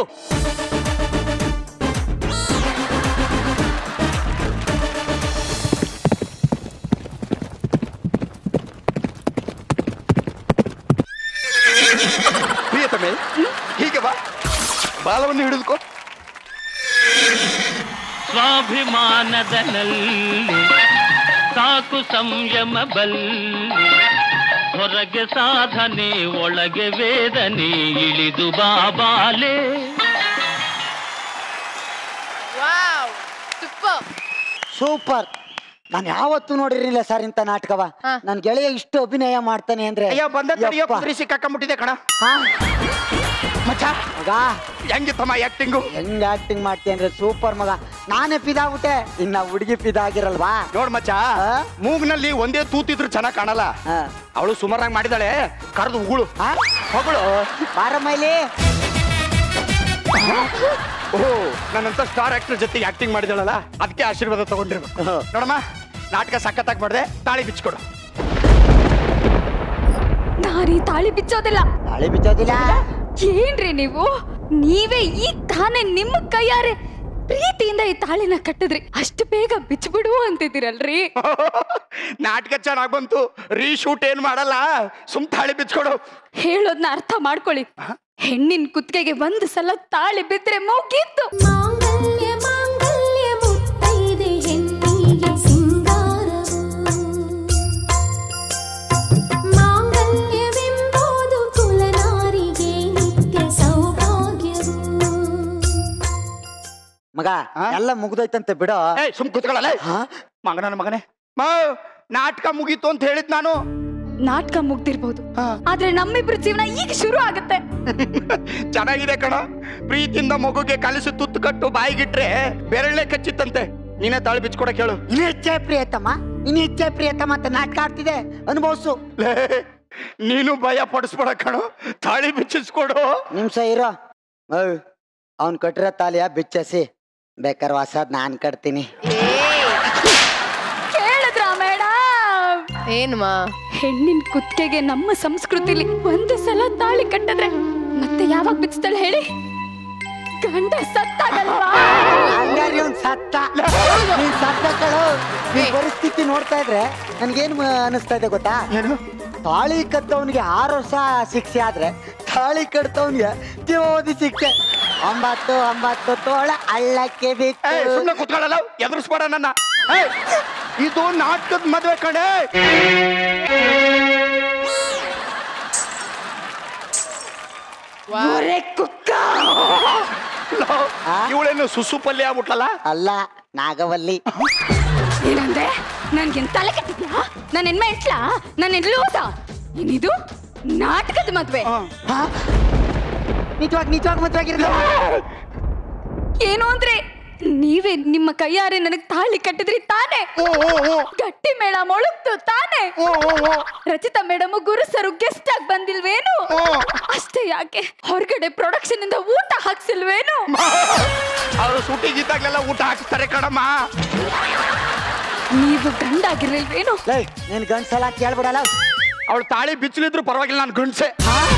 [SPEAKER 4] ಪ್ರಿಯತಮೆ, ಹೀಗೆ ಬಾ, ಬಾಲವನ್ನು ಹಿಡಿದುಕೋ.
[SPEAKER 7] ಸ್ವಾಭಿಮಾನದಲ್ಲಿ ಸಾಕು ಸಂಯಮ ಬಲ್ಲಿ, ಹೊರಗೆ ಸಾಧನೆ ಒಳಗೆ ವೇದನೆ, ಇಳಿದು ಬಾಬಾಲೆ.
[SPEAKER 16] ಸೂಪರ್. ನಾನು ಯಾವತ್ತೂ ನೋಡಿರ್ಲಿಲ್ಲ ಸರ್ ಇಂಥ ನಾಟಕವ. ನನ್ ಗೆಳೆಯ ಇಷ್ಟು ಅಭಿನಯ ಮಾಡ್ತಾನೆ ಅಂದ್ರೆ
[SPEAKER 4] ಸಿಕ್ಕಾಕೊಂಡ್ಬಿಟ್ಟಿದೆ ಕಣ. ಮಚ್ಚ
[SPEAKER 16] ಮಗ
[SPEAKER 4] ಹೆಂಗಿತ್ತಮ್ಮ ಆಕ್ಟಿಂಗು?
[SPEAKER 16] ಹೆಂಗ್ ಆಕ್ಟಿಂಗ್ ಮಾಡ್ತೀನಿ ಅಂದ್ರೆ ಸೂಪರ್ ಮಗ. ನಾನೇ ಪಿದಾಗ್ಬಿಟ್ಟೆ, ಇನ್ನ ಹುಡುಗಿ ಪಿದಾಗಿರಲ್ವಾ?
[SPEAKER 4] ನೋಡ್ ಮಚ್ಚ, ಮೂಗ್ನಲ್ಲಿ ಒಂದೇ ತೂತಿದ್ರು ಚೆನ್ನಾಗ್ ಕಾಣಲ್ಲ. ಅವಳು ಸುಮಾರಾಗಿ ಮಾಡಿದಾಳೆ. ಕರೆದು ಉಗುಳು ಹೊಗಳು
[SPEAKER 16] ಬಾರಮ್ಮಲ್ಲಿ.
[SPEAKER 4] ಓಹೋ, ನನ್ನಂತ ಸ್ಟಾರ್ ಆಕ್ಟರ್ ಜೊತೆ ಆಕ್ಟಿಂಗ್ ಮಾಡಿದಾಳಲ್ಲ, ಅದಕ್ಕೆ ಆಶೀರ್ವಾದ ತಗೊಂಡಿರ್ಬೇಕು. ನೋಡಮ್ಮ, ನಾಟಕ ಸಖತ್ತಾಗಿ ಮಾಡಿದೆ. ತಾಳಿ ಬಿಚ್ಕೊಡು.
[SPEAKER 13] ನಾರೀ ತಾಳಿ ಬಿಚ್ಚೋದಿಲ್ಲ.
[SPEAKER 16] ತಾಳಿ ಬಿಚ್ಚೋದಿಲ್ಲ
[SPEAKER 13] ಏನ್ರಿ ನೀವು? ನೀವೇ ಈ ತಾನೇ ನಿಮ್ಮ ಕೈಯಾರೆ ಪ್ರೀತಿಯಿಂದ ಈ ತಾಳಿನ ಕಟ್ಟಿದ್ರಿ, ಅಷ್ಟು ಬೇಗ ಬಿಚ್ಬಿಡು ಅಂತಿದ್ದೀರಲ್ರಿ.
[SPEAKER 4] ನಾಟಕ ಚೆನ್ನಾಗ್ ಬಂತು. ರೀಶೂಟ್ ಏನ್ ಮಾಡಲ್ಲ, ಸುಮ್ ತಾಳಿ ಬಿಚ್ಕೊಡು.
[SPEAKER 13] ಹೇಳೋದ್ನ ಅರ್ಥ ಮಾಡ್ಕೊಳ್ಳಿ. ಹೆಣ್ಣಿನ ಕುತ್ತಿಗೆಗೆ ಒಂದು ಸಲ ತಾಳಿ ಬಿದ್ರೆ ಮುಗೀತು.
[SPEAKER 3] ಮಾಂಗಲ್ಯ ಮಾಂಗಲ್ಯ ಮುತ್ತೈದೆ ಹೆಣ್ಣಿಗೆ ಸಿಂಗಾರವು, ಮಾಂಗಲ್ಯವೆಂಬುದು ಕುಲನಾರಿಗೆ ನಿತ್ಯ ಸೌಭಾಗ್ಯವು.
[SPEAKER 16] ಮಗ ಎಲ್ಲ ಮುಗ್ದೋಯ್ತಂತೆ ಬಿಡೋ.
[SPEAKER 4] ಸುಮ್ ಕೂತ್ಕೊಳ್ಳಲ್ಲ ಮಗನ ಮಗನೇ. ನಾಟಕ ಮುಗೀತು ಅಂತ ಹೇಳಿದ್ ನಾನು.
[SPEAKER 13] ನಾಟಕ ಮುಗ್ದಿರ್ಬೋದು, ಆದ್ರೆ ನಮ್ಮಿಬ್ರು ಜೀವನ ಈಗ ಶುರು ಆಗುತ್ತೆ.
[SPEAKER 4] ಚೆನ್ನಾಗಿದೆ ಕಣ. ಪ್ರೀತಿಯಿಂದ ಮಗುಗೆ ಕಲಿಸಿ ತುತ್ತು ಕಟ್ಟು ಬಾಯಿಗಿಟ್ರೆ ಬೆರಳೆ ಕಚ್ಚಿತ್ತಂತೆ. ನೀನೇ ತಾಳಿ ಬಿಚ್ಕೊಡಕ್ ಹೇಳು.
[SPEAKER 16] ಇನ್ನಿಚ್ಛೆ ಪ್ರಿಯತಮ್ಮ, ಇನ್ನಿಚ್ಛೆ ಪ್ರಿಯತಮ್ಮ ಅಂತ ನಾಟಕ ಆಗ್ತಿದೆ, ಅನುಭವಿಸು.
[SPEAKER 4] ನೀನು ಭಯ ಪಡಿಸ್ಬೇಡ ಕಣೋ, ತಾಳಿ ಬಿಚ್ಚಿಸ್ಕೊಡು.
[SPEAKER 16] ನಿಮಿಷ ಇರೋ. ಅವನ್ ಕಟ್ಟಿರೋ ತಾಲಿಯ ಬಿಚ್ಚಸಿ ಬೇಕಾದ್ರೆ ಹೊಸದ್ ನಾನ್ ಕಟ್ತೀನಿ.
[SPEAKER 13] ಕೇಳಿದ್ರ ಮೇಡಮ್?
[SPEAKER 5] ಏನ್ಮಾ?
[SPEAKER 13] ಹೆಣ್ಣಿನ ಕುತ್ತಿಗೆಗೆ ನಮ್ಮ ಸಂಸ್ಕೃತಿಲಿ ಒಂದು ಸಲ ತಾಳಿ ಕಟ್ಟಿದ್ರೆ ಮತ್ತೆ ಯಾವಾಗ ಬಿಚ್ತಾಳೆ ಹೇಳಿ? ಗಂಡ ಸತ್ತಾಗಲ್ವಾ?
[SPEAKER 16] ಹಂಗಾರಿ ಒಂದ್ ಸತ್ತ ನೀನ್ ಸತ್ತ ಕಳು. ಈ ಪರಿಸ್ಥಿತಿ ನೋಡ್ತಾ ಇದ್ರೆ ನನ್ಗೇನ್ ಅನಿಸ್ತಾ ಇದೆ ಗೊತ್ತಾ? ತಾಳಿ ಕಟ್ಟವನಿಗೆ ಆರು ವರ್ಷ ಶಿಕ್ಷೆ ಆದ್ರೆ ತಾಳಿ ಕಟ್ತವನಿಗೆ ಜೀವಾವಧಿ ಶಿಕ್ಷೆ. ಒಂಬತ್ತು ಒಂಬತ್ತು ತೋಳ ಹಳ್ಳಕ್ಕೆ ಬಿತ್ತು.
[SPEAKER 4] ಸುಮ್ಮನೆ ಕುತ್ಕೊಳ್ಳಲ್ಲ, ಎದುರಿಸ್ಬೇಡ ನನ್ನ. ಇದು ನಾಟಕದ ಮದ್ವೆ ಕಡೆ.
[SPEAKER 13] ಕುಕ್ಕ
[SPEAKER 4] ಇವಳೇನು ಸುಸು ಪಲ್ಯ ಆಗ್ಬಿಟ್ಲಲ್ಲ?
[SPEAKER 16] ಅಲ್ಲ, ನಾಗವಲ್ಲಿ.
[SPEAKER 13] ಏನಂದ್ರೆ ನನ್ಗೇನ್ ತಲೆ ಕೆಟ್ಟಿದ್ಯಾ? ನನ್ನ ಹೆಣ್ಮೆ ಇಟ್ಲಾ? ನನ್ನ ಹೆಣ್ಲೂಸ ಏನಿದು ನಾಟಕದ ಮದ್ವೆ?
[SPEAKER 16] ನಿಜವಾಗಿ ನಿಜವಾಗಿ ಮದ್ವೆ ಆಗಿರೋದು
[SPEAKER 13] ಏನು ಅಂದ್ರೆ ನೀವೇ ನಿಮ್ಮ ಕೈಯಾರೆ ನನಗ್ ತಾಳಿ ಕಟ್ಟಿದ್ರಿ ತಾನೇ? ಗಟ್ಟಿ ಮೇಳ ಮೊಳಗ್ತು ತಾನೇ? ರಚಿತಾ ಮೇಡಮ್ ಗುರುಸರು ಗೆಸ್ಟ್ ಆಗಿ ಬಂದಿಲ್ವೇನು? ಅಷ್ಟೇ ಯಾಕೆ ಹೊರಗಡೆ ಪ್ರೊಡಕ್ಷನ್ ಇಂದ ಊಟ ಹಾಕ್ಸಿಲ್ವೇನು?
[SPEAKER 4] ಅವರು ಶೂಟಿಂಗ್ ಇದ್ದಾಗಲೆಲ್ಲ ಊಟ ಹಾಕ್ತಾರೆ ಕಣಮ್ಮ.
[SPEAKER 13] ನೀವು ಗಂಡಾಗಿರ್ಲಿಲ್ವೇನು?
[SPEAKER 16] ನೀನ್ ಗಂಡ್ಸಲ ಕೇಳ್ಬಿಡಲ್ಲ.
[SPEAKER 4] ಅವಳು ತಾಳಿ ಬಿಚ್ಚಲಿದ್ರು ಪರವಾಗಿಲ್ಲ, ನಾನು ಗಂಡ್ಸೆ.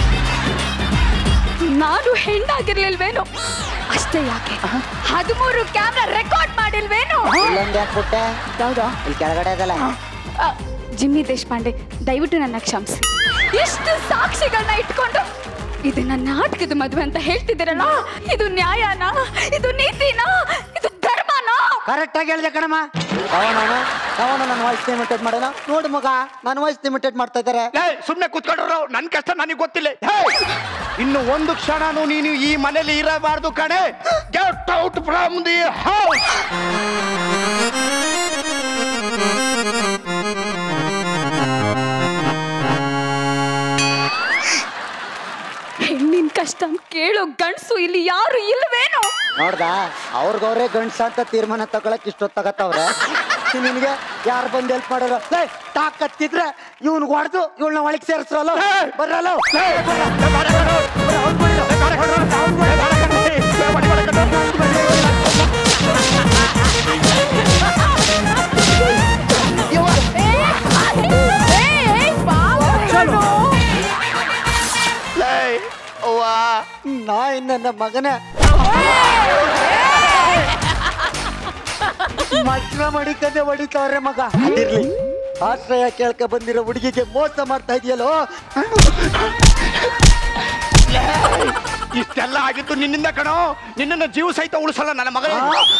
[SPEAKER 13] ನಾನು ಹೆಣ್ಣಾಗಿರ್ಲಿಲ್ವೇನು? ಅಷ್ಟೇ ಯಾಕೆ ಹದಿಮೂರು ಕ್ಯಾಮ್ರಾ ರೆಕಾರ್ಡ್ ಮಾಡಿಲ್ವೇನು?
[SPEAKER 16] ಯಾಕೆ
[SPEAKER 13] ಯಾವ್ದು
[SPEAKER 16] ಇಲ್ಲಿ ಕೆಳಗಡೆ ಅದಲ್ಲ?
[SPEAKER 13] ಜಿಮ್ಮಿ ದೇಶಪಾಂಡೆ, ದಯವಿಟ್ಟು ನನ್ನ ಕ್ಷಮಿಸಿ. ಎಷ್ಟು ಸಾಕ್ಷಿಗಳನ್ನ ಇಟ್ಕೊಂಡು ಇದು ನನ್ನ ನಾಟಕದ ಮದುವೆ ಅಂತ ಹೇಳ್ತಿದ್ದೀರಲ್ಲ, ಇದು ನ್ಯಾಯನಾ? ಇದು ನೀತಿನಾ? ಇದು ಧರ್ಮನಾ?
[SPEAKER 16] ಕರೆಕ್ಟ್ ಆಗಿ ಹೇಳಿದೆ ಕಣಮ್ಮ. ಅವನು ಅವನು ನನ್ನ ವಾಯ್ಸ್ ಲಿಮಿಟೆಡ್ ಮಾಡೋಣ. ನೋಡು ಮಗ, ನನ್ನ ವಾಯ್ಸ್ ಲಿಮಿಟೆಡ್ ಮಾಡ್ತಾ ಇದ್ದಾರೆ.
[SPEAKER 4] ಸುಮ್ನೆ ಕುತ್ಕೊಂಡ್ರು, ನನ್ ಕಷ್ಟ ನನಗೆ ಗೊತ್ತಿಲ್ಲ. ಇನ್ನು ಒಂದು ಕ್ಷಣನೂ ನೀನು ಈ ಮನೇಲಿ ಇರಬಾರ್ದು ಕಣೆ. Get out from the house.
[SPEAKER 13] ಹೆಣ್ಣಿನ ಕಷ್ಟ ಕೇಳೋ ಗಂಡಸು ಇಲ್ಲಿ ಯಾರು ಇಲ್ವೇನು?
[SPEAKER 16] ನೋಡ್ದ, ಅವ್ರಿಗವ್ರೆ ಗಂಡ್ಸ ಅಂತ ತೀರ್ಮಾನ ತಗೊಳಕ್ ಇಷ್ಟೊತ್ತಾಗತ್ತವ್ರೆ. ನಿನ್ಗೆ ಯಾರು ಬಂದು ಹೆಲ್ಪ್ ಮಾಡೋರು? ತಾಕತ್ತಿದ್ರೆ ಇವ್ನ್ ಹೊಡೆದು ಇವಳನ್ನ ಒಳಗೆ ಸೇರಿಸ್ರಲ್ಲ. ಬರ್ರಲ್ಲ ನಾಯಿ ನನ್ನ ಮಗನ ಮಜ್ನ ಮಡಿಕಂದೆ ಹೊಡಿತಾವ್ರೆ ಮಗ. ಅದಿರ್ಲಿ, ಆಶ್ರಯ ಕೇಳ್ಕ ಬಂದಿರೋ ಹುಡುಗಿಗೆ ಮೋಸ ಮಾಡ್ತಾ ಇದೆಯಲ್ಲೋ.
[SPEAKER 4] ಇಷ್ಟೆಲ್ಲ ಆಗಿತ್ತು ನಿನ್ನಿಂದ ಕಣೋ. ನಿನ್ನ ಜೀವ ಸಹಿತ ಉಳಿಸಲ್ಲ ನನ್ನ ಮಗ.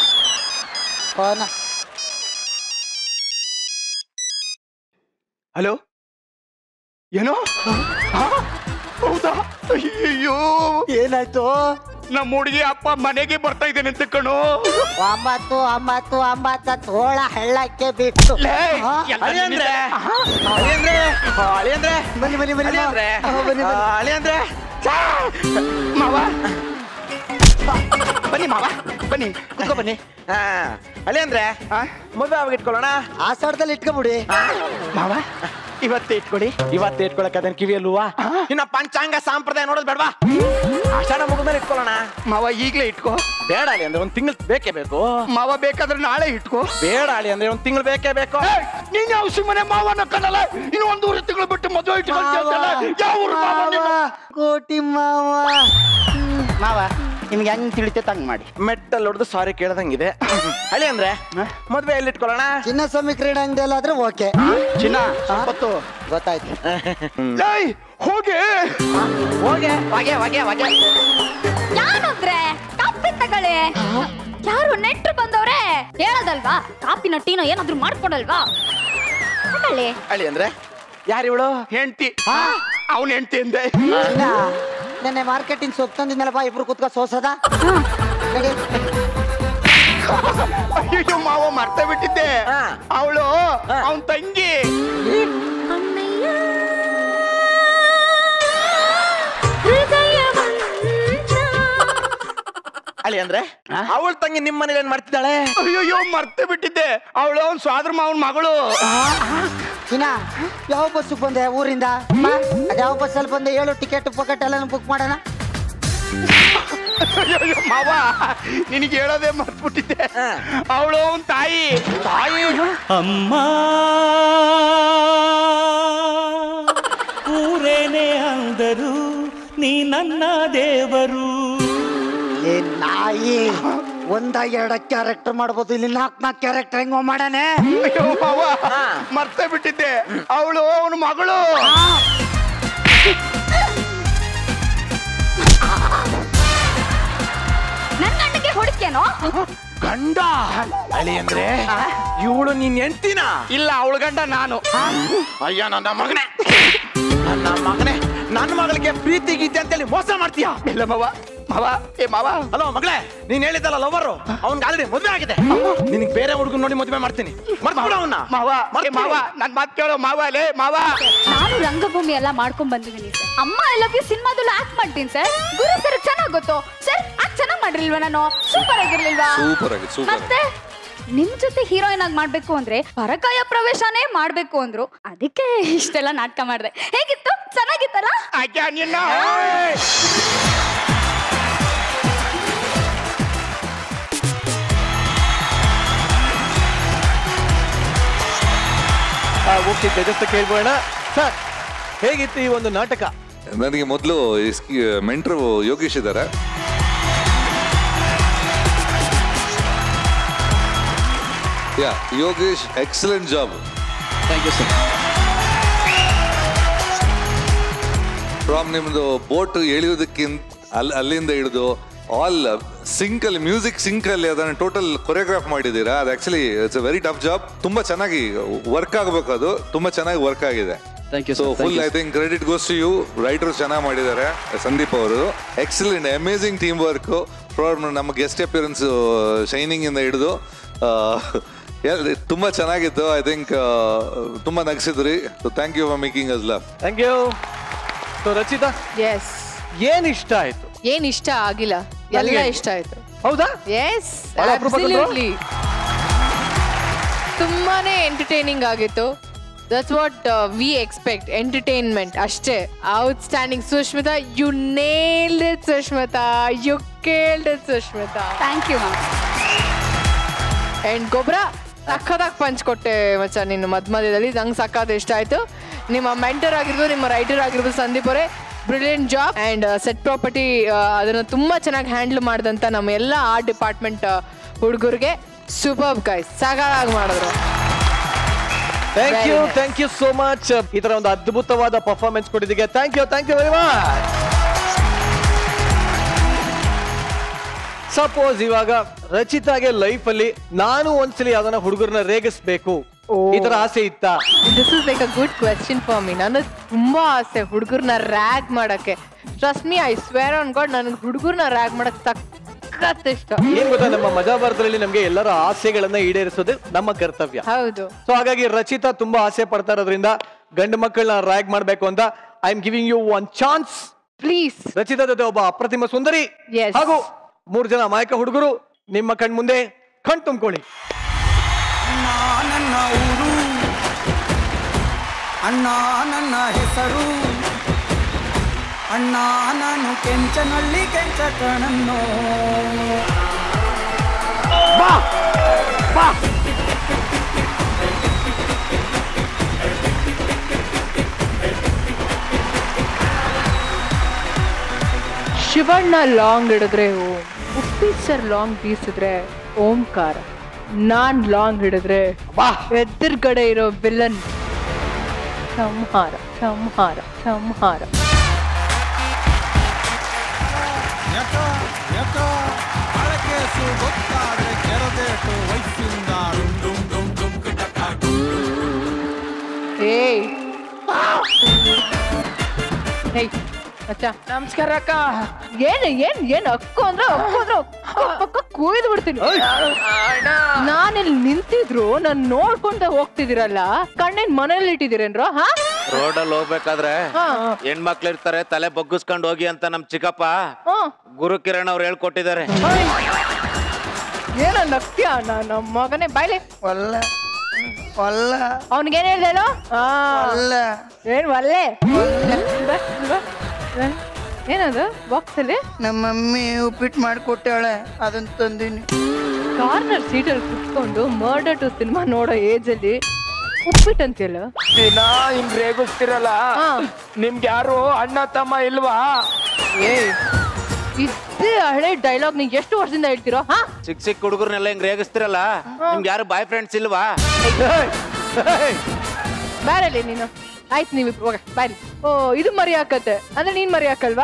[SPEAKER 4] ಹಲೋ, ಏನೋ? ಹೌದಾ? ಅಯ್ಯೋ,
[SPEAKER 16] ಏನಾಯ್ತು?
[SPEAKER 4] ನಮ್ಮ ಹುಡುಗಿ ಅಪ್ಪ ಮನೆಗೆ ಬರ್ತಾ ಇದ್ದೇನೆ ಅಂತ ಕಣೋ.
[SPEAKER 16] ಒಂಬತ್ತು ಒಂಬತ್ತು ಒಂಬತ್ತ ತೋಳ ಹಳ್ಳಕ್ಕೆ ಬಿಟ್ಟು.
[SPEAKER 9] ಅಳಿಯಂದ್ರೆ ಅಳಿಯಂದ್ರೆ
[SPEAKER 16] ಬನ್ನಿ ಬನ್ನಿ ಬನ್ನಿ ಬನ್ನಿ
[SPEAKER 4] ಅಳಿಯಂದ್ರೆ ಮಾವ, ಬನ್ನಿ ಮಾವ, ಬನ್ನಿ ಕುತ್ಕೊ ಬನ್ನಿ.
[SPEAKER 9] ಅಳಿಯಂದ್ರೆ ಮದುವೆ ಅವಾಗ ಇಟ್ಕೊಳ್ಳೋಣ.
[SPEAKER 16] ಆಷಾಢದಲ್ಲಿ ಇಟ್ಕೊಬಿಡಿ
[SPEAKER 4] ಮಾವ. ಇವತ್ತೇ ಇಟ್ಕೊಡಿ.
[SPEAKER 9] ಇವತ್ತೇ ಇಟ್ಕೊಳಕ್ ಅದನ್ನ ಕಿವಿಯಲ್ವಾ? ಇನ್ನ ಪಂಚಾಂಗ ಸಂಪ್ರದಾಯ ನೋಡೋದ್ ಬೇಡವಾ? ಆಷಾಢ ಮುಗಿದ್ಮೇಲೆ ಇಟ್ಕೊಳ್ಳೋಣ.
[SPEAKER 4] ಮಾವ ಈಗ್ಲೇ ಇಟ್ಕೋ.
[SPEAKER 9] ಬೇಡ ಅಳಿ ಅಂದ್ರೆ ಒಂದ್ ತಿಂಗಳು ಬೇಕೇ ಬೇಕು.
[SPEAKER 4] ಮಾವ ಬೇಕಾದ್ರೆ ನಾಳೆ ಇಟ್ಕೋ.
[SPEAKER 9] ಬೇಡ ಅಳಿ ಅಂದ್ರೆ ಒಂದ್ ತಿಂಗಳು ಬೇಕೇ ಬೇಕು.
[SPEAKER 4] ನೀನ್ ಯಾವ ಸಿಮನೆ ಮಾವನ ಕನ್ನಲ್ಲ. ಇನ್ನು ಒಂದೂವರೆ ತಿಂಗಳು ಬಿಟ್ಟು ಮದುವೆ ಇಟ್ಕೊಳ್ತೀಯಲ್ಲ. ಯಾವ ಊರು ಮಾವ?
[SPEAKER 16] ಕೋಟಿ ಮಾವ.
[SPEAKER 4] ಮಾವ ನಿಮ್ಗೆ ಹೆಂಗ್ ತಿಳಿತೈತೆ ಹಂಗ್ ಮಾಡಿ.
[SPEAKER 9] ಮೆಟ್ಟಲ್ ಹೊಡೆದು ಸಾರಿ ಕೇಳ್ದಂಗಿದೆ. ಅಳಿ ಅಂದ್ರೆ ಮದ್ವೆ ಎಲ್ಲಿ ಇಟ್ಕೊಳ್ಳೋಣ?
[SPEAKER 16] ಚಿನ್ನಸ್ವಾಮಿ ಕ್ರೀಡಾ ಅಂಗಡಿಯಲ್ಲಾದ್ರೆ ಓಕೆ.
[SPEAKER 4] ಚಿನ್ನ ಸಂಪತ್ತು
[SPEAKER 16] ಗೊತ್ತಾಯ್ತು.
[SPEAKER 4] ಹೋಗೆ
[SPEAKER 9] ಹೋಗೆ ಹೊಗೆ ಹೊಗೆ ಹೊಗೆ.
[SPEAKER 13] ಯಾರಂದ್ರೆ ಕಾಪಿ ತಗೊಳ್ಳಿ. ಯಾರು ನೆಂಟ್ರು ಬಂದವ್ರೆ? ಹೇಳದಲ್ವಾ, ಕಾಪಿನ ಟೀನೋ ಏನಾದ್ರು ಮಾಡ್ಕೊಡಲ್ವಾ? ತಗೊಳ್ಳಿ.
[SPEAKER 9] ಅಳಿ ಅಂದ್ರೆ ಯಾರು ಇವಳು?
[SPEAKER 4] ಹೆಂಡತಿ. ಅವನ್ ಹೆಂಡತಿ ಅಂದೆ.
[SPEAKER 16] ನೆನ್ನೆ ಮಾರ್ಕೆಟಿಂಗ್ ಸೊಪ್ಪು ತಂದಿದ್ನಲ್ಲಪ್ಪ, ಇಬ್ರು ಕುತ್ಕೋ ಸೋಸದ.
[SPEAKER 4] ಅಯ್ಯೋ ಮಾವ, ಮರ್ತ ಬಿಟ್ಟಿದ್ದೆ. ಅವಳು ಅವನ್ ತಂಗಿ.
[SPEAKER 9] ಅಳಿ ಅಂದ್ರೆ ಅವಳ ತಂಗಿ ನಿಮ್ ಮನೇಲಿ ಏನ್ ಮಾಡ್ತಿದ್ದಾಳೆ?
[SPEAKER 4] ಅಯ್ಯೋ ಮರ್ತ ಬಿಟ್ಟಿದ್ದೆ. ಅವಳು ಅವ್ನ್ ಸ್ವಾದ್ರ ಮಾವನ್ ಮಗಳು.
[SPEAKER 16] ಚಿನ್ನ, ಯಾವ ಬಸ್ಸಿಗೆ ಬಂದೆ ಊರಿಂದ? ಅದ್ ಯಾವ ಬಸ್ಸಲ್ಲಿ ಬಂದೆ ಹೇಳು, ಟಿಕೆಟ್ ಪಕೆಟ್ ಎಲ್ಲ ಬುಕ್ ಮಾಡೋಣ.
[SPEAKER 4] ಮಾವ ನಿನಗೆ ಹೇಳೋದೇ ಮರ್ತ್ಬಿಟ್ಟಿದ್ದೆ. ಅವಳು ಅವನ್ ತಾಯಿ ತಾಯಿ
[SPEAKER 17] ಅಮ್ಮ ಊರೇನೆ ಅಂದರು ನೀ ನನ್ನ ದೇವರು.
[SPEAKER 16] ಏ ನಾಯಿ, ಒಂದ ಎರಡ ಕ್ಯಾರೆಕ್ಟರ್ ಮಾಡ್ಬೋದು, ಇಲ್ಲಿ ನಾಲ್ಕು ನಾಲ್ಕು ಕ್ಯಾರೆಕ್ಟರ್ ಹೆಂಗೋ ಮಾಡಾನೆ.
[SPEAKER 4] ಅಯ್ಯೋ ಮಾವ ಮರ್ತೇ ಬಿಟ್ಟಿದ್ದೆ, ಅವಳು ಅವನ ಮಗಳು.
[SPEAKER 13] ನನ್ ಗಂಡಗೆ ಹೊಡಿತೇನೋ?
[SPEAKER 4] ಗಂಡ ಅಳಿ ಅಂದ್ರೆ ಇವಳು ನೀನ್ ಹೆಂಡ್ತಿನ? ಇಲ್ಲ, ಅವಳು ಗಂಡ ನಾನು. ಅಯ್ಯ ನನ್ನ ಮಗನೇ, ನನ್ನ ಮಗನೇ, ನನ್ನ ಮಗಳಿಗೆ ಪ್ರೀತಿ ಗೀತೆ ಅಂತೇಳಿ ಮೋಸ ಮಾಡ್ತೀಯಾ? ಇಲ್ಲ ಮಾವ, ಮಾವ, ಏ ಮಾವ.
[SPEAKER 2] ಹಲೋ ಮಗಳೇ, ನೀನ್ ಹೇಳಿದ್ದಲ್ಲ ಲವರು, ಅವ್ನ್ಗೆ ಆಲ್ರೆಡಿ ಮದ್ವೆ ಆಗಿದೆ. ನಿನಗೆ ಬೇರೆ ಹುಡುಗನ್ ನೋಡಿ ಮದ್ವೆ ಮಾಡ್ತೀನಿ. ಮರ್ತ್ಬಿಡು ಅವನ್ನ.
[SPEAKER 4] ಮಾವ, ಏ ಮಾವ, ನನ್ ಮಾತ್ ಕೇಳೋ ಮಾವ. ಲೇ ಮಾವ,
[SPEAKER 13] ನಾನು ರಂಗಭೂಮಿ ಎಲ್ಲ ಮಾಡ್ಕೊಂಡ್ ಬಂದಿದ್ದೀನಿ sir. Amma I love you ಸಿನಿಮಾದಲ್ಲೂ ಆಕ್ಟ್ ಮಾಡ್ತೀನಿ ಸರ್. ಗುರು ಸರ್ ಚೆನ್ನಾಗ್ ಗೊತ್ತು ಸರ್. ಆಕ್ಟ್ ಚೆನ್ನಾಗ್ ಮಾಡಿರ್ಲಿಲ್ವಾ ನಾನು? ಸೂಪರ್ ಆಗಿರ್ಲಿಲ್ವಾ?
[SPEAKER 6] ಸೂಪರ್ ಆಗಿ ಸೂಪರ್.
[SPEAKER 13] ಮತ್ತೆ ನಿಮ್ ಜೊತೆ ಹೀರೋಯಿನ್ ಆಗಿ ಮಾಡ್ಬೇಕು ಅಂದ್ರೆ ಪರಕಾಯ ಪ್ರವೇಶನೇ ಮಾಡ್ಬೇಕು ಅಂದ್ರು. ಅದಕ್ಕೆ ಇಷ್ಟೆಲ್ಲ ನಾಟಕ ಮಾಡಿದೆ. ಹೇಗಿತ್ತು? ಚೆನ್ನಾಗಿತ್ತಲ್ಲ?
[SPEAKER 4] ಅಯ್ಯ ನಿನ್ನ
[SPEAKER 1] ಓಕೆ, ಜಸ್ಟ್ ಕೇಳ್ಬೋಣ ಸರ್, ಹೇಗಿತ್ತು ಈ ಒಂದು ನಾಟಕ?
[SPEAKER 6] ನನಗೆ ಮೊದಲು ಮೆಂಟ್ರು ಯೋಗೇಶ್ ಇದ್ದಾರೆ. Yeah Yogesh, excellent job.
[SPEAKER 1] Thank you sir.
[SPEAKER 6] From ನಿಮ್ದು ಬೋಟ್ ಎಳೆಯೋದಕ್ಕಿಂತ ಅಲ್ಲಿ ಅಲ್ಲಿಂದ ಹಿಡಿದು ಆಲ್ ಸಿಂಕಲ್ಲಿ ಮ್ಯೂಸಿಕ್ ಸಿಂಕಲ್ಲಿ ಅದನ್ನು ಟೋಟಲ್ ಕೊರಿಯೋಗ್ರಾಫ್ ಮಾಡಿದ್ದೀರಾ. ಅದು actually it's a very tough job. ತುಂಬ ಚೆನ್ನಾಗಿ ವರ್ಕ್ ಆಗಬೇಕು, ಅದು ತುಂಬ ಚೆನ್ನಾಗಿ ವರ್ಕ್ ಆಗಿದೆ. So full I think credit goes to you. Writer ಚೆನ್ನಾಗಿ ಮಾಡಿದ್ದಾರೆ ಸಂದೀಪ್ ಅವರು. Excellent amazing team work from ನಮ್ಮ ಗೆಸ್ಟ್ ಅಪಿಯರೆನ್ಸ್ ಶೈನಿಂಗ್ ಇಂದ ಹಿಡಿದು ತುಂಬ ಚೆನ್ನಾಗಿತ್ತು. ಐ ಥಿಂಕ್ ತುಂಬ ನಗಿಸಿದ್ರಿ. So thank you for making us love.
[SPEAKER 1] Thank you. So Rachita,
[SPEAKER 5] yes,
[SPEAKER 1] ಏನ್ ಇಷ್ಟ ಆಯ್ತು?
[SPEAKER 5] ಏನ್ ಇಷ್ಟ ಆಗಿಲ್ಲ, ಎಲ್ಲ ಇಷ್ಟ ಆಯ್ತು.
[SPEAKER 1] ಹೌದಾ?
[SPEAKER 5] ಎಸ್,
[SPEAKER 1] ಬಹಳ ಅಪರೂಪ ಕಂಡ್ರು?
[SPEAKER 5] ಅಬ್ಸಲ್ಯೂಟ್ಲಿ. ತುಂಬಾನೇ ಎಂಟರ್ಟೈನಿಂಗ್ ಆಗಿತ್ತು. That's what we expect, entertainment ಅಷ್ಟೇ. Outstanding. Sushmita, you nailed it. Sushmita, you killed it. Sushmita,
[SPEAKER 13] thank you ma'am.
[SPEAKER 5] And ಗೊಬ್ಬರ ಸಕ್ಕತ್ತಾಗಿ ಪಂಚ್ ಕೊಟ್ಟೆ ಮಚ್ಚ ನಿನ್ನ ಮಧ್ಯ ಮಧ್ಯದಲ್ಲಿ. ನಂಗೆ ಸಕ್ಕತ್ ಇಷ್ಟ ಆಯ್ತು. ನಿಮ್ಮ ಮೆಂಟರ್ ಆಗಿರ್ಬೋದು, ನಿಮ್ಮ ರೈಟರ್ ಆಗಿರ್ಬೋದು ಸಂದೀಪ್ ಅವರೇ, brilliant job. And set property ಅದನ್ನು ತುಂಬ ಚೆನ್ನಾಗಿ ಹ್ಯಾಂಡಲ್ ಮಾಡಿದಂಥ ನಮ್ಮ ಎಲ್ಲ ಆರ್ಟ್ ಡಿಪಾರ್ಟ್ಮೆಂಟ್ ಹುಡುಗರಿಗೆ ಸೂಪರ್ ಗೈಸ್, ಸಾಕಾಗಿ ಮಾಡಿದ್ರು.
[SPEAKER 1] Thank you, thank you so much. ಈ ತರ ಒಂದು ಅದ್ಭುತವಾದ ಪರ್ಫಾರ್ಮೆನ್ಸ್ ಕೊಟ್ಟಿದ್ದಕ್ಕೆ thank you, thank you very much. Suppose ಇವಾಗ ರಚಿತಾಗೆ ಲೈಫ್ ಅಲ್ಲಿ ನಾನು ಒಂದ್ಸಲಿ ಯಾವ್ದನ್ನ ಹುಡುಗರನ್ನ ರೇಗಿಸ್ಬೇಕು, ಈ ತರ ಆಸೆ ಇತ್ತಾ?
[SPEAKER 5] This is like a good question for me. ನನಗೆ ತುಂಬಾ ಆಸೆ ಹುಡುಗರನ್ನ ರ್ಯಾಗ್ ಮಾಡಕ್ಕೆ. Trust me, I swear on God, ನನಗೆ ಹುಡುಗರನ್ನ ರ್ಯಾಗ್ ಮಾಡಕ್ ಸಖತ್ ಇಷ್ಟ.
[SPEAKER 1] ಏನ್ ಗೊತ್ತಾ, ನಮ್ಮ ಮಜಾ ಭಾರತದಲ್ಲಿ ನಮ್ಗೆ ಎಲ್ಲರ ಆಸೆಗಳನ್ನ ಈಡೇರಿಸೋದು ನಮ್ಮ ಕರ್ತವ್ಯ.
[SPEAKER 5] ಹೌದು.
[SPEAKER 1] ಸೊ ಹಾಗಾಗಿ ರಚಿತಾ ತುಂಬಾ ಆಸೆ ಪಡ್ತಾ ಇರೋದ್ರಿಂದ ಗಂಡು ಮಕ್ಕಳನ್ನ ರ್ಯಾಗ್ ಮಾಡ್ಬೇಕು ಅಂತ I am giving you one chance.
[SPEAKER 5] Please.
[SPEAKER 1] Rachita ಜೊತೆ ಒಬ್ಬ ಅಪ್ರತಿಮ ಸುಂದರಿ ಹಾಗೂ ಮೂರು ಜನ ಮಾಯಕ ಹುಡುಗರು ನಿಮ್ಮ ಕಣ್ ಮುಂದೆ ಕಣ್ ತುಂಬ್ಕೊಳ್ಳಿ.
[SPEAKER 10] ನನ್ನ ಊರು, ಅಣ್ಣ ನನ್ನ ಹೆಸರು, ಅಣ್ಣ ನಾನು ಕೆಂಚನಹಳ್ಳಿ ಕೆಂಚ ಕಣನ್ನೋ. ಬಾ ಬಾ
[SPEAKER 5] ಶಿವಣ್ಣ ಲಾಂಗ್ ಹಿಡಿದ್ರೆ ಓಂ, ಉಪ್ಪಿ ಸರ್ ಲಾಂಗ್ ಬೀಸಿದ್ರೆ ಓಂಕಾರ, ನಾನ್ ಲಾಂಗ್ ಹಿಡಿದ್ರೆ ಎದುರುಗಡೆ ಇರೋ ವಿಲನ್ ಸಂಹಾರ ಸಂಹಾರ ಸಂಹಾರ.
[SPEAKER 2] ಯಾಕ ಯಾಕ ಕೇಸು ಗೊತ್ತಾದ್ರೆ ಕೆರದೇಟು ವಯಸ್ಸಿಂದ ಡುಮ್ ಡುಮ್ ಡುಮ್ ಕಿಟಕ
[SPEAKER 5] ಏಯ್ ಏಯ್ ಅಚ್ಚ ನಮಸ್ಕಾರ ಅಕ್ಕ. ಏನ್ ಏನ್ ಏನ್ ಅಕ್ಕು ಅಂದ್ರೆ ಅಕ್ಕು ಅಂದ್ರೆ ಪಕ್ಕ ಕೂಯ್ದು ಬಿಡ್ತೀನಿ. ನಾನಿಲ್ಲಿ ನಿಂತಿದ್ರು ನನ್ ನೋಡ್ಕೊಂಡ ಹೋಗ್ತಿದಿರಲ್ಲ, ಕಣ್ಣೇನ್ ಮನೇಲಿ ಇಟ್ಟಿದ್ದೀರೇನ್ರೋ? ಹಾ,
[SPEAKER 2] ರೋಡಲ್ಲಿ ಹೋಗ್ಬೇಕಾದ್ರೆ ಹೆಣ್ಮಕ್ಳು ಇರ್ತಾರೆ, ತಲೆ ಬಗ್ಗಿಸ್ಕೊಂಡು ಹೋಗಿ ಅಂತ ನಮ್ ಚಿಕ್ಕಪ್ಪ ಗುರು ಕಿರಣ್ ಅವ್ರು ಹೇಳ್ಕೊಟ್ಟಿದ್ದಾರೆ.
[SPEAKER 5] ಏನೋ ನಕ್ತ್ಯ ನಮ್ಮ ಮಗನೇ ಬಾಯ್ಲಿ.
[SPEAKER 16] ಒಲ್ಲ ಒಲ್ಲ
[SPEAKER 5] ಅವನಿಗೇನ್ ಹೇಳ್ದೇನೋ? ಏನ್ ಒಲ್ಲೆ ಏನದು ಬಾಕ್ಸ್ ಅಲ್ಲಿ?
[SPEAKER 10] ನಮ್ಮ ಮಮ್ಮಿ ಉಪ್ಪಿಟ್ಟು ಮಾಡಿಕೊಟ್ಟಾಳೆ, ಅದನ್ನ ತಂದೀನಿ.
[SPEAKER 5] ಕಾರ್ನರ್ ಸೀಟಲ್ಲಿ ಕುತ್ಕೊಂಡು ಮರ್ಡರ್ ಟು ಸಿನಿಮಾ ನೋಡೋ ಏಜ್ ಅಲ್ಲಿ ಉಪ್ಪಿಟ್ಟು ಅಂತೀಯಲ್ಲ?
[SPEAKER 9] ದಿನ ಹಿಂಗ್ ರೇಗಿಸ್ತಿರಲ್ಲ, ನಿಮ್ಗೆ ಯಾರು ಅಣ್ಣ ತಮ್ಮ ಇಲ್ವಾ?
[SPEAKER 5] ಏ ಇದೇ ಹಳೆ ಡೈಲಾಗ್ ನೀವು ಎಷ್ಟು ವರ್ಷದಿಂದ ಹೇಳ್ತಿರೋ? ಹಾ,
[SPEAKER 2] ಚಿಕ್ಕ ಚಿಕ್ಕ ಹುಡುಗರ್ನೆಲ್ಲ ಹಿಂಗ್ ರೇಗಿಸ್ತಿರಲ್ಲ, ನಿಮ್ಗೆ ಯಾರು ಬಾಯ್ ಫ್ರೆಂಡ್ಸ್ ಇಲ್ವಾ?
[SPEAKER 5] ಬಾರಲ್ಲಿ ನೀನು. ಆಯ್ತು ನೀವು ಹೋಗ ಬಾರಿ. ಓ ಇದು ಮರಿ ಹಾಕತ್ತೆ ಅಂದ್ರೆ ನೀನ್ ಮರಿ ಹಾಕಲ್ವಾ?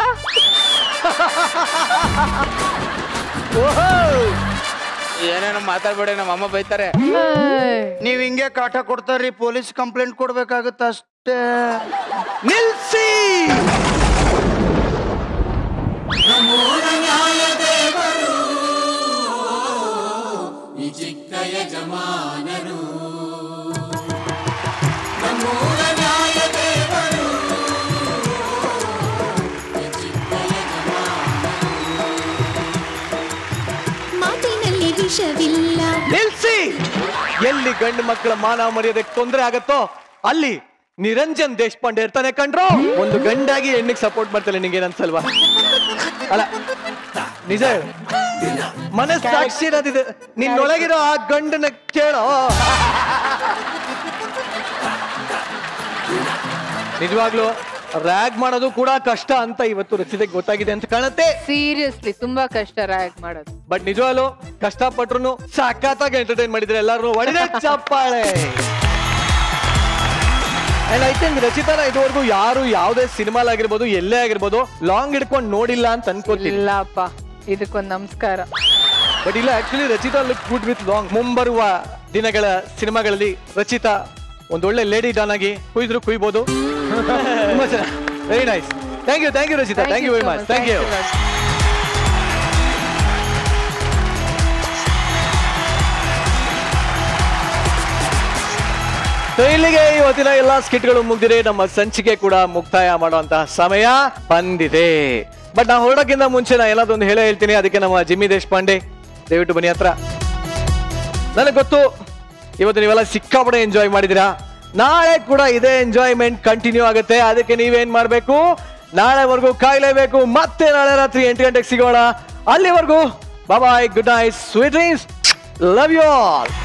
[SPEAKER 2] ಏನೇನೋ ಮಾತಾಡ್ಬೇಡಿ, ನಮ್ಮ ಅಮ್ಮ ಬೈತಾರೆ.
[SPEAKER 10] ನೀವ್ ಹಿಂಗೆ ಕಾಟ ಕೊಡ್ತಾರ್ರಿ, ಪೊಲೀಸ್ ಕಂಪ್ಲೇಂಟ್ ಕೊಡ್ಬೇಕಾಗತ್ತ ಅಷ್ಟೇ.
[SPEAKER 1] ನಿಲ್ಸಿ.
[SPEAKER 8] ಈ ಚಿಕ್ಕ ಯಜಮಾನರು
[SPEAKER 3] ಮಾತಿನಲ್ಲಿ ವಿಷವಿಲ್ಲ.
[SPEAKER 1] ನಿಲ್ಸಿ. ಎಲ್ಲಿ ಗಂಡು ಮಕ್ಕಳ ಮಾನ ಮರ್ಯಾದಕ್ಕೆ ತೊಂದರೆ ಆಗತ್ತೋ ಅಲ್ಲಿ ನಿರಂಜನ್ ದೇಶಪಾಂಡೆ ಇರ್ತಾನೆ ಕಂಡ್ರು. ಒಂದು ಗಂಡಾಗಿ ಹೆಣ್ಣಿಗೆ ಸಪೋರ್ಟ್ ಮಾಡ್ತಾನೆ, ನಿಂಗೆ ಅನ್ಸಲ್ವಾ? ಅಲ್ಲ ನಿಜ ಹೇಳು, ಮನಸ್ಸಾಕ್ಷಿ ಇರೋದಿದೆ, ನಿನ್ನೊಳಗಿರೋ ಆ ಗಂಡನ ಕೇಳೋ. ನಿಜವಾಗ್ಲು ರ್ಯಾಗ್ ಮಾಡೋದು ಕೂಡ ಕಷ್ಟ ಅಂತ ಇವತ್ತು ರಚಿತೆಗೆ ಗೊತ್ತಾಗಿದೆ ಅಂತ ಕಾಣುತ್ತೆ.
[SPEAKER 5] ಸೀರಿಯಸ್ಲಿ ತುಂಬಾ ಕಷ್ಟ ರ್ಯಾಗ್ ಮಾಡೋದು.
[SPEAKER 1] ಬಟ್ ನಿಜವಾಗ್ಲು ಕಷ್ಟಪಟ್ರು ಸಖತ್ತಾಗಿ ಎಂಟರ್ಟೈನ್ ಮಾಡಿದ್ರೆ ಎಲ್ಲರೂ ಒಳ್ಳೆ ಚಪ್ಪಾಳೆ. ಅಂಡ್ ಐ ಥಿಂಕ್ ರಚಿತಾನ ಇದುವರೆಗೂ ಯಾರು ಯಾವುದೇ ಸಿನಿಮಾಲ್ ಆಗಿರ್ಬೋದು, ಎಲ್ಲೇ ಆಗಿರ್ಬೋದು ಲಾಂಗ್ ಹಿಡ್ಕೊಂಡು ನೋಡಿಲ್ಲ ಅಂತ ಅನ್ಕೋತೀನಿ.
[SPEAKER 5] ಇಲ್ಲಪ್ಪ, ಇದಕ್ಕೊಂದು ನಮಸ್ಕಾರ.
[SPEAKER 1] ಬಟ್ ಇಲ್ಲ, actually Rachita look good with long. ಮುಂಬರುವ ದಿನಗಳ ಸಿನಿಮಾಗಳಲ್ಲಿ ರಚಿತಾ ಒಂದೊಳ್ಳೆ ಲೇಡಿ ಡಾನ್ ಆಗಿ ಕುಯ್ದ್ರು ಕುಯ್ಬೋದು. ತುಂಬಾ ಚೆನ್ನಾಗಿ, very nice. Thank you thank you Rachita, thank you very much, thank you. ಇಲ್ಲಿಗೆ ಇವತ್ತಿನ ಎಲ್ಲಾ ಸ್ಕಿಟ್ಗಳು ಮುಗ್ದಿದೆ, ನಮ್ಮ ಸಂಚಿಕೆ ಕೂಡ ಮುಕ್ತಾಯ ಮಾಡುವಂತಹ ಸಮಯ ಬಂದಿದೆ. ಬಟ್ ನಾ ಹೊರಡಕ್ಕಿಂತ ಮುಂಚೆ ನಾ ಎಲ್ಲದೊಂದು ಹೇಳೇ ಹೇಳ್ತೀನಿ. ಅದಕ್ಕೆ ನಮ್ಮ ಜಿಮ್ಮಿ ದೇಶಪಾಂಡೆ ದಯವಿಟ್ಟು ಬನ್ನಿ ಹತ್ರ. ನನಗೆ ಗೊತ್ತು ಇವತ್ತು ನೀವೆಲ್ಲ ಸಿಕ್ಕಾಪಟ್ಟೆ ಎಂಜಾಯ್ ಮಾಡಿದಿರಾ. ನಾಳೆ ಕೂಡ ಇದೇ ಎಂಜಾಯ್ಮೆಂಟ್ ಕಂಟಿನ್ಯೂ ಆಗುತ್ತೆ. ಅದಕ್ಕೆ ನೀವೇನ್ ಮಾಡ್ಬೇಕು, ನಾಳೆವರೆಗೂ ಕಾಯ್ಲೇಬೇಕು. ಮತ್ತೆ ನಾಳೆ ರಾತ್ರಿ ಎಂಟು ಗಂಟೆಗೆ ಸಿಗೋಣ. ಅಲ್ಲಿವರೆಗೂ bye, good night, sweet dreams, love you all.